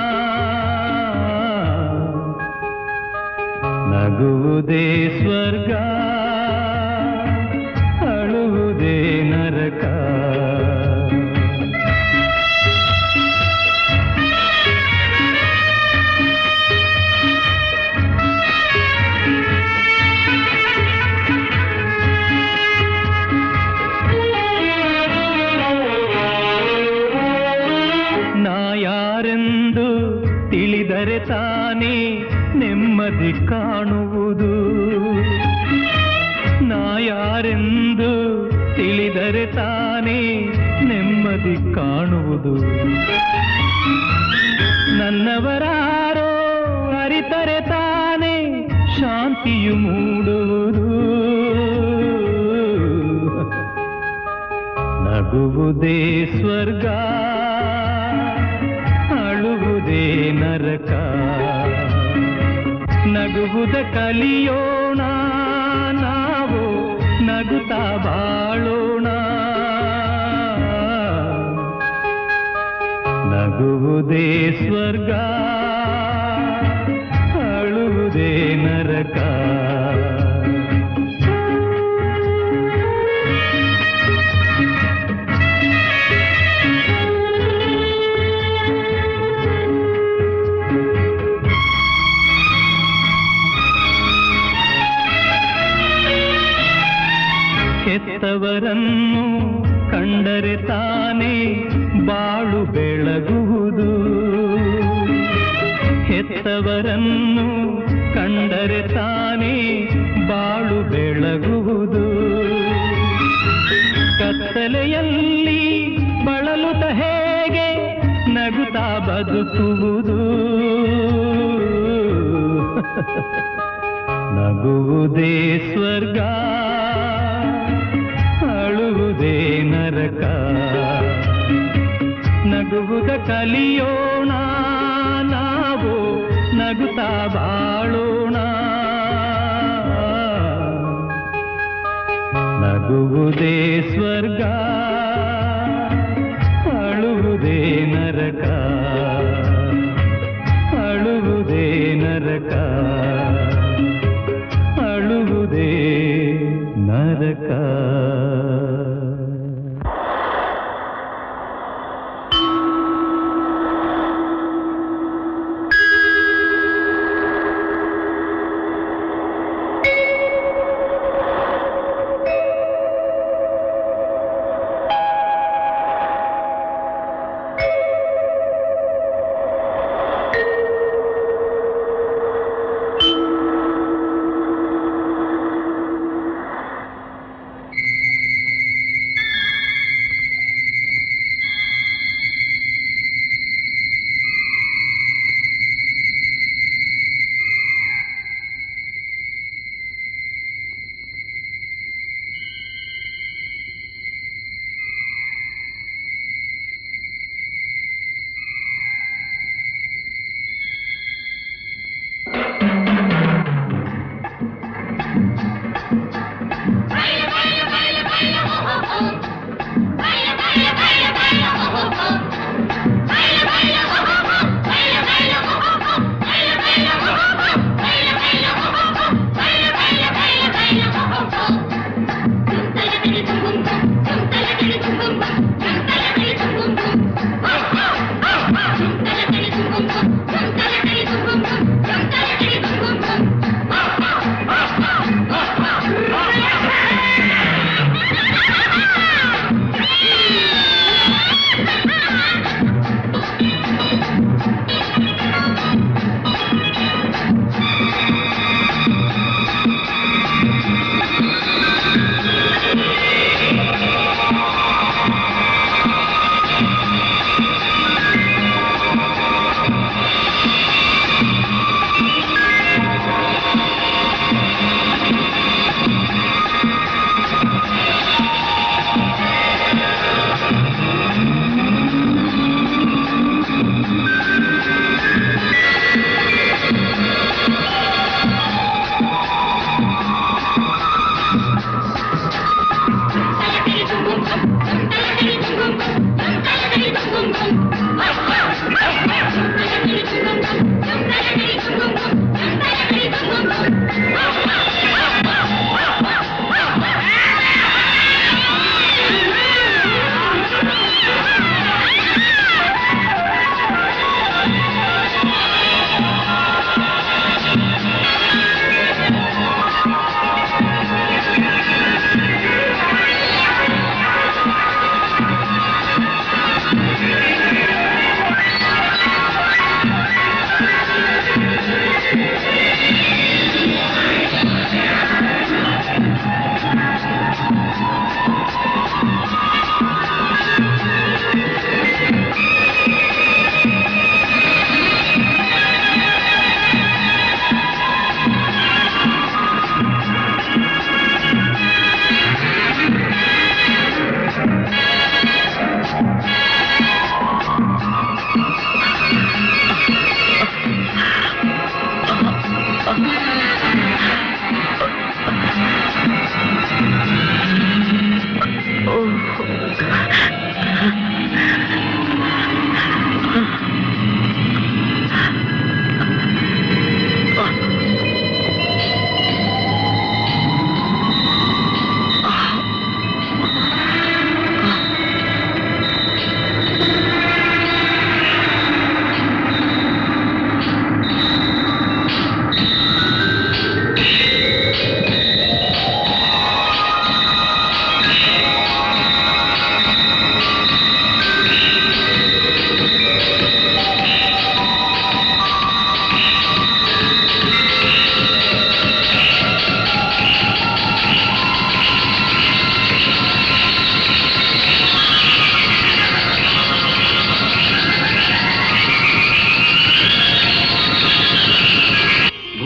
ನಗುವುದೇ ಸ್ವರ್ಗ, ಅಳುವುದೇ ನರಕ. ನಾ ಯಾರೆಂದು ತಿಳಿದರೆ ತಾನೇ ನೆಮ್ಮದಿ ಕಾಣುವುದು. ನಾ ಯಾರೆಂದು ತಿಳಿದರೆ ತಾನೇ ನೆಮ್ಮದಿ ಕಾಣುವುದು. ನನ್ನವರಾರೋ ಅರಿತರೆ ತಾನೇ ಶಾಂತಿಯು ಮೂಡುವುದು. ನಗುವುದೇ ಸ್ವರ್ಗ, ಅಳುವುದೇ ನರಕ. ನಗುವುದ ಕಲಿಯೋಣ ನಾವು, ನಗುತ್ತಾ ಬಾಳೋಣ. ನಗುವುದೇ ಸ್ವರ್ಗ, ಅಳುವುದೇ ನರಕ. ಹೆತ್ತವರನ್ನು ಕಂಡರೆ ತಾನೇ ಬಾಳು ಬೆಳಗುವುದು. ಹೆತ್ತವರನ್ನು ಕಂಡರೆ ತಾನೇ ಬಾಳು ಬೆಳಗುವುದು. ಕತ್ತಲೆಯಲ್ಲಿ ಬಳಲುತ್ತ ಹೇಗೆ ನಗುತ್ತಾ ಬದುಕುವುದು. ನಗುವುದೇ ಸ್ವರ್ಗ, ಅಳುವುದೇ ನರಕ. ನಗುವುದ ಕಲಿಯೋಣ ನಾವು, ನಗುತ್ತಾ ಬಾಳೋಣ. ನಗುವುದೇ ಸ್ವರ್ಗ, ಅಳುವುದೇ ನರಕ. ಅಳುವುದೇ ನರಕ, ಅಳುವುದೇ ನರಕ.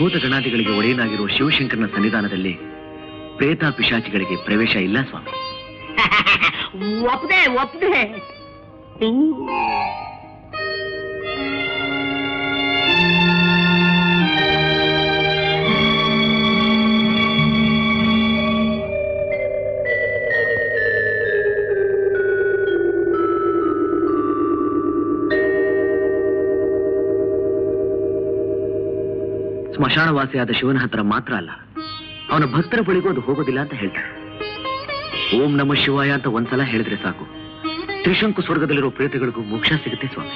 ಭೂತ ಗಣಾದಿಗಳಿಗೆ ಒಡೆಯನಾಗಿರುವ ಶಿವಶಂಕರನ ಸನ್ನಿಧಾನದಲ್ಲಿ ಪ್ರೇತ ಪಿಶಾಚಿಗಳಿಗೆ ಪ್ರವೇಶ ಇಲ್ಲ ಸ್ವಾಮಿ. ಒಪ್ಪದೆ ಒಪ್ಪದೆ ಸ್ಮಶಾನವಾಸಿಯಾದ ಶಿವನ ಹತ್ರ ಮಾತ್ರ ಅಲ್ಲ, ಅವನ ಭಕ್ತರ ಬಳಿಗೂ ಅದು ಹೋಗೋದಿಲ್ಲ ಅಂತ ಹೇಳ್ತಾರೆ. ಓಂ ನಮ ಶಿವಾಯ ಅಂತ ಒಂದ್ಸಲ ಹೇಳಿದ್ರೆ ಸಾಕು, ತ್ರಿಶಂಕು ಸ್ವರ್ಗದಲ್ಲಿರೋ ಪ್ರೇತಗಳಿಗೂ ಮೋಕ್ಷ ಸಿಗುತ್ತೆ ಸ್ವಾಮಿ.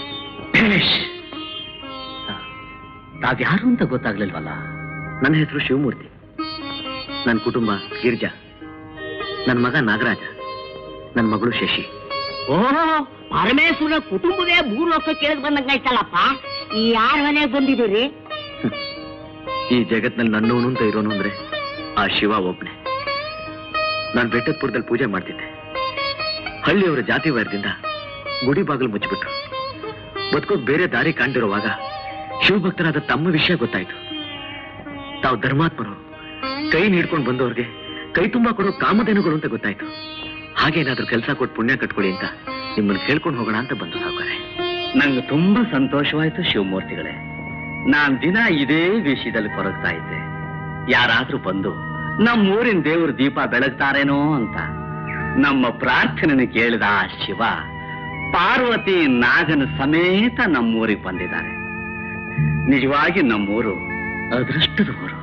ತಾವ್ಯಾರು ಅಂತ ಗೊತ್ತಾಗ್ಲಿಲ್ವಲ್ಲ? ನನ್ನ ಹೆಸರು ಶಿವಮೂರ್ತಿ, ನನ್ನ ಕುಟುಂಬ ಗಿರಿಜಾ, ನನ್ನ ಮಗ ನಾಗರಾಜ, ನನ್ನ ಮಗಳು ಶಶಿ. ಓ ಪರಮೇಶ್ವರ ಕುಟುಂಬವೇ ಭೂಲೋಕ ಕೇಳಿದ್ ಬಂದಂಗಾಯ್ತಲ್ಲಪ್ಪ. ಯಾರ ಮನೆಗೆ ಬಂದಿದ್ದೀರಿ? ಈ ಜಗತ್ನಲ್ಲಿ ನನ್ನವನು ಅಂತ ಇರೋನು ಅಂದ್ರೆ ಆ ಶಿವ ಒಬ್ನೇ. ನಾನು ಬೆಟ್ಟದಪುರದಲ್ಲಿ ಪೂಜೆ ಮಾಡ್ತಿದ್ದೆ. ಹಳ್ಳಿಯವರ ಜಾತಿ ವೈರದಿಂದ ಗುಡಿ ಬಾಗಿಲು ಮುಚ್ಚಿಬಿಟ್ರು. ಬದುಕೋಕ್ ಬೇರೆ ದಾರಿ ಕಾಣ್ದಿರುವಾಗ ಶಿವಭಕ್ತರಾದ ತಮ್ಮ ವಿಷಯ ಗೊತ್ತಾಯ್ತು. ತಾವು ಧರ್ಮಾತ್ಮರು, ಕೈ ನೀಡ್ಕೊಂಡು ಬಂದವ್ರಿಗೆ ಕೈ ತುಂಬಾ ಕೊಡೋ ಕಾಮಧೇನುಗಳು ಅಂತ ಗೊತ್ತಾಯ್ತು. ಹಾಗೇನಾದ್ರೂ ಕೆಲಸ ಕೊಟ್ಟು ಪುಣ್ಯ ಕಟ್ಕೊಳ್ಳಿ ಅಂತ ನಿಮ್ಮನ್ನು ಕೇಳ್ಕೊಂಡು ಹೋಗೋಣ ಅಂತ ಬಂದು ಸಾವುಕಾರೆ. ನಂಗೆ ತುಂಬಾ ಸಂತೋಷವಾಯ್ತು ಶಿವಮೂರ್ತಿಗಳೇ. ನಾನ್ ದಿನ ಇದೇ ವಿಷಯದಲ್ಲಿ ಕೊರಗ್ತಾ ಇದ್ದೆ. ಯಾರಾದ್ರೂ ಬಂದು ನಮ್ಮೂರಿನ ದೇವ್ರ ದೀಪ ಬೆಳಗ್ತಾರೇನೋ ಅಂತ. ನಮ್ಮ ಪ್ರಾರ್ಥನೆಯನ್ನು ಕೇಳಿದ ಆ ಶಿವ ಪಾರ್ವತಿ ನಾಗನ ಸಮೇತ ನಮ್ಮೂರಿಗೆ ಬಂದಿದ್ದಾರೆ. ನಿಜವಾಗಿ ನಮ್ಮೂರು ಅದೃಷ್ಟದ ಊರು.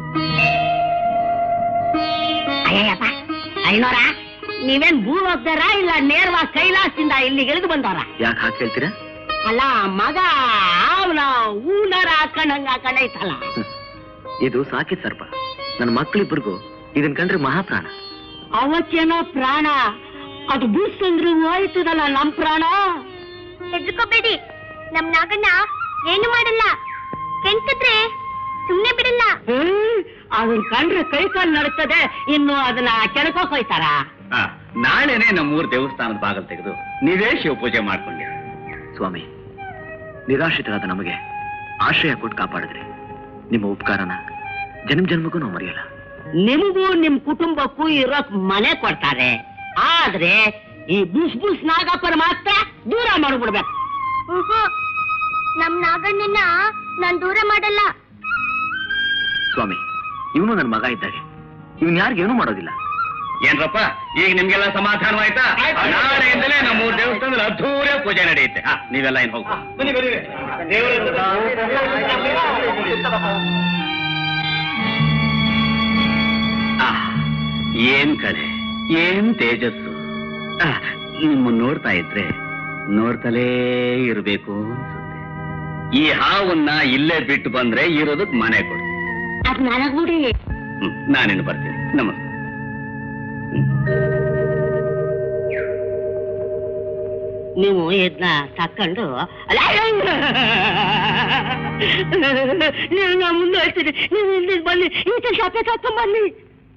ಅಯ್ಯಪ್ಪ ಐನೋರ, ನೀವೇನ್ ಭೂಲೋಕದಾರ ಇಲ್ಲ ನೇರವಾಗಿ ಕೈಲಾಸದಿಂದ ಇಲ್ಲಿಗೆ ಇಳಿದು ಬಂದವರ? ಯಾಕೆ ಹಾಕಿ ಹೇಳ್ತೀರಾ? ಅಲ್ಲ ಮಗ ಅವನ ಹೂನಾರ ಹಾಕೊಂಡಂಗ ಹಾಕೊಂಡೈತಲ್ಲ. ಇದು ಸಾಕಿದ ಸರ್ಪ. ನನ್ನ ಮಕ್ಕಳಿಬ್ಬರಿಗೂ ಇದನ್ ಕಂಡ್ರೆ ಮಹಾಪ್ರಾಣ. ಅವತ್ತೇನೋ ಪ್ರಾಣ, ಅದು ಬೀಸಂದ್ರೆ ಹೋಯ್ತದಲ್ಲ ನಮ್ ಪ್ರಾಣ. ಹೆದರ್ಕೋಬೇಡಿ, ನಮ್ ನಾಗಣ್ಣ ಏನು ಮಾಡಲ್ಲ, ಕೆಂಟಿದ್ರೆ ಸುಮ್ನೆ ಬಿಡಲ್ಲ. ಅದನ್ನ ಕಂಡ್ರೆ ಕೈ ಕಾಲು ನಡುತ್ತದೆ, ಇನ್ನು ಅದನ್ನ ಕೆಣಕೋಕ್ ಹೋಯ್ತಾರ. ನಾಳೆನೆ ನಮ್ಮೂರ್ ದೇವಸ್ಥಾನದ ಬಾಗಲ್ ತೆಗೆದು ನೀವೇ ಶಿವ ಪೂಜೆ ಮಾಡ್ಕೊಂಡಿ. ಸ್ವಾಮಿ, ನಿರಾಶ್ರಿತರಾದ ನಮಗೆ ಆಶ್ರಯ ಕೊಟ್ಟು ಕಾಪಾಡಿದ್ರಿ. ನಿಮ್ಮ ಉಪಕಾರನ ಜನ್ಮ ಜನ್ಮಕ್ಕೂ ನಾವು ಮರೆಯಲ್ಲ. ನಿಮಗೂ ನಿಮ್ ಕುಟುಂಬಕ್ಕೂ ಇರೋಕ್ ಮನೆ ಕೊಡ್ತಾರೆ, ಆದ್ರೆ ಈ ಬುಸ್ ಬುಸ್ ನಾಗಪ್ಪನ ಮಾತ್ರ ದೂರ ಮಾಡ್ಬಿಡ್ಬೇಕು. ನಮ್ ನಾಗಣ್ಣನ ನಾನ್ ದೂರ ಮಾಡಲ್ಲ. ಸ್ವಾಮಿ, ಇವನು ನನ್ನ ಮಗ ಇದ್ದಾಗೆ, ಇವನ್ ಯಾರಿಗೇನು ಮಾಡೋದಿಲ್ಲ. ಏನ್ರಪ್ಪ, ಈಗ ನಿಮ್ಗೆಲ್ಲ ಸಮಾಧಾನವಾಯ್ತಾ? ನಾಳೆಯಿಂದಲೇ ನಮ್ಮೂರ್ ದೇವಸ್ಥಾನದಲ್ಲಿ ಅದ್ಧೂರ ಪೂಜೆ ನಡೆಯುತ್ತೆ. ನೀವೆಲ್ಲ ಏನ್ ಹೋಗ್ಬೋದು. ಏನ್ ಕಡೆ, ಏನ್ ತೇಜಸ್ಸು. ನಿಮ್ಮ ನೋಡ್ತಾ ಇದ್ರೆ ನೋಡ್ತಲೇ ಇರ್ಬೇಕು ಅನ್ಸುತ್ತೆ. ಈ ಹಾವನ್ನ ಇಲ್ಲೇ ಬಿಟ್ಟು ಬಂದ್ರೆ ಇರೋದಕ್ ಮನೆ ಕೊಡು. ಅದ್ ನನಗೂಡಿ. ಹ್ಮ್, ನಾನಿನ್ನು ಬರ್ತೀನಿ. ನಮಸ್ತೆ. ನೀವು ಇದನ್ನ ತಕ್ಕೊಂಡು ನೀವು ನಾ ಮುಂದೆ ಹೇಳ್ತೀನಿ, ನೀವು ಇಲ್ಲಿ ಬನ್ನಿ, ಈತ ಶಾಪೆ ತಕೊಂಡ್ ಬನ್ನಿ.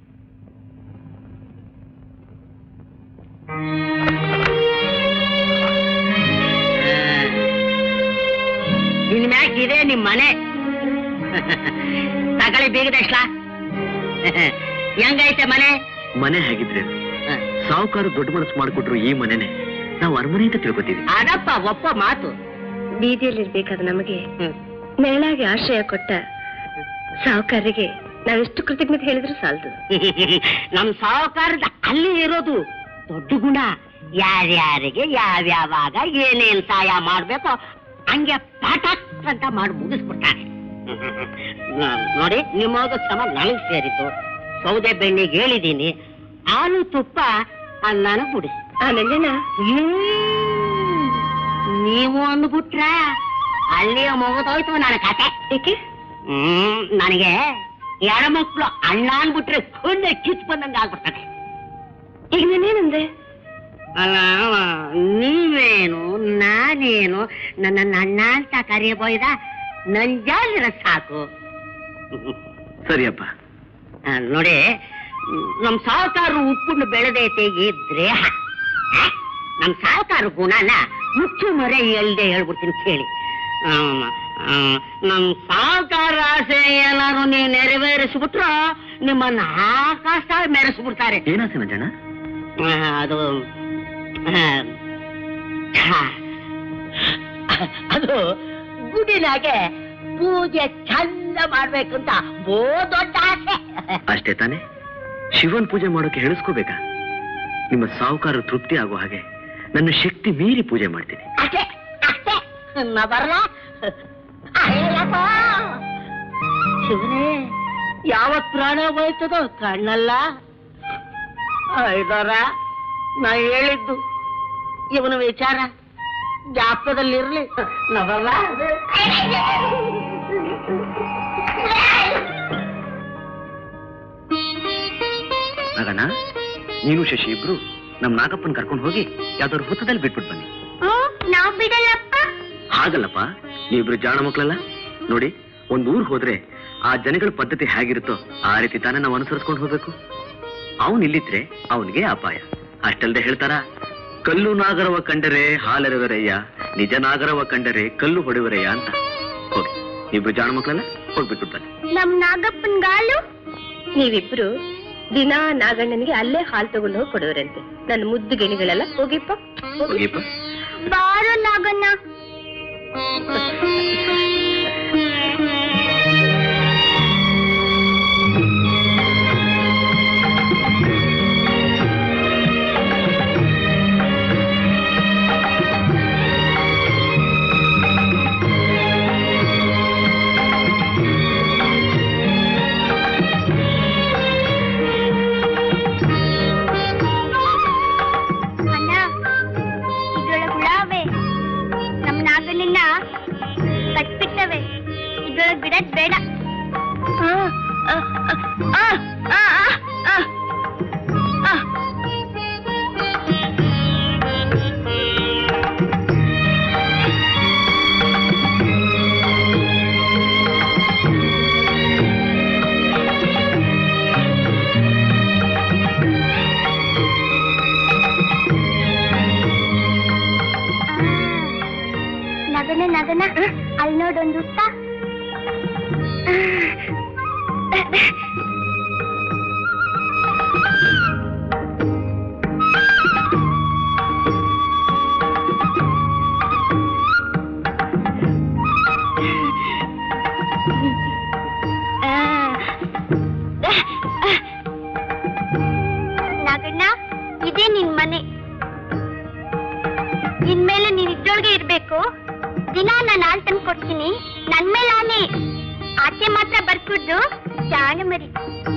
ಇನ್ ಮ್ಯಾಕ್ ಇದೆ ನಿಮ್ ಮನೆ. ತಗಳಿ ಬೀಗದೆಷ್ಟಾ? ಹೆಂಗೈತೆ ಮನೆ? ಮನೆ ಹೇಗಿದ್ರೆ ಸಾವುಕಾರ ದೊಡ್ಡ ಮನಸ್ಸು ಮಾಡಿಕೊಟ್ರು ಈ ಮನೆನೆ ನಾವು ಅರಮನೆ ಅಂತ ತಿಳ್ಕೊತೀವಿ. ಅದಪ್ಪ ಒಪ್ಪ ಮಾತು. ಬೀದಿಯಲ್ಲಿರ್ಬೇಕಾದ ನಮಗೆ ನೆರಳಾಗಿ ಆಶ್ರಯ ಕೊಟ್ಟ ಸಾಹುಕಾರರಿಗೆ ನಾವೆಷ್ಟು ಕೃತಜ್ಞತೆ ಹೇಳಿದ್ರು ಸಾಲದು. ನಮ್ ಸಾಹುಕಾರದ ಅಲ್ಲಿ ಇರೋದು ದೊಡ್ಡ ಗುಣ. ಯಾರ್ಯಾರಿಗೆ ಯಾವ್ಯಾವಾಗ ಏನೇನ್ ಸಹಾಯ ಮಾಡ್ಬೇಕೋ ಹಂಗೆ ಪಾಠಕ್ ಅಂತ ಮಾಡಿ ಮುಗಿಸ್ಬಿಡ್ತಾರೆ. ನೋಡಿ, ನಿಮ್ಮೋಗ ಶ್ರಮ ನನಗ್ ಸೇರಿತು. ಸೌದೆ ಬೆಣ್ಣಿಗೆ ಹೇಳಿದೀನಿ, ಹಾಲು ತುಪ್ಪ ನನಗ್ ಬಿಡಿಸಿ. ಆನಂದನ ನೀವು ಅಂದ್ಬಿಟ್ರ ಅಲ್ಲಿಯ ಮುಗಿದೋಯ್ತು ನನ್ನ ಕತೆ. ಏಕೆ? ಹ್ಮ್ ನನಗೆ ಎಡಮಕ್ಳು ಅಣ್ಣ ಅನ್ಬಿಟ್ರೆ ಕೊಂಡೆ ಕಿತ್ ಬಂದಂಗ ಆಗ್ಬಿಡ್ತದೆ. ಈಗ ನಾನೇನಂದೆ? ಅಲ್ಲ, ನೀವೇನು ನಾನೇನು ನನ್ನ ಅಣ್ಣ ಅಂತ ಕರೆಯಬೋಯ್ದ? ನನ್ ಜಾಲಿರ ಸಾಕು. ಸರಿಯಪ್ಪ. ನೋಡಿ, ನಮ್ ಸಾಹುಕಾರರು ಉಪ್ಪುಂಡು ಬೆಳೆದೈತೆ ಇದ್ರೆ ನಮ್ ಸಾಹುಕಾರ ಗುಣನ ಮುಚ್ಚು ಮರೆ ಹೇಳ್ದೆ ಹೇಳ್ಬಿಡ್ತೀನಿ ಕೇಳಿ. ನಮ್ ಸಾವುಕಾರ ಆಸೆ ಏನಾದ್ರು ನೀವು ನೆರವೇರಿಸ್ಬಿಟ್ರ ನಿಮ್ಮನ್ನ ಆಕಾಶ ಮೆರೆಸ್ಬಿಡ್ತಾರೆ. ಏನಾಸೆ ಮಂಜಣ್ಣ? ಅದು ಅದು ಗುಡಿನಾಗೆ ಪೂಜೆ ಚಂದ ಮಾಡ್ಬೇಕಂತ ಬೋ ದೊಡ್ಡ ಆಸೆ. ಅಷ್ಟೇ ತಾನೆ? ಶಿವನ್ ಪೂಜೆ ಮಾಡೋಕೆ ಹೇಳಿಸ್ಕೋಬೇಕಾ? ನಿಮ್ಮ ಸಾಹುಕಾರ ತೃಪ್ತಿ ಆಗೋ ಹಾಗೆ ನನ್ನ ಶಕ್ತಿ ಮೀರಿ ಪೂಜೆ ಮಾಡ್ತೀನಿ. ಅಷ್ಟೇ ಅಷ್ಟೇ ನಾ ಬರಲ್ಲ. ಶಿವನೇ, ಯಾವತ್ ಪ್ರಾಣ ಹೋಯ್ತದೋ ಕಣ್ಣಲ್ಲ. ಐದರ ನಾ ಹೇಳಿದ್ದು ಇವನ ವಿಚಾರ ಜ್ಞಾಪಕದಲ್ಲಿರ್ಲಿ. ನಾ ಬರಲ್ಲ. ನಾಗಣ್ಣ, ನೀನು ಶಶಿ ಇಬ್ರು ನಮ್ ನಾಗಪ್ಪನ್ ಕರ್ಕೊಂಡು ಹೋಗಿ ಯಾವ್ದಾದ್ರು ಹುತ್ತದಲ್ಲಿ ಬಿಟ್ಬಿಟ್ಟು ಬನ್ನಿ. ನಾವ್ ಬಿಡಲ್ಲಪ್ಪ. ಹಾಗಲ್ಲಪ್ಪ, ನೀವಿಬ್ರು ಜಾಣ ಮಕ್ಳಲ್ಲ. ನೋಡಿ, ಒಂದ್ ಊರ್ ಹೋದ್ರೆ ಆ ಜನಗಳ ಪದ್ಧತಿ ಹೇಗಿರುತ್ತೋ ಆ ರೀತಿ ತಾನೇ ನಾವು ಅನುಸರಿಸ್ಕೊಂಡು ಹೋಗ್ಬೇಕು. ಅವನ್ ಇಲ್ಲಿದ್ರೆ ಅವನಿಗೆ ಅಪಾಯ. ಅಷ್ಟಲ್ದೆ ಹೇಳ್ತಾರ, ಕಲ್ಲು ನಾಗರವ ಕಂಡರೆ ಹಾಲೆರವರಯ್ಯ, ನಿಜ ನಾಗರವ ಕಂಡರೆ ಕಲ್ಲು ಹೊಡೆವರಯ್ಯ ಅಂತ. ಹೋಗಿ, ನೀವಿಬ್ರು ಜಾಣ ಮಕ್ಳಲ್ಲ, ಹೋಗ್ಬಿಟ್ಟು ಬನ್ನಿ. ನಮ್ ನಾಗಪ್ಪನ್ ಗಾಲು. ನೀವಿಬ್ರು ದಿನ ನಾಗಣ್ಣನಿಗೆ ಅಲ್ಲೇ ಹಾಲು ತಗೊಂಡು ಹೋಗಿ ಕೊಡೋರಂತೆ. ನನ್ನ ಮುದ್ದು ಗೆಣಿಗಳೆಲ್ಲ ಹೋಗಿಪ್ಪ ಹೋಗಿಪ್ಪ. ಬಾರೋ ನಾಗಣ್ಣ. ಕಟ್ಬಿಟ್ಟವೆ, ಇದ್ರೊಳಗ್ ಬಿಡದ್ ಬೇಡ. ನಗನ ನಗನ, ಅಲ್ಲಿ ನೋಡೊಂದು ಉತ್ತ. ನಗಣ್ಣ, ಇದೇ ನಿನ್ ಮನೆ. ಇನ್ಮೇಲೆ ನೀನ್ ಇದ್ರೊಳಗೆ ಇರ್ಬೇಕು. ದಿನ ನಾನು ಹಾಲು ತಂದು ಕೊಡ್ತೀನಿ. ನನ್ ಮೇಲೆ ಆನೆ. ಆಚೆ ಮಾತ್ರ ಬರ್ಕುಡ್ದು, ಜಾಣ ಮರಿ.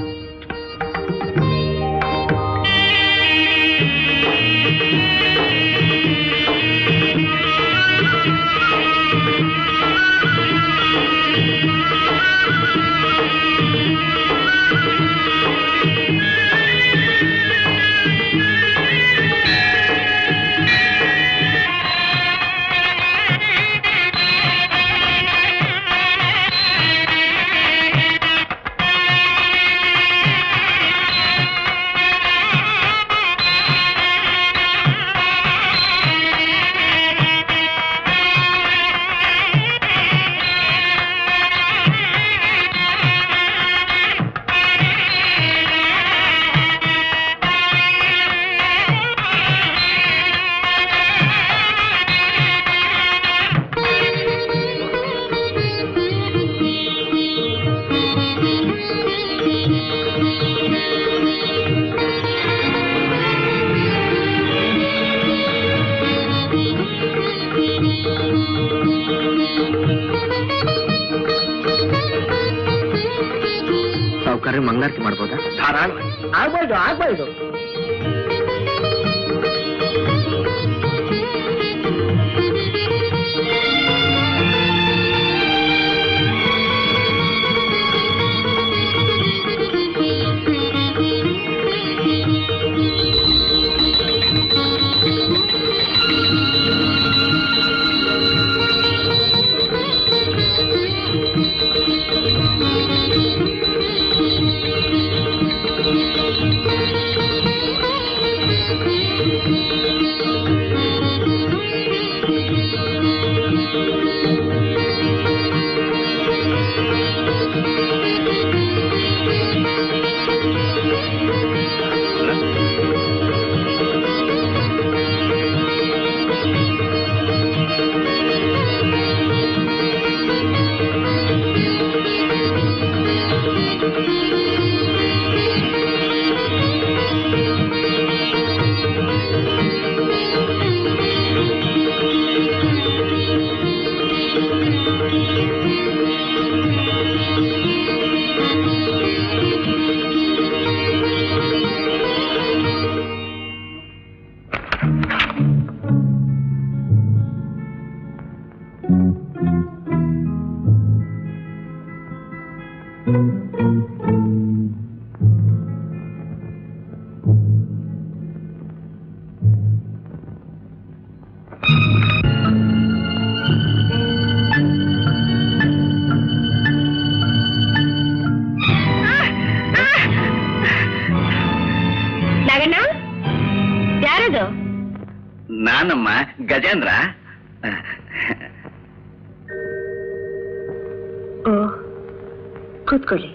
ಸಾವುಕಾರ ಮಂಗಳಾರತಿ ಮಾಡ್ಬೋದಾ? ಆಗ್ಬೋದು ಆಗ್ಬೋದು. ನಾನಮ್ಮ ಗಜೇಂದ್ರ. ಓ ಕೂತ್ಕೊಳ್ಳಿ.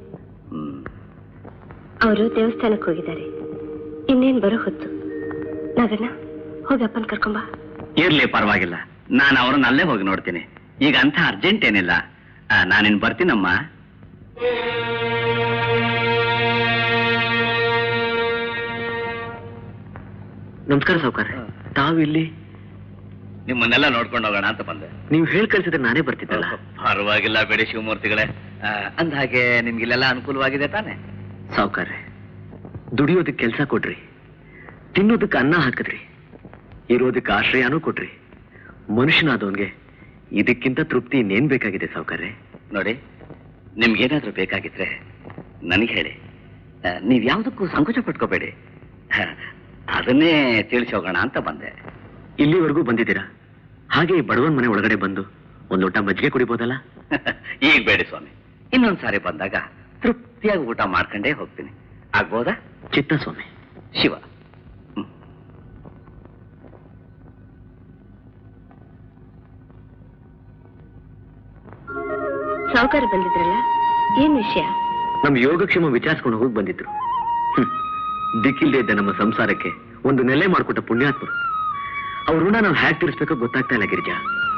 ಅವರು ದೇವಸ್ಥಾನಕ್ಕೆ ಹೋಗಿದ್ದಾರೆ, ಇನ್ನೇನ್ ಬರೋ ಹೊತ್ತು. ನಾಗಣ್ಣ ಹೋಗಿ ಅಪ್ಪನ್ ಕರ್ಕೊಂಬ. ಇರ್ಲಿ ಪರವಾಗಿಲ್ಲ, ನಾನು ಅವ್ರನ್ನ ಅಲ್ಲೇ ಹೋಗಿ ನೋಡ್ತೀನಿ. ಈಗ ಅಂತ ಅರ್ಜೆಂಟ್ ಏನಿಲ್ಲ, ನಾನಿನ್ ಬರ್ತೀನಮ್ಮ. ನಮಸ್ಕಾರ ಸಾವುಕಾರ, ತಾವಿಲ್ಲಿ? ನಿಮ್ಮನ್ನೆಲ್ಲ ನೋಡ್ಕೊಂಡು ಹೋಗೋಣ ಅಂತ ಬಂದೆ. ನೀವು ಹೇಳಿ ಕಳ್ಸಿದ್ರೆ ನಾನೇ ಬರ್ತಿದ್ದಲ್ಲ. ಪರವಾಗಿಲ್ಲ ಬೇಡಿ ಶಿವಮೂರ್ತಿಗಳೇ. ಅಂದ ಹಾಗೆ ನಿಮ್ಗಿಲ್ಲೆಲ್ಲ ಅನುಕೂಲವಾಗಿದೆ ತಾನೆ? ಸಾವುಕಾರ್ರೆ, ದುಡಿಯೋದಕ್ಕೆ ಕೆಲಸ ಕೊಡ್ರಿ, ತಿನ್ನೋದಕ್ಕೆ ಅನ್ನ ಹಾಕಿದ್ರಿ, ಇರೋದಕ್ಕೆ ಆಶ್ರಯನೂ ಕೊಟ್ರಿ. ಮನುಷ್ಯನಾದವನ್ಗೆ ಇದಕ್ಕಿಂತ ತೃಪ್ತಿ ಇನ್ನೇನ್ ಬೇಕಾಗಿದೆ ಸಾವುಕಾರ್ರೆ? ನೋಡಿ, ನಿಮ್ಗೇನಾದ್ರೂ ಬೇಕಾಗಿದ್ರೆ ನನಗೆ ಹೇಳಿ, ನೀವ್ ಯಾವ್ದಕ್ಕೂ ಸಂಕೋಚ ಪಟ್ಕೋಬೇಡಿ. ಅದನ್ನೇ ತಿಳಿಸಿ ಹೋಗೋಣ ಅಂತ ಬಂದೆ. ಇಲ್ಲಿವರೆಗೂ ಬಂದಿದ್ದೀರಾ, ಹಾಗೆ ಈ ಬಡವನ್ ಮನೆ ಒಳಗಡೆ ಬಂದು ಒಂದು ಲೋಟ ಮಜ್ಜಿಗೆ ಕುಡಿಬೋದಲ್ಲ? ಈಗ ಬೇಡಿ ಸ್ವಾಮಿ, ಇನ್ನೊಂದ್ಸಾರಿ ಬಂದಾಗ ತೃಪ್ತಿಯಾಗಿ ಊಟ ಮಾಡ್ಕೊಂಡೇ ಹೋಗ್ತೀನಿ. ಆಗ್ಬೋದಾ? ಚಿತ್ತ ಸ್ವಾಮಿ. ಶಿವ. ಸಾವುಕಾರ ಬಂದಿದ್ರಲ್ಲ, ಏನ್ ವಿಷಯ? ನಮ್ ಯೋಗಕ್ಷೇಮ ವಿಚಾರಿಸ್ಕೊಂಡು ಹೋಗಿ ಬಂದಿದ್ರು. ದಿಕ್ಕಿಲ್ದೇ ಇದ್ದ ನಮ್ಮ ಸಂಸಾರಕ್ಕೆ ಒಂದು ನೆಲೆ ಮಾಡಿಕೊಟ್ಟ ಪುಣ್ಯಾತ್ಮರು. ಅವ್ರ ಋಣ ನಾವು ಹ್ಯಾಕ್ ತೀರಿಸ್ಬೇಕೋ ಗೊತ್ತಾಗ್ತಾ ಇಲ್ಲ ಗಿರಿಜಾ.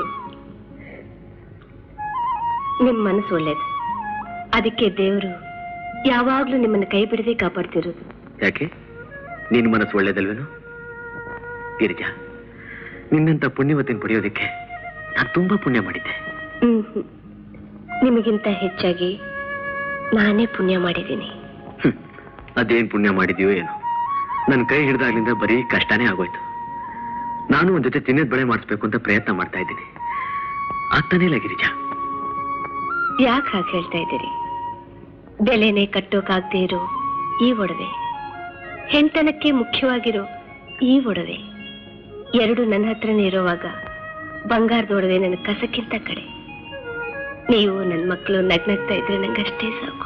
ನಿಮ್ ಮನಸ್ಸು ಒಳ್ಳೇದು, ಅದಕ್ಕೆ ದೇವರು ಯಾವಾಗ್ಲೂ ನಿಮ್ಮನ್ನ ಕೈ ಬಿಡದೆ ಕಾಪಾಡ್ತಿರೋದು. ಯಾಕೆ, ನಿನ್ ಮನಸ್ಸು ಒಳ್ಳೇದಲ್ವೇನು? ಗಿರಿಜಾ, ನಿನ್ನಂತ ಪುಣ್ಯವತಿನ ಪಡೆಯೋದಕ್ಕೆ ನಾನು ತುಂಬಾ ಪುಣ್ಯ ಮಾಡಿದ್ದೆ. ಹ್ಮ್ ಹ್ಮ್ ನಿಮಗಿಂತ ಹೆಚ್ಚಾಗಿ ನಾನೇ ಪುಣ್ಯ ಮಾಡಿದ್ದೀನಿ. ಅದೇನ್ ಪುಣ್ಯ ಮಾಡಿದೀಯೋ ಏನೋ, ನನ್ನ ಕೈ ಹಿಡಿದಾಗ್ಲಿಂದ ಬರೀ ಕಷ್ಟನೇ ಆಗೋಯ್ತು. ನಾನು ಒಂದ್ ಜೊತೆ ತಿನ್ನದ ಬೆಳೆ ಮಾಡಿಸ್ಬೇಕು ಅಂತ ಪ್ರಯತ್ನ ಮಾಡ್ತಾ ಇದ್ದೀನಿ, ಆಗ್ತಾನೇ ಇಲ್ಲ ಗಿರಿಜಾ. ಯಾಕೆ ಹಾಗೆ ಹೇಳ್ತಾ ಇದ್ದೀರಿ? ಬೆಲೆನೆ ಕಟ್ಟೋಕಾಗದೇ ಇರೋ ಈ ಒಡವೆ, ಹೆಂಡತನಕ್ಕೆ ಮುಖ್ಯವಾಗಿರೋ ಈ ಒಡವೆ ಎರಡು ನನ್ನ ಹತ್ರನೇ ಇರೋವಾಗ ಬಂಗಾರದ ಒಡವೆ ನನ್ನ ಕಸಕ್ಕಿಂತ ಕಡೆ. ನೀವು ನನ್ನ ಮಕ್ಕಳು ನಗ್ನಗ್ತಾ ಇದ್ರೆ ನಂಗಷ್ಟೇ ಸಾಕು.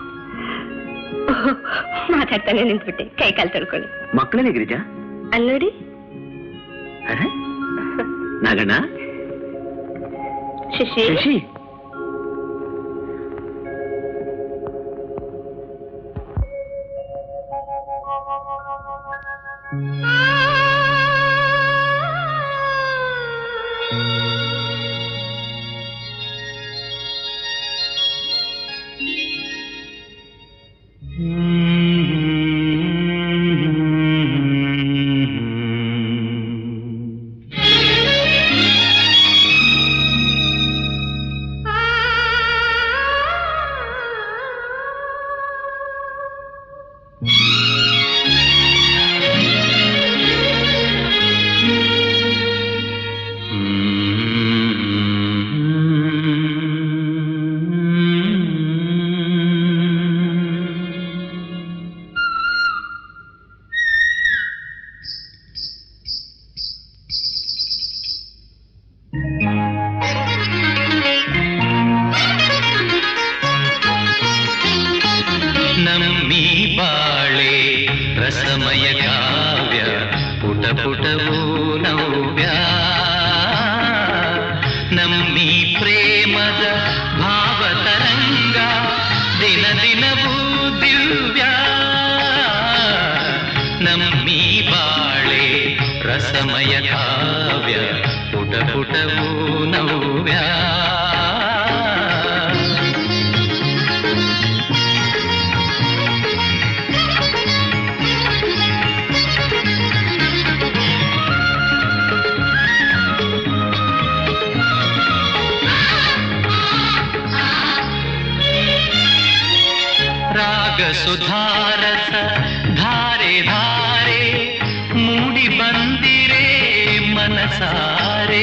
ಮಾತಾಡ್ತಾನೆ ನಿಂತ್ಬಿಟ್ಟೆ, ಕೈ ಕಾಲು ತೊಳ್ಕೊಳ್ಳಿ. ಮಕ್ಕಳೇ ಗಿರಿಜಾ? ಅಲ್ಲಿ ನೋಡಿ. ನಾಗಣ್ಣ, ಶಶಿ, ಶಶಿ, ರಾಗ ಸುಧಾರಸ ಧಾರೆ ಧಾರೆ ಮೂಡಿ ಬಂದಿರೆ ಮನಸಾರೆ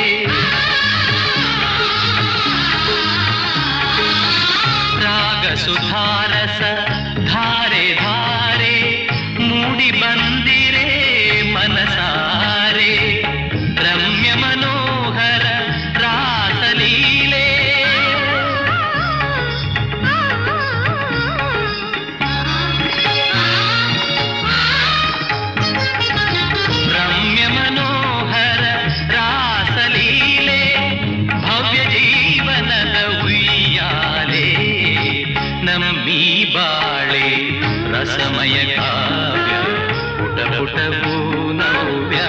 ರಾಗ ಸುಧಾರಸ ಧಾರೆ ಧಾರೆ ಮೂಡಿ ಬಂದಿರೆ ಮನಸಾರೆ ರಮ್ಯ ಮನೋಹರ ರಾಸಲೀಲೆ ರಮ್ಯ ಮನೋಹರ ರಾಸಲೀಲೆ ಭವ್ಯ ಜೀವನದ ಉಯ್ಯಾಲೆ ನಮ್ಮಿ ಬಾಳೆ ರಸಮಯ ಕಾವ್ಯ ಪುಟ ಪುಟವೂ ನವ್ಯ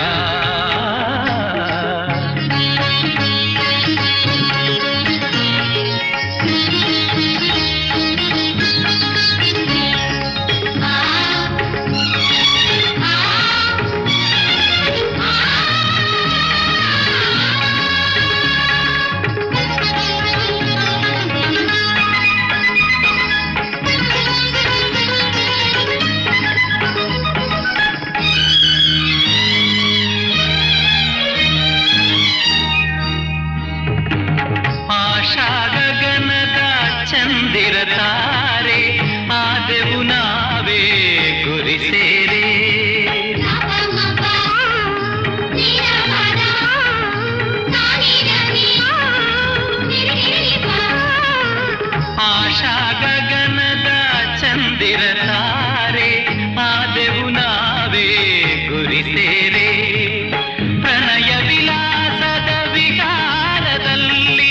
ತಾರೆ ಆದೆವು ನಾವೇ ಗುರಿ ಸೇರೆ ಆಶಾ ಗಗನದ ಚಂದಿರ ತಾರೆ ಆದೆವು ನಾವೇ ಗುರಿ ಸೇರೆ ಪ್ರಣಯ ವಿಲಾಸದ ವಿಕಾರದಲ್ಲಿ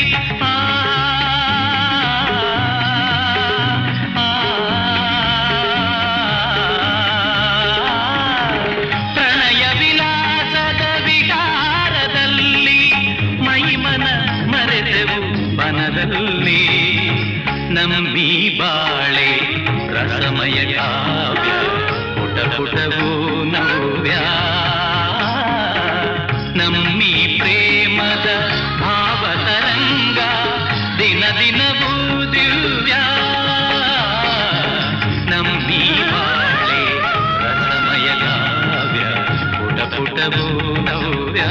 ನಮ್ಮಿ ಬಾಳೆ ರಸಮಯ ಕಾವ್ಯ ಪುಟ ಪುಟವೂ ನವ್ಯ ನಮ್ಮಿ ಪ್ರೇಮದ ಭಾವತರಂಗ ದಿನ ದಿನವೂ ದಿವ್ಯ ನಮ್ಮಿ ಬಾಳೆ ರಸಮಯ ಕಾವ್ಯ ಪುಟ ಪುಟವೂ ನವ್ಯ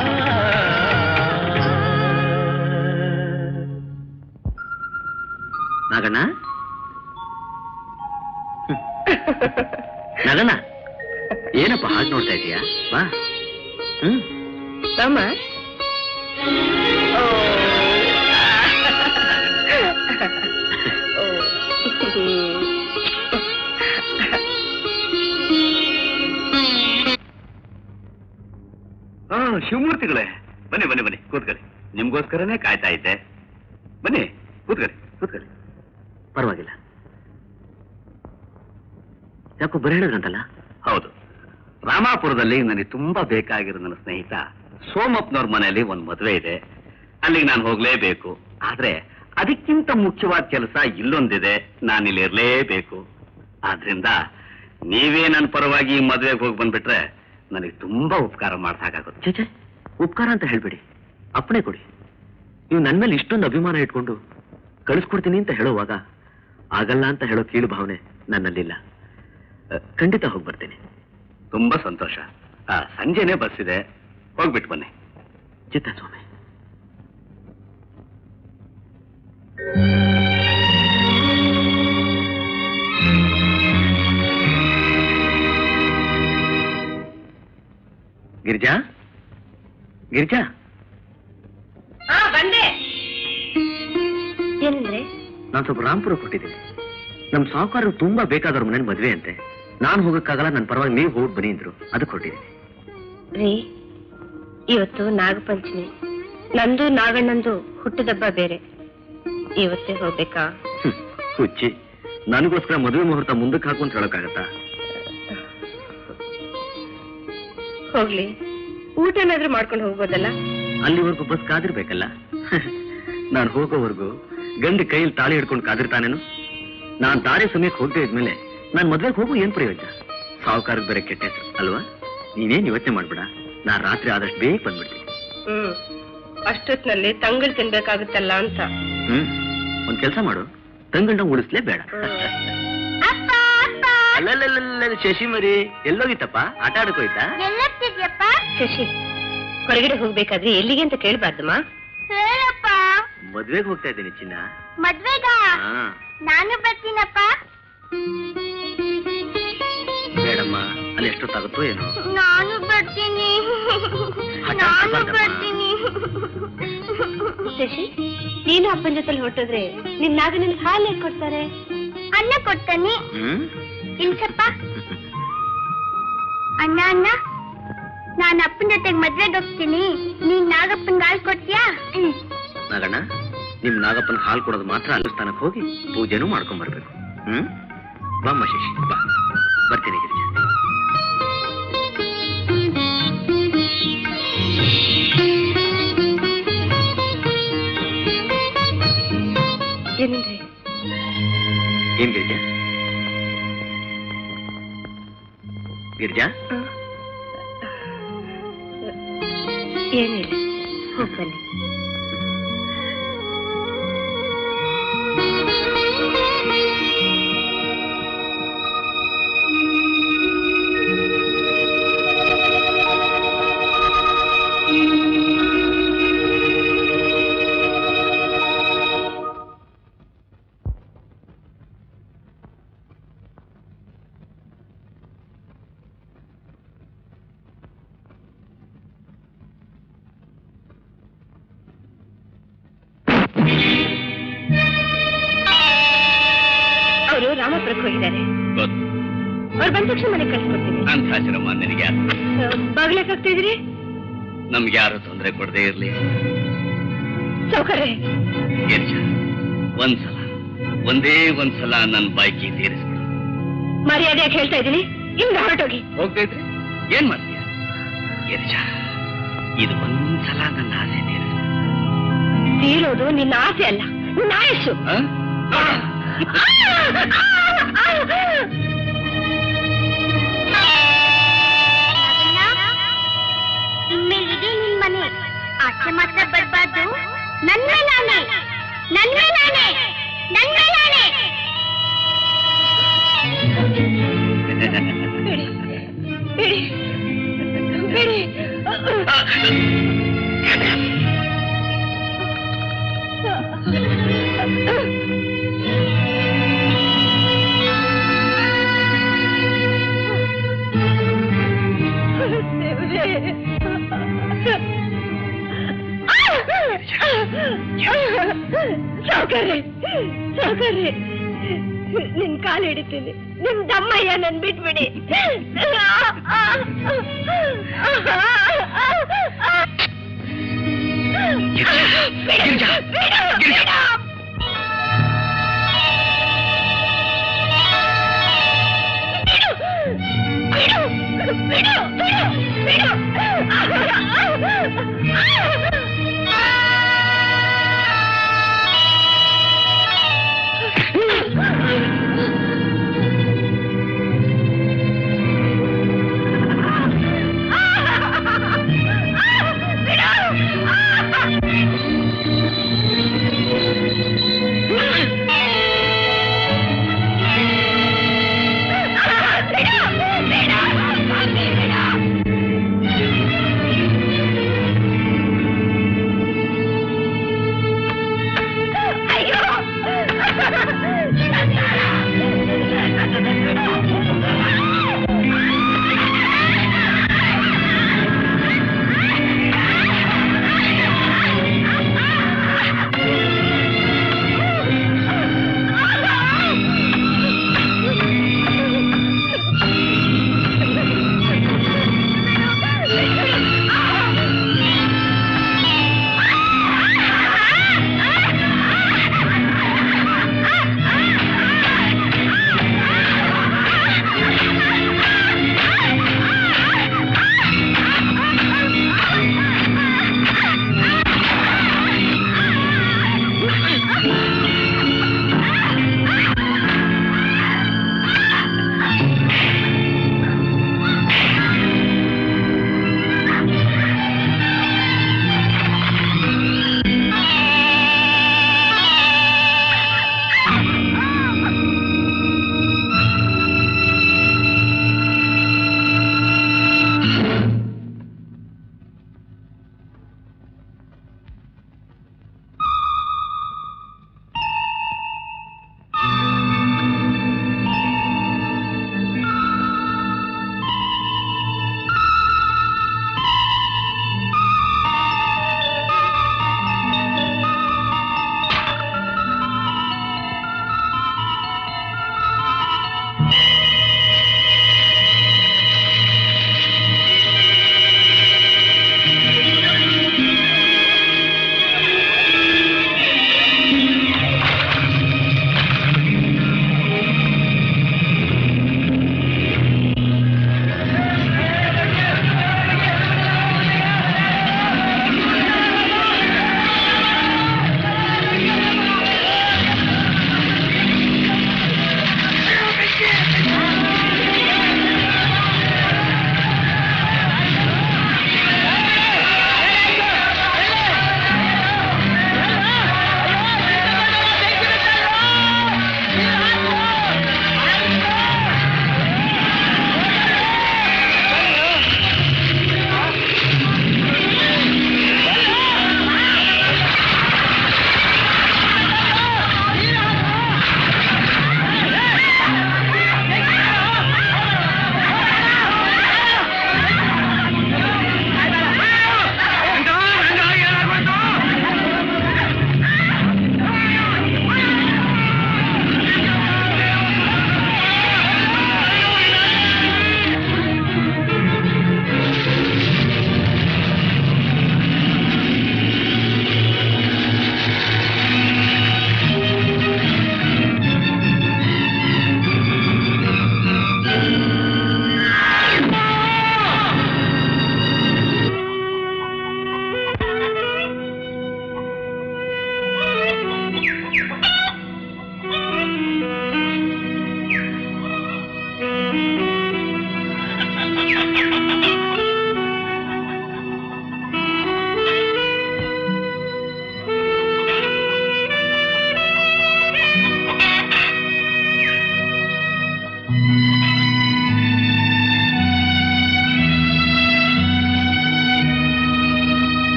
ನಾಗಣ್ಣ ನಾಗಣ್ಣ ಏನಪ್ಪ ಹಾಗೆ ನೋಡ್ತಾ ಇದೀಯಾ ಬಾ ಹ್ಮ್ ತಮ್ಮ ಹಾ ಶಿವಮೂರ್ತಿಗಳೇ ಬನ್ನಿ ಬನ್ನಿ ಬನ್ನಿ ಕೂತ್ಕೊಳ್ಳಿ ನಿಮ್ಗೋಸ್ಕರನೇ ಕಾಯ್ತಾ ಇದ್ದೆ ಬನ್ನಿ ಕೂತ್ಕೊಳ್ಳಿ ಕೂತ್ಕೊಳ್ಳಿ ಪರವಾಗಿಲ್ಲ ಯಾಕೋ ಬರ ಹೇಳಿದ್ರಂತಲ್ಲ ಹೌದು ರಾಮಾಪುರದಲ್ಲಿ ನನಗೆ ತುಂಬಾ ಬೇಕಾಗಿರೋ ನನ್ನ ಸ್ನೇಹಿತ ಸೋಮಪ್ಪನವ್ರ ಮನೆಯಲ್ಲಿ ಒಂದು ಮದುವೆ ಇದೆ ಅಲ್ಲಿಗೆ ನಾನು ಹೋಗ್ಲೇಬೇಕು ಆದ್ರೆ ಅದಕ್ಕಿಂತ ಮುಖ್ಯವಾದ ಕೆಲಸ ಇಲ್ಲೊಂದಿದೆ ನಾನಿಲ್ಲಿ ಇರಲೇಬೇಕು ಆದ್ರಿಂದ ನೀವೇ ನನ್ನ ಪರವಾಗಿ ಈ ಮದುವೆಗೆ ಹೋಗಿ ಬಂದ್ಬಿಟ್ರೆ ನನಗೆ ತುಂಬಾ ಉಪಕಾರ ಮಾಡ್ಸಾಕಾಗುತ್ತೆ ಚೇಚೆ ಉಪಕಾರ ಅಂತ ಹೇಳ್ಬಿಡಿ ಅಪ್ಪಣೆ ಕೊಡಿ ನೀವು ನನ್ನ ಮೇಲೆ ಇಷ್ಟೊಂದು ಅಭಿಮಾನ ಇಟ್ಕೊಂಡು ಕಳಿಸ್ಕೊಡ್ತೀನಿ ಅಂತ ಹೇಳುವಾಗ ಆಗಲ್ಲ ಅಂತ ಹೇಳೋ ಕೀಳು ಭಾವನೆ ನನ್ನಲ್ಲಿಲ್ಲ ಖಂಡಿತ ಹೋಗಿ ಬರ್ತೀನಿ ತುಂಬಾ ಸಂತೋಷ ಸಂಜೆನೆ ಬಸ್ ಇದೆ ಹೋಗ್ಬಿಟ್ಟು ಬನ್ನಿ ಚಿತ್ತ ಸ್ವಾಮಿ ಗಿರಿಜಾ ಗಿರಿಜಾ ಬಂದೆ ಏನಂದ್ರೆ ನಾನು ಸ್ವಲ್ಪ ರಾಂಪುರ ಕೊಟ್ಟಿದ್ದೀನಿ ನಮ್ ಸಾಹುಕಾರರು ತುಂಬಾ ಬೇಕಾದವ್ರ ಮನೇಲಿ ಮದ್ವೆ ಅಂತೆ ನಾನು ಹೋಗಕ್ಕಾಗಲ್ಲ ನನ್ನ ಪರವಾಗಿ ನೀವು ಹೋಗಿ ಬನ್ನಿ ಅಂದ್ರು ಅದಕ್ಕೆ ಕೊಟ್ಟಿದ್ದೀನಿ ರೀ ಇವತ್ತು ನಾಗಪಂಚಮಿ ನಂದು ನಾಗಣ್ಣಂದು ಹುಟ್ಟದಬ್ಬ ಬೇರೆ ಇವತ್ತೇ ಹೋಗ್ಬೇಕಾ ಹುಚ್ಚಿ ನನಗೋಸ್ಕರ ಮದುವೆ ಮುಹೂರ್ತ ಮುಂದಕ್ಕೆ ಹಾಕು ಅಂತ ಹೇಳಕ್ಕಾಗತ್ತಾ ಹೋಗ್ಲಿ ಊಟ ಏನಾದ್ರೂ ಮಾಡ್ಕೊಂಡು ಹೋಗ್ಬೋದಲ್ಲ ಅಲ್ಲಿವರೆಗೂ ಬಸ್ ಕಾದಿರ್ಬೇಕಲ್ಲ ನಾನು ಹೋಗೋವರೆಗೂ ಗಂಡ ಕೈಯಲ್ಲಿ ತಾಳಿ ಹಿಡ್ಕೊಂಡು ಕಾದಿರ್ತಾನೇನು ನಾನ್ ತಾರೆ ಸಮಯಕ್ಕೆ ಹೋಗದೆ ಇದ್ಮೇಲೆ ನಾನ್ ಮದ್ವೆಗೆ ಹೋಗು ಏನ್ ಪ್ರಯೋಜನ ಸಾಹುಕಾರದ ಬೇರೆ ಕೆಟ್ಟ ಹೆಸರು ಅಲ್ವಾ ನೀನೇನ್ ಯೋಚನೆ ಮಾಡ್ಬೇಡ ನಾನ್ ರಾತ್ರಿ ಆದಷ್ಟು ಬೇಗ ಬಂದ್ಬಿಡ್ತೀನಿ ಹ್ಮ್ ಅಷ್ಟೊತ್ನಲ್ಲಿ ತಂಗಳು ತಿನ್ಬೇಕಾಗುತ್ತಲ್ಲ ಅಂತ ಹ್ಮ್ ಒಂದ್ ಕೆಲ್ಸ ಮಾಡು ತಂಗಳ್ನ ಉಳಿಸ್ಲೇ ಬೇಡ ಅಪ್ಪ ಅಲ್ಲಲ್ಲ ಶಶಿ ಮರಿ ಎಲ್ಲೋಗಿತ್ತಪ್ಪ? ಆಟ ಆಡಕೋಯ್ತಾ? ಎಲ್ಲತ್ತಿದ್ಯಪ್ಪ? ಶಶಿ, ಹೊರಗಡೆ ಹೋಗ್ಬೇಕಾದ್ರೆ ಎಲ್ಲಿಗೆ ಅಂತ ಕೇಳಬಾರ್ದಮ್ಮ. ಹೇಳಪ್ಪ. ಮದ್ವೆಗೆ ಹೋಗ್ತಾ ಇದ್ದೀನಿ ಚಿನ್ನ. ಮದ್ವೆಗ? ನಾನು ಬರ್ತೀನಪ್ಪ. ಬೇಡಮ್ಮ, ಅಲ್ಲಿ ಎಷ್ಟೊತ್ತಾಗುತ್ತೋ ಏನೋ. ನಾನು ಬರ್ತೀನಿ, ನಾನು ಬರ್ತೀನಿ. ಶಶಿ, ನೀನು ಅಪ್ಪನ ಜೊತೆ ಹೊರಟಿದ್ರೆ ನಿನ್ನಾಗ ನಿನ್ಗೆ ಹಾಲು ಹೇಗೆ ಕೊಡ್ತಾರೆ? ಅನ್ನ ಕೊಡ್ತಾನೆ. ಹ್ಮ್ ಇಲ್ಸಪ್ಪ. ಅಣ್ಣ ಅಣ್ಣ, ನಾನು ಅಪ್ಪನ ಜೊತೆಗೆ ಮದ್ವೆಗೆ ಹೋಗ್ತೀನಿ, ನೀನ್ ನಾಗಪ್ಪನ್ ಹಾಲು ಕೊಡ್ತೀಯಾ? ನಾಗಣ್ಣ, ನಿಮ್ ನಾಗಪ್ಪನ ಹಾಲು ಕೊಡೋದು ಮಾತ್ರ ಅಲ್ಲಿ ಸ್ಥಾನಕ್ಕೆ ಹೋಗಿ ಪೂಜೆನೂ ಮಾಡ್ಕೊಂಡ್ ಬರ್ಬೇಕು. ಹ್ಮ್ ಬಾಮ್ಮ ಶಶಿ, ಬಾ. ಬರ್ತೀನಿ ಗಿರಿಜಾ. ಏನಂದ್ರೆ? ಏನ್ ಗಿರಿಜಾ? ಗಿರಿಜಾ, ಏನಿಲ್ಲ, ಹೋಗ್ ಬನ್ನಿ. ಅವರು ರಾಮಪುರಕ್ಕೆ ಹೋಗಿದ್ದಾರೆ. ಅವ್ರು ಬಂದ ತಕ್ಷಣ ಮನೆಗೆ ಕಳ್ಸ್ಕೊಡ್ತೀನಿ. ಅಂತಾಶ್ರಮ ನಿನಗೆ ಬಾಗ್ಲಕ್ಕೆ ಹೋಗ್ತಾ ಇದ್ರಿ? ನಮ್ಗೆ ಯಾರು ತೊಂದರೆ ಕೊಡದೇ ಇರ್ಲಿ. ಸೌಕರ್ಯ ಗಿರಿಜಾ, ಒಂದ್ಸಲ ಒಂದೇ ಒಂದ್ಸಲ ನನ್ನ ಬಾಯ್ಕಿ ತೀರಿಸ್ಬಿಡು. ಮರ್ಯಾದೆಯಾಗಿ ಹೇಳ್ತಾ ಇದ್ದೀನಿ, ಹಿಂಗ ಹೊರಟೋಗಿ. ಹೋಗ್ತಾ ಇದ್ರೆ ಏನ್ ಮಾಡ್ತೀಯ? ಗಿರಿಜಾ, ಇದು ಒಂದ್ಸಲ ನನ್ನ ಆಸೆ ತೀರಿಸ್ಬಿಡು. ತೀರೋದು ನಿನ್ನ ಆಸೆ ಅಲ್ಲ, ನಿನ್ನ ಆಯಸ್ಸು. ಇನ್ಮೇಲೆ ಇದೇ ನಿನ್ ಮನೆ, ಆಚೆ ಮಾತ್ರ ಬರ್ಬಾರ್ದು. ನನ್ನ ನಾನೇ, ನನ್ನ ನಾನೇ, ನನ್ನ ನಾನೇ. ಬಿಡಿ, ಬಿಡಿ. ಸೌಕರ್ಯ, ಸೌಕರ್ಯ, ನಿನ್ ಕಾಲು ಹಿಡಿತೀನಿ. ನಿಮ್ ದಮ್ಮಯ್ಯ ನನ್ ಬಿಟ್ಬಿಡಿ.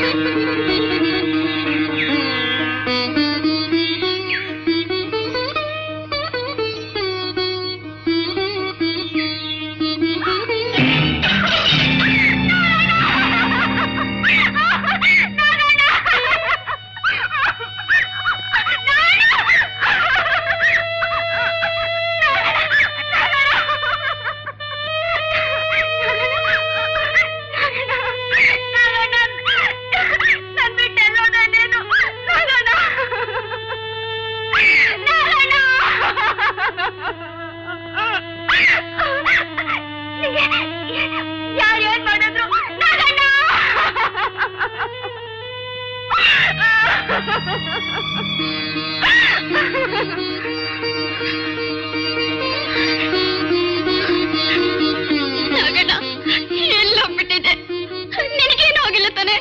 ಎಲ್ಲೋಗ್ಬಿಟ್ಟಿದೆ ನಿನಗೇನು ಆಗಿಲ್ಲ ತಾನೆ?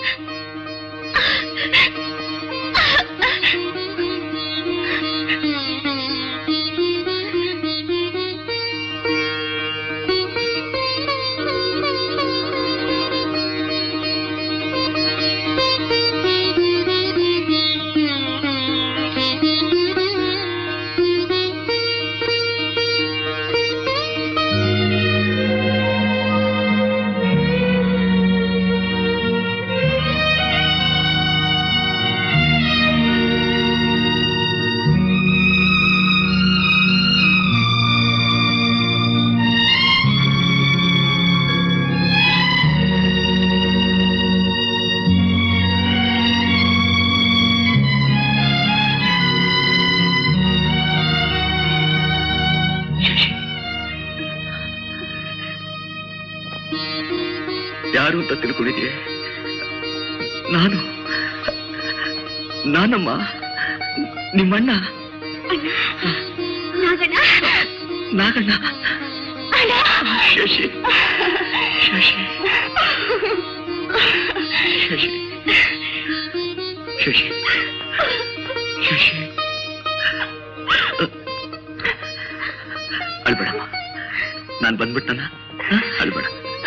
ಯಾರು ಅಂತ ತಿಳ್ಕೊಂಡಿದ್ಯೆ? ನಾನು ನಾನಮ್ಮ, ನಿಮ್ಮಣ್ಣ ನಾಗಣ್ಣ. ಶಶಿ ಶಶಿ ಶಶಿ ಶಶಿ ಶಶಿ ಅಳ್ಬೇಡಮ್ಮ, ನಾನು ಬಂದ್ಬಿಟ್ಟನ. ಅಳ್ಬೇಡ.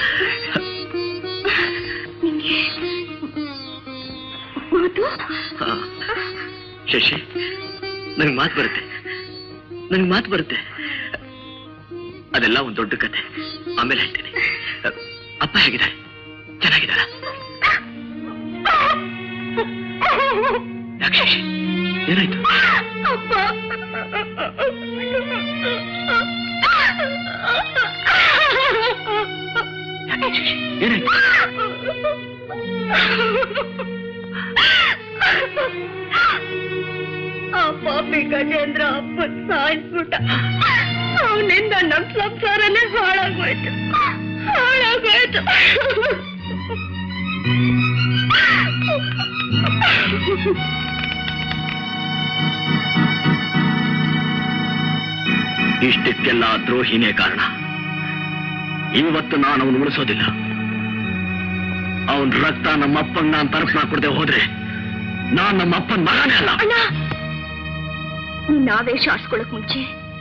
ಶಶಿ, ನನಗೆ ಮಾತು ಬರುತ್ತೆ, ನನಗೆ ಮಾತು ಬರುತ್ತೆ. ಅದೆಲ್ಲ ಒಂದು ದೊಡ್ಡ ಕತೆ, ಆಮೇಲೆ ಹೇಳ್ತೀನಿ. ಅಪ್ಪ ಹೇಗಿದ್ದಾರೆ? ಚೆನ್ನಾಗಿದ್ದಾರ? ಯಾಕೆ ಶಶಿ, ಏನಾಯ್ತು? ಯಾಕೆ ಶಶಿ, ಏನಾಯ್ತು? ಆ ಪಾಪಿ ಗಜೇಂದ್ರ ಅಪ್ಪನ್ ಸಾಯಿಸ್ಬಿಟ್ಟ. ಅವನಿಂದ ನಮ್ ಸಂಸಾರನೇ ಹಾಳಾಗೋಯ್ತು, ಹಾಳಾಗೋಯ್ತು. ಇಷ್ಟಕ್ಕೆಲ್ಲ ದ್ರೋಹಿನೇ ಕಾರಣ. ಇವತ್ತು ನಾನು ಅವನು ಉಳಿಸೋದಿಲ್ಲ. ಅವನ್ ರಕ್ತ ನಮ್ಮ ಅಪ್ಪನ್ ನಾನು ತರಫ್ ಕೊಡದೆ ಹೋದ್ರೆ ನಾನ್ ನಮ್ಮ ಅಪ್ಪನ ಮಗನೇ ಅಲ್ಲ. ನಿನ್ನ ಆವೇಶ ಆಡ್ಸ್ಕೊಳಕ್ ಮುಂಚೆ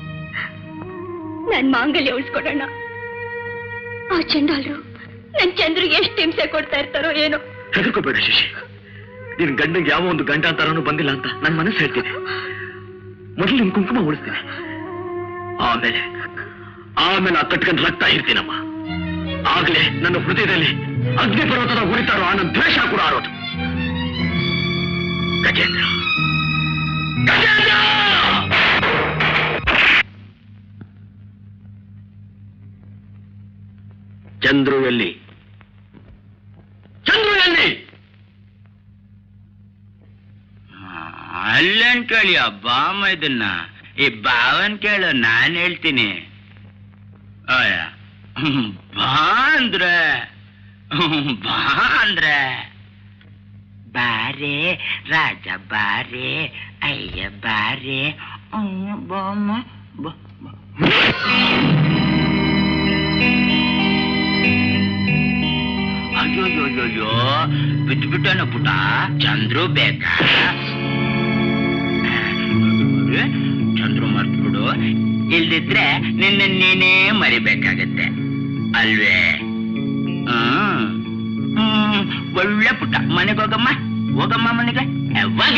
ನನ್ ಮಾಂಗಲ್ಯ ಉಳಿಸ್ಕೊಡೋಣ. ಆ ಚಂಡಾಲ್ರು ನನ್ ಚಂದ್ರಿಗೆ ಎಷ್ಟು ಹಿಂಸೆ ಕೊಡ್ತಾ ಇರ್ತಾರೋ ಏನೋ. ಹೆದರ್ಕೋಬೇಡ ಶಶಿ, ನಿನ್ ಗಂಡಂಗೆ ಯಾವ ಒಂದು ಗಂಡಾಂತರನೂ ಬಂದಿಲ್ಲ ಅಂತ ನನ್ ಮನಸ್ಸು ಹೇಳ್ತೀನಿ. ಮೊದಲು ನಿನ್ ಕುಂಕುಮ ಉಳಿಸ್ತೀನಿ, ಆಮೇಲೆ ಆಮೇಲೆ ಆ ಕಟ್ಕೊಂಡ್ ರಕ್ತ ಇರ್ತೀನಮ್ಮ. ಆಗ್ಲೇ ನನ್ನ ಹೃದಯದಲ್ಲಿ ಅಗ್ನಿ ಪರ್ವತದ ಉರಿತಾರೋ ಆ ನನ್ನ ದ್ವೇಷ ಕೂಡ ಆರೋದು. ಗಜೇಂದ್ರ, ಗಜೇಂದ್ರ! ಚಂದ್ರು ಎಲ್ಲಿ? ಚಂದ್ರು ಎಲ್ಲಿ? ಅಲ್ಲೇನ್ ಕೇಳಿ ಬಾಮ, ಇದನ್ನ ಈ ಬಾವನ್ ಕೇಳು, ನಾನ್ ಹೇಳ್ತೀನಿ. ಅಯ್ಯ ಬಾ ಅಂದ್ರೆ ಬಾ ಅಂದ್ರೆ ಬಾರೆ ರಾಜ ಬಾರೆ, ಅಯ್ಯ ಬಾರೆ, ಅಯ್ಯ ಬಾಮ ಬಾ. ಅಯ್ಯೋ ಅಯ್ಯೋ ಬಿಟ್ಟು ಬಿಟ್ಟನ ಪುಟ. ಚಂದ್ರು ಬೇಕಾ? ಚಂದ್ರು ಮರ್ತ್ಬಿಡು, ಇಲ್ದಿದ್ರೆ ನಿನ್ನ ನೀನೇ ಮರಿಬೇಕಾಗತ್ತೆ ಅಲ್ವೇ? ಹ್ಮ್ ಒಳ್ಳೆ ಪುಟ್ಟ. ಮನೆಗೆ ಹೋಗಮ್ಮ, ಹೋಗಮ್ಮ ಮನೆಗೆ. ಯಾವಾಗ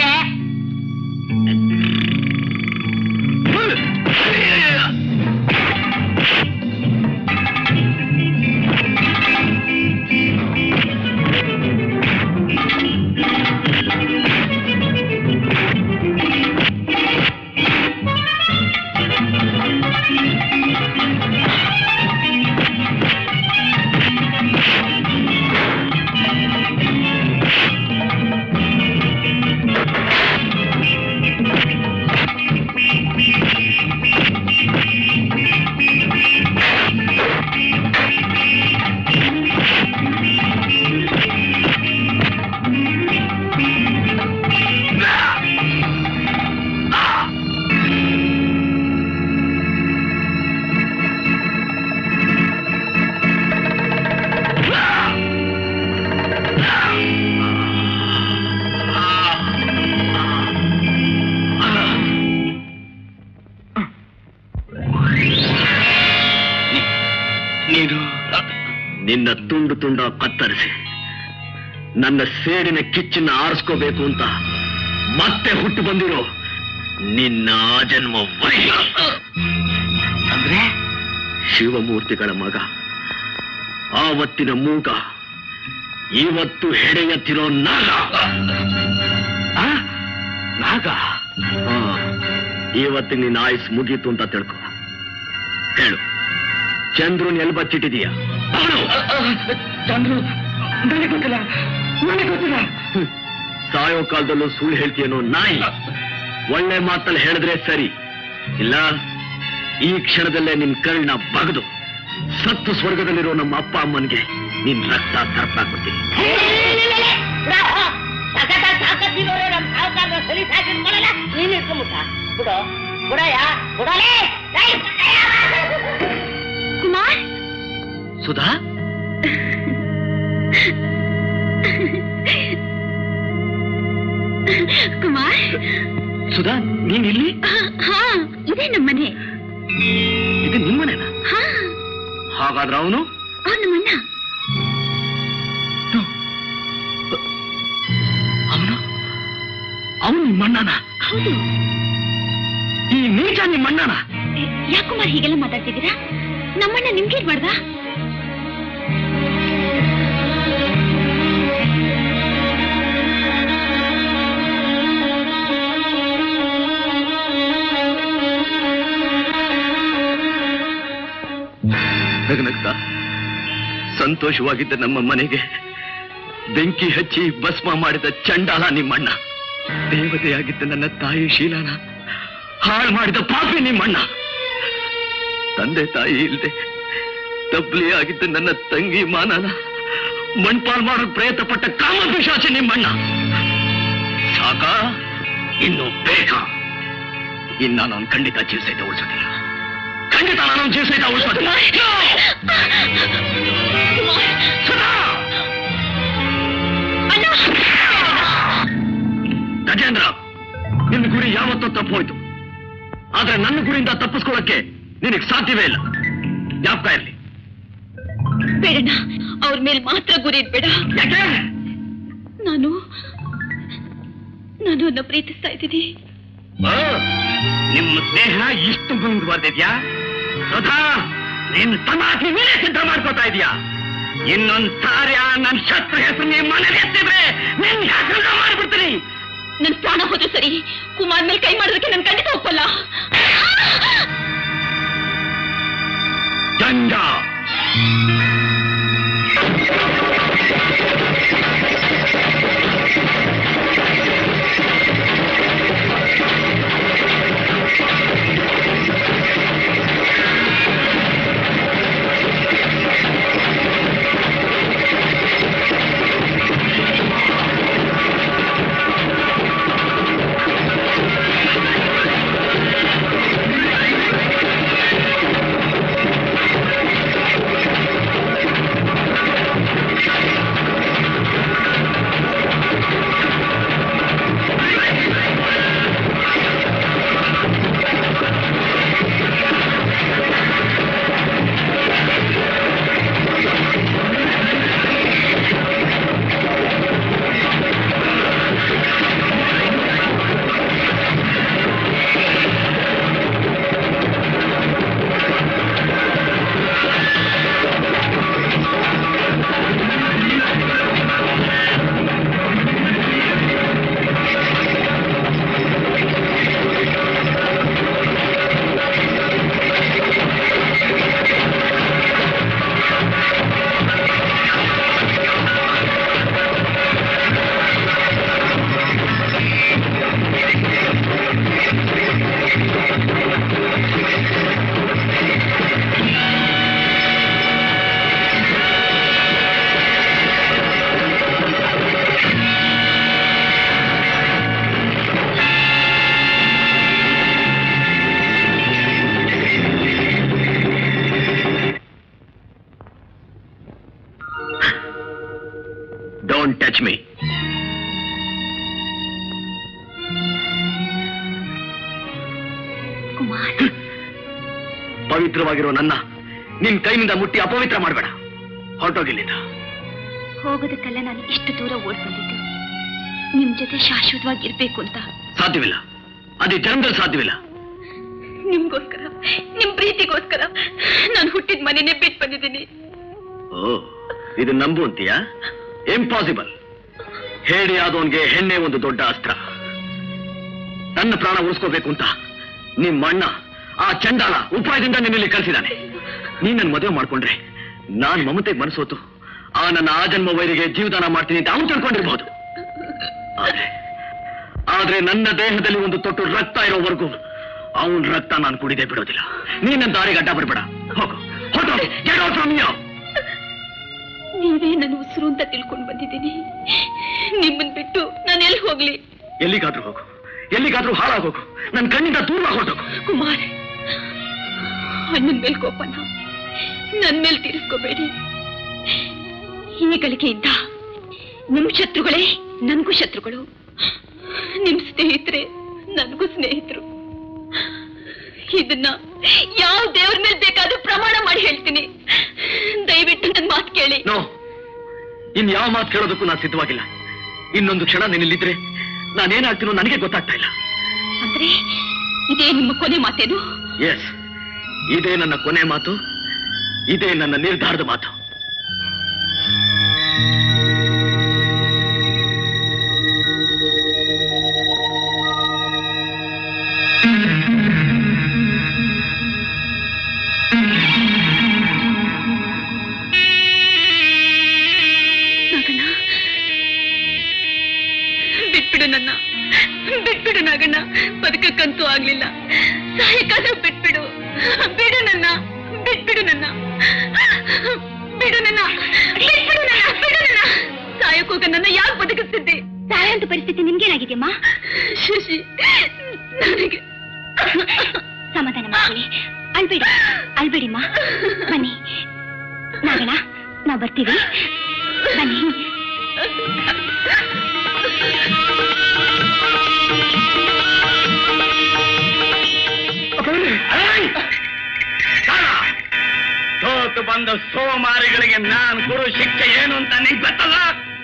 ನಿನ್ನ ತುಂಡು ತುಂಡ ಕತ್ತರಿಸಿ ನನ್ನ ಸೇಡಿನ ಕಿಚ್ಚನ್ನ ಆರಿಸ್ಕೋಬೇಕು ಅಂತ ಮತ್ತೆ ಹುಟ್ಟು ಬಂದಿರೋ ನಿನ್ನ ಜನ್ಮ ವೈರ ಅಂದ್ರೆ ಶಿವಮೂರ್ತಿಗಳ ಮಗ ಆವತ್ತಿನ ಮೂಗ ಇವತ್ತು ಹೆಡೆ ಎತ್ತಿರೋ ನಾಗ. ನಾಗ ಇವತ್ತು ನಿನ್ನ ಆಯುಸ್ ಮುಗೀತು ಅಂತ ತಿಳ್ಕೊ. ಹೇಳು, ಚಂದ್ರನ್ ಎಲ್ಲಿ ಬಚ್ಚಿಟ್ಟಿದೀಯ? ಚಂದ್ರು ನನಗೆ ಗೊತ್ತಿಲ್ಲ, ನನಗೆ ಗೊತ್ತಿಲ್ಲ. ಸಾಯೋ ಕಾಲದಲ್ಲೂ ಸುಳ್ಳು ಹೇಳ್ತೀಯನೋ ನಾಯಿ. ಒಳ್ಳೆ ಮಾತಲ್ಲಿ ಹೇಳಿದ್ರೆ ಸರಿ, ಇಲ್ಲ ಈ ಕ್ಷಣದಲ್ಲೇ ನಿನ್ ಕರ್ಣ ಬಗದು ಸತ್ತು ಸ್ವರ್ಗದಲ್ಲಿರೋ ನಮ್ಮ ಅಪ್ಪ ಅಮ್ಮನಿಗೆ ನಿನ್ ರಕ್ತ ತರ್ಪಾಕ್ಬಿಡ್ತೀನಿ. ನೀನ್ ಇಟ್ಕೊಂಬಿಟ್ಟ ಬಿಡು ಬಿಡಯ್ಯ ಬಿಡಲೇ. ಕುಮಾರ್, ಸುಧಾ, ಕುಮಾರ್, ಸುಧಾ ನೀನ್ ಇಲ್ಲಿ? ಹಾ, ಇದೇ ನಮ್ಮನೆ. ಇದು ನಿಮ್ಮನೇನಾ? ಹಾ. ಹಾಗಾದ್ರೆ ಅವನು ಅವ್ರು ನಮ್ಮಣ್ಣ. ಅವನು ಅವನು ನಿಮ್ಮಣ್ಣನ? ಹೌದು. ಈ ನೀಚ ನಿಮ್ಮಣ್ಣನ? ಯಾಕೆ ಕುಮಾರ್ ಹೀಗೆಲ್ಲ ಮಾತಾಡ್ತಿದ್ದೀರಾ? ನಮ್ಮಣ್ಣ ನಿಮ್ಗೆ ಮಾಡ್ದ? ನಗನಗ್ತಾ ಸಂತೋಷವಾಗಿದ್ದ ನಮ್ಮ ಮನೆಗೆ ಬೆಂಕಿ ಹಚ್ಚಿ ಭಸ್ಮ ಮಾಡಿದ ಚಂಡಾಲ ನಿಮ್ಮಣ್ಣ. ದೇವತೆಯಾಗಿದ್ದ ನನ್ನ ತಾಯಿ ಶೀಲಾನ ಹಾಳು ಮಾಡಿದ ಪಾಪಿ ನಿಮ್ಮಣ್ಣ. ತಂದೆ ತಾಯಿ ಇಲ್ಲದೆ ತಬ್ಲಿ ಆಗಿದ್ದ ನನ್ನ ತಂಗಿ ಮಾನನ ಮಣ್ಪಾಲ್ ಮಾಡೋಕ್ ಪ್ರಯತ್ನ ಪಟ್ಟ ಕಾಮ ಪಿಶಾಚಿ ನಿಮ್ಮಣ್ಣ. ಸಾಕ, ಇನ್ನು ಬೇಕಾ? ಇನ್ನ ನಾನು ಖಂಡಿತ ಜೀವ ಸಹಿತ ಉಳಿಸೋದಿಲ್ಲ. ಖಂಡಿತ ನಾನು ಜೀವ ಸಹಿತ ಉಳಿಸೋದಿಲ್ಲ. ಗಜೇಂದ್ರ, ನಿನ್ನ ಗುರಿ ಯಾವತ್ತೂ ತಪ್ಪೋಯ್ತು. ಆದ್ರೆ ನನ್ನ ಗುರಿಯಿಂದ ತಪ್ಪಿಸ್ಕೊಳ್ಳಕ್ಕೆ ನಿನಗೆ ಸಾಧ್ಯವೇ ಇಲ್ಲ. ಜ್ಞಾಪಕ ಇರಲಿ. ಬೇಡಣ್ಣ, ಅವ್ರ ಮೇಲೆ ಮಾತ್ರ ಗುರಿ ಇಡ್ಬೇಡ. ಯಾಕೆ? ನಾನು ನಾನು ಅವನ್ನ ಪ್ರೀತಿಸ್ತಾ ಇದ್ದೀನಿ. ನಿಮ್ಮ ಸ್ನೇಹ ಇಷ್ಟು ಮುಂದುವರೆದಿದ್ಯಾ? ಸುಧಾ, ನಿನ್ ಸಮಾಧಿ ಮೇಲೆ ಸಿದ್ಧ ಮಾಡ್ಕೋತಾ ಇದೀಯಾ? ಇನ್ನೊಂದ್ ಸಾರಿ ನನ್ನ ಶತ್ರು ಹೆಸರು ನಿಮ್ಮ ಮನೇಲಿ ಎತ್ತಿದ್ರೆ ನಿನ್ ಯಾಕೆ ಮಾಡ್ಬಿಡ್ತೀನಿ. ನನ್ ಪ್ರಾಣ ಹೋದ್ರೆ ಸರಿ, ಕುಮಾರ್ ಮೇಲೆ ಕೈ ಮಾಡೋದಕ್ಕೆ ನನ್ ಖಂಡಿತ ಒಪ್ಪಲ್ಲ. ಜಂಜ ಪವಿತ್ರವಾಗಿರೋ ನನ್ನ ನಿನ್ ಕೈನಿಂದ ಮುಟ್ಟಿ ಅಪವಿತ್ರ ಮಾಡಬೇಡ. ಹೊರಟೋಗಿಲ್ಲಿಂದ. ಹೋಗೋದಕ್ಕೆಲ್ಲ ನಾನು ಇಷ್ಟು ದೂರ ಓಡ್ ಬಂದಿದ್ದು ನಿಮ್ ಜೊತೆ ಶಾಶ್ವತವಾಗಿರ್ಬೇಕು ಅಂತ. ಸಾಧ್ಯವಿಲ್ಲ, ಅದು ಜನ್ಮದಲ್ಲಿ ಸಾಧ್ಯವಿಲ್ಲ. ನಿಮ್ಗೋಸ್ಕರ, ನಿಮ್ ಪ್ರೀತಿಗೋಸ್ಕರ ನಾನು ಹುಟ್ಟಿದ ಮನೆನೇ ಬಿಟ್ಟು ಬಂದಿದ್ದೀನಿ. ಓ, ಇದು ನಂಬು ಅಂತೀಯಾ? ಇಂಪಾಸಿಬಲ್. ಹೇಳಿ ಆದವನ್ಗೆ ಹೆಣ್ಣೆ ಒಂದು ದೊಡ್ಡ ಅಸ್ತ್ರ. ತನ್ನ ಪ್ರಾಣ ಉಳಿಸ್ಕೋಬೇಕು ಅಂತ ನಿಮ್ ಅಣ್ಣ ಆ ಚಂಡಾಲ ಉಪಾಯದಿಂದ ನಿನ್ನಲ್ಲಿ ಕಳಿಸಿದಾನೆ. ನೀನ್ ನನ್ನ ಮದುವೆ ಮಾಡ್ಕೊಂಡ್ರೆ ನಾನ್ ಮಮತೆಗೆ ಮನಸ್ಸೋತು ಆ ನನ್ನ ಆ ಜನ್ಮ ವೈರಿಗೆ ಜೀವದಾನ ಮಾಡ್ತೀನಿ ಅಂತ ಅವನು ತಿಳ್ಕೊಂಡಿರ್ಬಹುದು. ಆದ್ರೆ ಆದ್ರೆ ನನ್ನ ದೇಹದಲ್ಲಿ ಒಂದು ತೊಟ್ಟು ರಕ್ತ ಇರೋವರೆಗೂ ಅವನ ರಕ್ತ ನಾನು ಕುಡಿದೇ ಬಿಡೋದಿಲ್ಲ. ನೀನ್ ನನ್ನ ದಾರಿಗೆ ಅಡ್ಡ ಬರ್ಬೇಡ. ಹೋಗು, ಹೊರಟೋಗು. Get out from here. ನೀವೇ ನನ್ನ ಉಸಿರು ಅಂತ ತಿಳ್ಕೊಂಡು ಬಂದಿದ್ದೀನಿ. ನಿಮ್ಮನ್ ಬಿಟ್ಟು ನಾನು ಎಲ್ಲಿ ಹೋಗ್ಲಿ? ಎಲ್ಲಿಗಾದ್ರೂ ಹೋಗು, ಎಲ್ಲಿಗಾದ್ರೂ ಹಾಳಾಗೋಗು. ನನ್ನ ಕಣ್ಣಿಂದ ದೂರವಾಗಿ ಹೊರಟೋಗು. ಕುಮಾರ್, ಅಣ್ಣನ ಮೇಲ್ ಕೋಪನ ನನ್ ಮೇಲ್ ತೀರಿಸ್ಕೋಬೇಡಿ. ಈ ಗಳಿಗೆಯಿಂದ ನಿಮ್ ಶತ್ರುಗಳೇ ನನ್ಗೂ ಶತ್ರುಗಳು, ನಿಮ್ ಸ್ನೇಹಿತರೆ ನನ್ಗೂ ಸ್ನೇಹಿತರು. ಇದನ್ನ ಯಾವ ದೇವ್ರ ಮೇಲೆ ಬೇಕಾದ್ರೂ ಪ್ರಮಾಣ ಮಾಡಿ ಹೇಳ್ತೀನಿ. ದಯವಿಟ್ಟು ನನ್ ಮಾತು ಕೇಳಿ. ನೋ, ಇನ್ ಯಾವ ಮಾತು ಕೇಳೋದಕ್ಕೂ ನಾನು ಸಿದ್ಧವಾಗಿಲ್ಲ. ಇನ್ನೊಂದು ಕ್ಷಣ ನಿನ್ನಿಲ್ಲಿದ್ರೆ ನಾನೇನಾಗ್ತೀನೋ ನನಗೆ ಗೊತ್ತಾಗ್ತಾ ಇಲ್ಲ. ಅಂದ್ರೆ ಇದೇ ನಿಮ್ಮ ಕೊನೆ ಮಾತೇನು? ಎಸ್, ಇದೇ ನನ್ನ ಕೊನೆ ಮಾತು, ಇದೇ ನನ್ನ ನಿರ್ಧಾರದ ಮಾತು. ನಾಗಣ್ಣ, ಬಿಟ್ಬಿಡು ನನ್ನ, ಬಿಟ್ಬಿಡು ನಾಗಣ್ಣ. ಬದುಕಕ್ಕಂತೂ ಆಗ್ಲಿಲ್ಲ, ಸಾಯಕಾದ್ರೂ ಬಿಟ್ಬಿಡು. ಬಿಡು ನನ್ನ, ಬಿಟ್ಬಿಡು ನನ್ನ, ಬಿಡು ನನ್ನ, ಬಿಟ್ಬಿಡು ನನ್ನ, ಬಿಡು ನನ್ನ. ಸಾಯಕ್ಕೋಗ ನನ್ನ ಯಾಕೆ ಬದುಕಿಸ್ತಿದ್ದೆ? ಸಾಯಂತ ಪರಿಸ್ಥಿತಿ ನಿಮ್ಗೇನಾಗಿದೆಯಮ್ಮ? ಶಶಿ, ನನಗೆ ಸಮಾಧಾನ ಮಾಡ್ಕೊಳ್ಳಿ. ಅಳ್ಬೇಡಿ, ಅಳ್ಬೇಡಿಮ್ಮ. ಬನ್ನಿ ನಾಗಣ್ಣ, ನಾವು ಬರ್ತೀವಿ. ಬನ್ನಿ. ಸೋತು ಬಂದ ಸೋಮಾರಿಗಳಿಗೆ ನಾನು ಕೊಡು ಶಿಕ್ಷೆ ಏನು ಅಂತ ನಿಂಗೆ ಗೊತ್ತಲ್ಲ?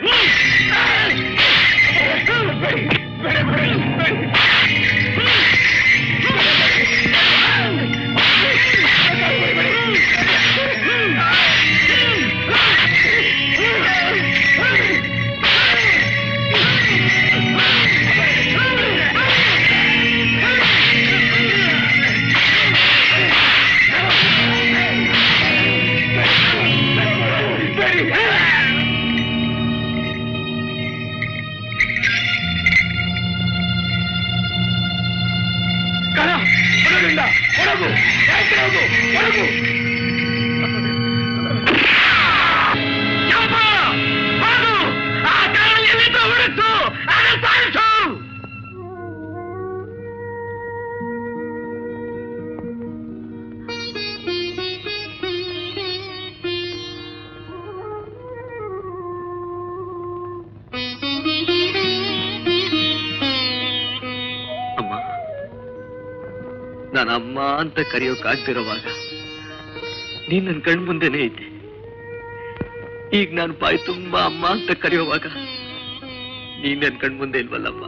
ನಾನು ಅಮ್ಮ ಅಂತ ಕರೆಯೋಕಾಗ್ದಿರೋವಾಗ ನೀನ್ ನನ್ ಕಣ್ ಮುಂದೆನೇ ಇದ್ದೆ. ಈಗ ನಾನು ಬಾಯಿ ತುಂಬಾ ಅಮ್ಮ ಅಂತ ಕರೆಯುವಾಗ ನೀನ್ ನನ್ ಕಣ್ ಮುಂದೆ ಇಲ್ವಲ್ಲಮ್ಮ.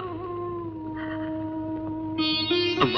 ಅಮ್ಮ,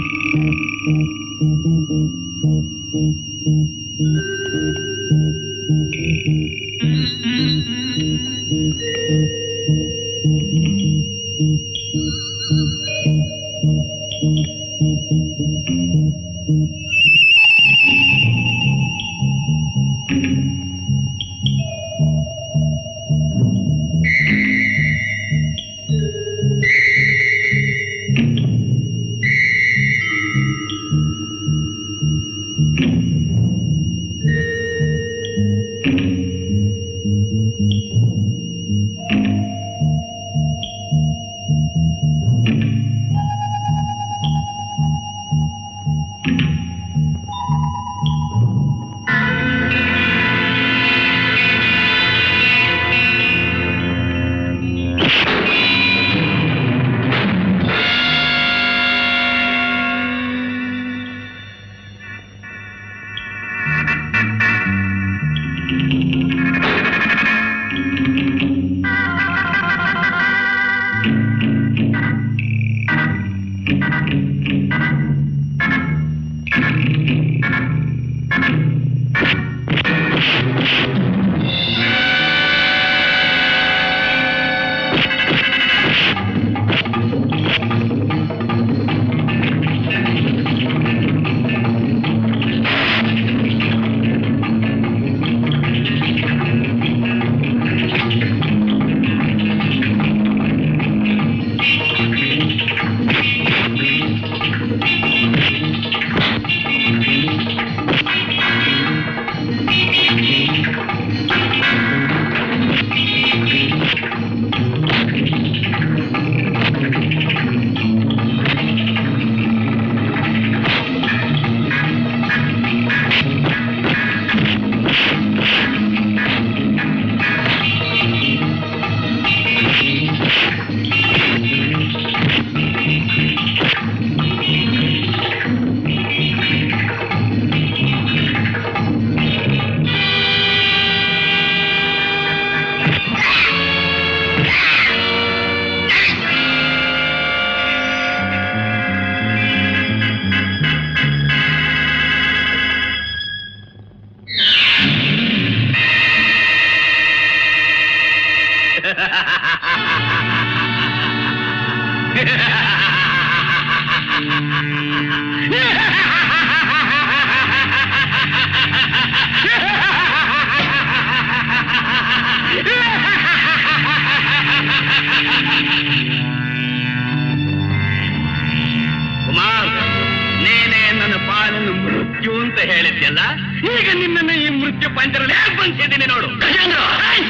ಕುಮಾರ್, ನೀನೇ ನನ್ನ ಪಾಲನ್ನು ಮೃತ್ಯು ಅಂತ ಹೇಳಿದ್ಯಲ್ಲ, ಈಗ ನಿನ್ನನ್ನು ಈ ಮೃತ್ಯು ಪಂಚರಲ್ಲಿ ಹೇಗೆ ಬಂದಿದ್ದೀನಿ ನೋಡು. ಗಜೇಂದ್ರ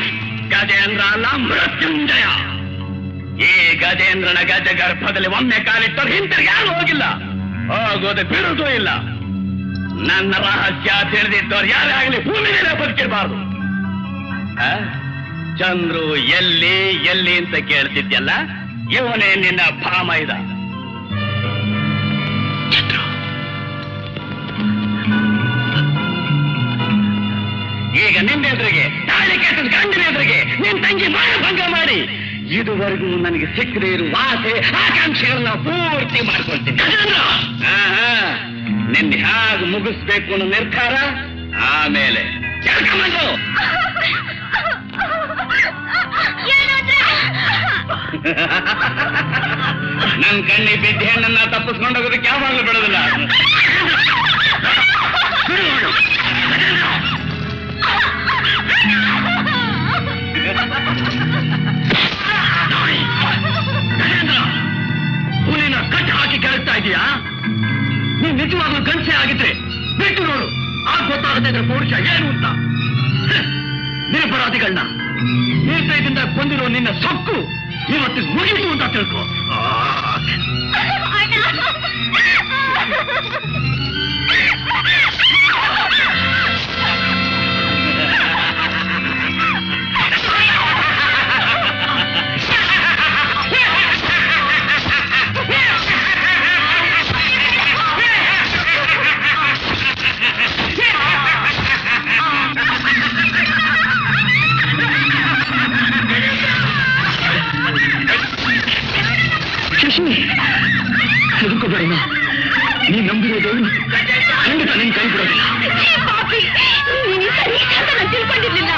ಗಜೇಂದ್ರ ಅಲ್ಲ, ಮೃತ್ಯುಂಜಯ. ಈ ಗಜೇಂದ್ರನ ಗಜ ಗರ್ಭದಲ್ಲಿ ಒಮ್ಮೆ ಕಾಲಿಟ್ಟರು ಹಿಂತಿರುಗಿ ಯಾರು ಹೋಗಿಲ್ಲ, ಹೋಗೋದು ಬಿಡುವುದೂ ಇಲ್ಲ. ನನ್ನ ರಹಸ್ಯ ತಿಳಿದಿದ್ದವ್ರು ಯಾರೇ ಆಗಲಿ ಭೂಮಿ ಮೇಲೆ ಬದುಕಿರಬಾರ್ದು. ಚಂದ್ರು ಎಲ್ಲಿ ಎಲ್ಲಿ ಅಂತ ಕೇಳ್ತಿದ್ಯಲ್ಲ, ಇವನೇ ನಿನ್ನ ಭಾಮ ಇದ. ಚಂದ್ರು, ಈಗ ನಿನ್ನ ಎದುರಿಗೆ, ತಾಳಿ ಕೆಟ್ಟದ ಗಂಡಿನ ಎದುರಿಗೆ ನಿನ್ ತಂಗಿ ಮಾನಭಂಗ ಮಾಡಿ ಇದುವರೆಗೂ ನನಗೆ ಸಿಕ್ಕದೇ ಇರುವ ಆಸೆ ಆಕಾಂಕ್ಷೆಗಳನ್ನ ಪೂರ್ತಿ ಮಾಡ್ಕೊಳ್ತೀನಿ. ನಿನ್ನ ಹೇಗೆ ಮುಗಿಸ್ಬೇಕು ಅನ್ನೋ ನಿರ್ಧಾರ ಆಮೇಲೆ. ನನ್ ಕಣ್ಣಿ ಬಿದ್ದ ಹೆಣ್ಣನ್ನ ತಪ್ಪಿಸ್ಕೊಂಡೋಗೋದಕ್ಕೆ ಯಾವಾಗಲೂ ಬಿಡೋದಿಲ್ಲ. ಹುಲಿನ ಕಟ್ಟ ಹಾಕಿ ಕೆಳಗ್ತಾ ಇದೀಯಾ? ನೀನ್ ನಿಜವಾಗ್ಲೂ ಗಂಟೆ ಆಗಿದ್ರೆ ಬಿಟ್ಟು ನೋಡು, ಆಗ ಗೊತ್ತಾಗುತ್ತೆ ಇದ್ರ ಪೌರುಷ ಏನು ಅಂತ. ನಿರಪರಾಧಿಗಳನ್ನ ನಿರ್ದಯದಿಂದ ಬಂದಿರೋ ನಿನ್ನ ಸೊಕ್ಕು ಇವತ್ತು ಮುಗಿತು ಅಂತ ತಿಳ್ಕೊ. ಶಶಿ, ಹೆದರ್ಕೋಬೇಡ. ನೀನ್ ನಂಬಿರೋದು ಖಂಡಿತ ನಿನ್ ಕೈ ಬಿಡೋದಿಲ್ಲ. ಪಾಪಿ, ನೀನು ಈ ಸರಿ ಅಂತ ನಾನು ತಿಳ್ಕೊಂಡಿರ್ಲಿಲ್ಲ.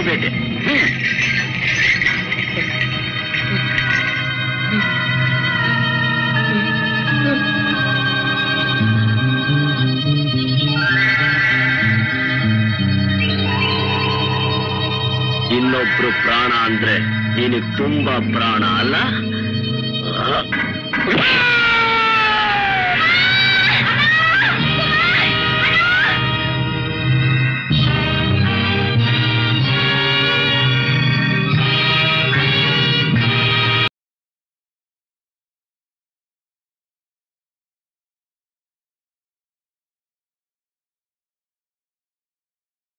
ಅವನ ಬೇಟೆ. ಇನ್ನೊಬ್ರು ಪ್ರಾಣ ಅಂದ್ರೆ ನಿನಗೆ ತುಂಬಾ ಪ್ರಾಣ ಅಲ್ಲ?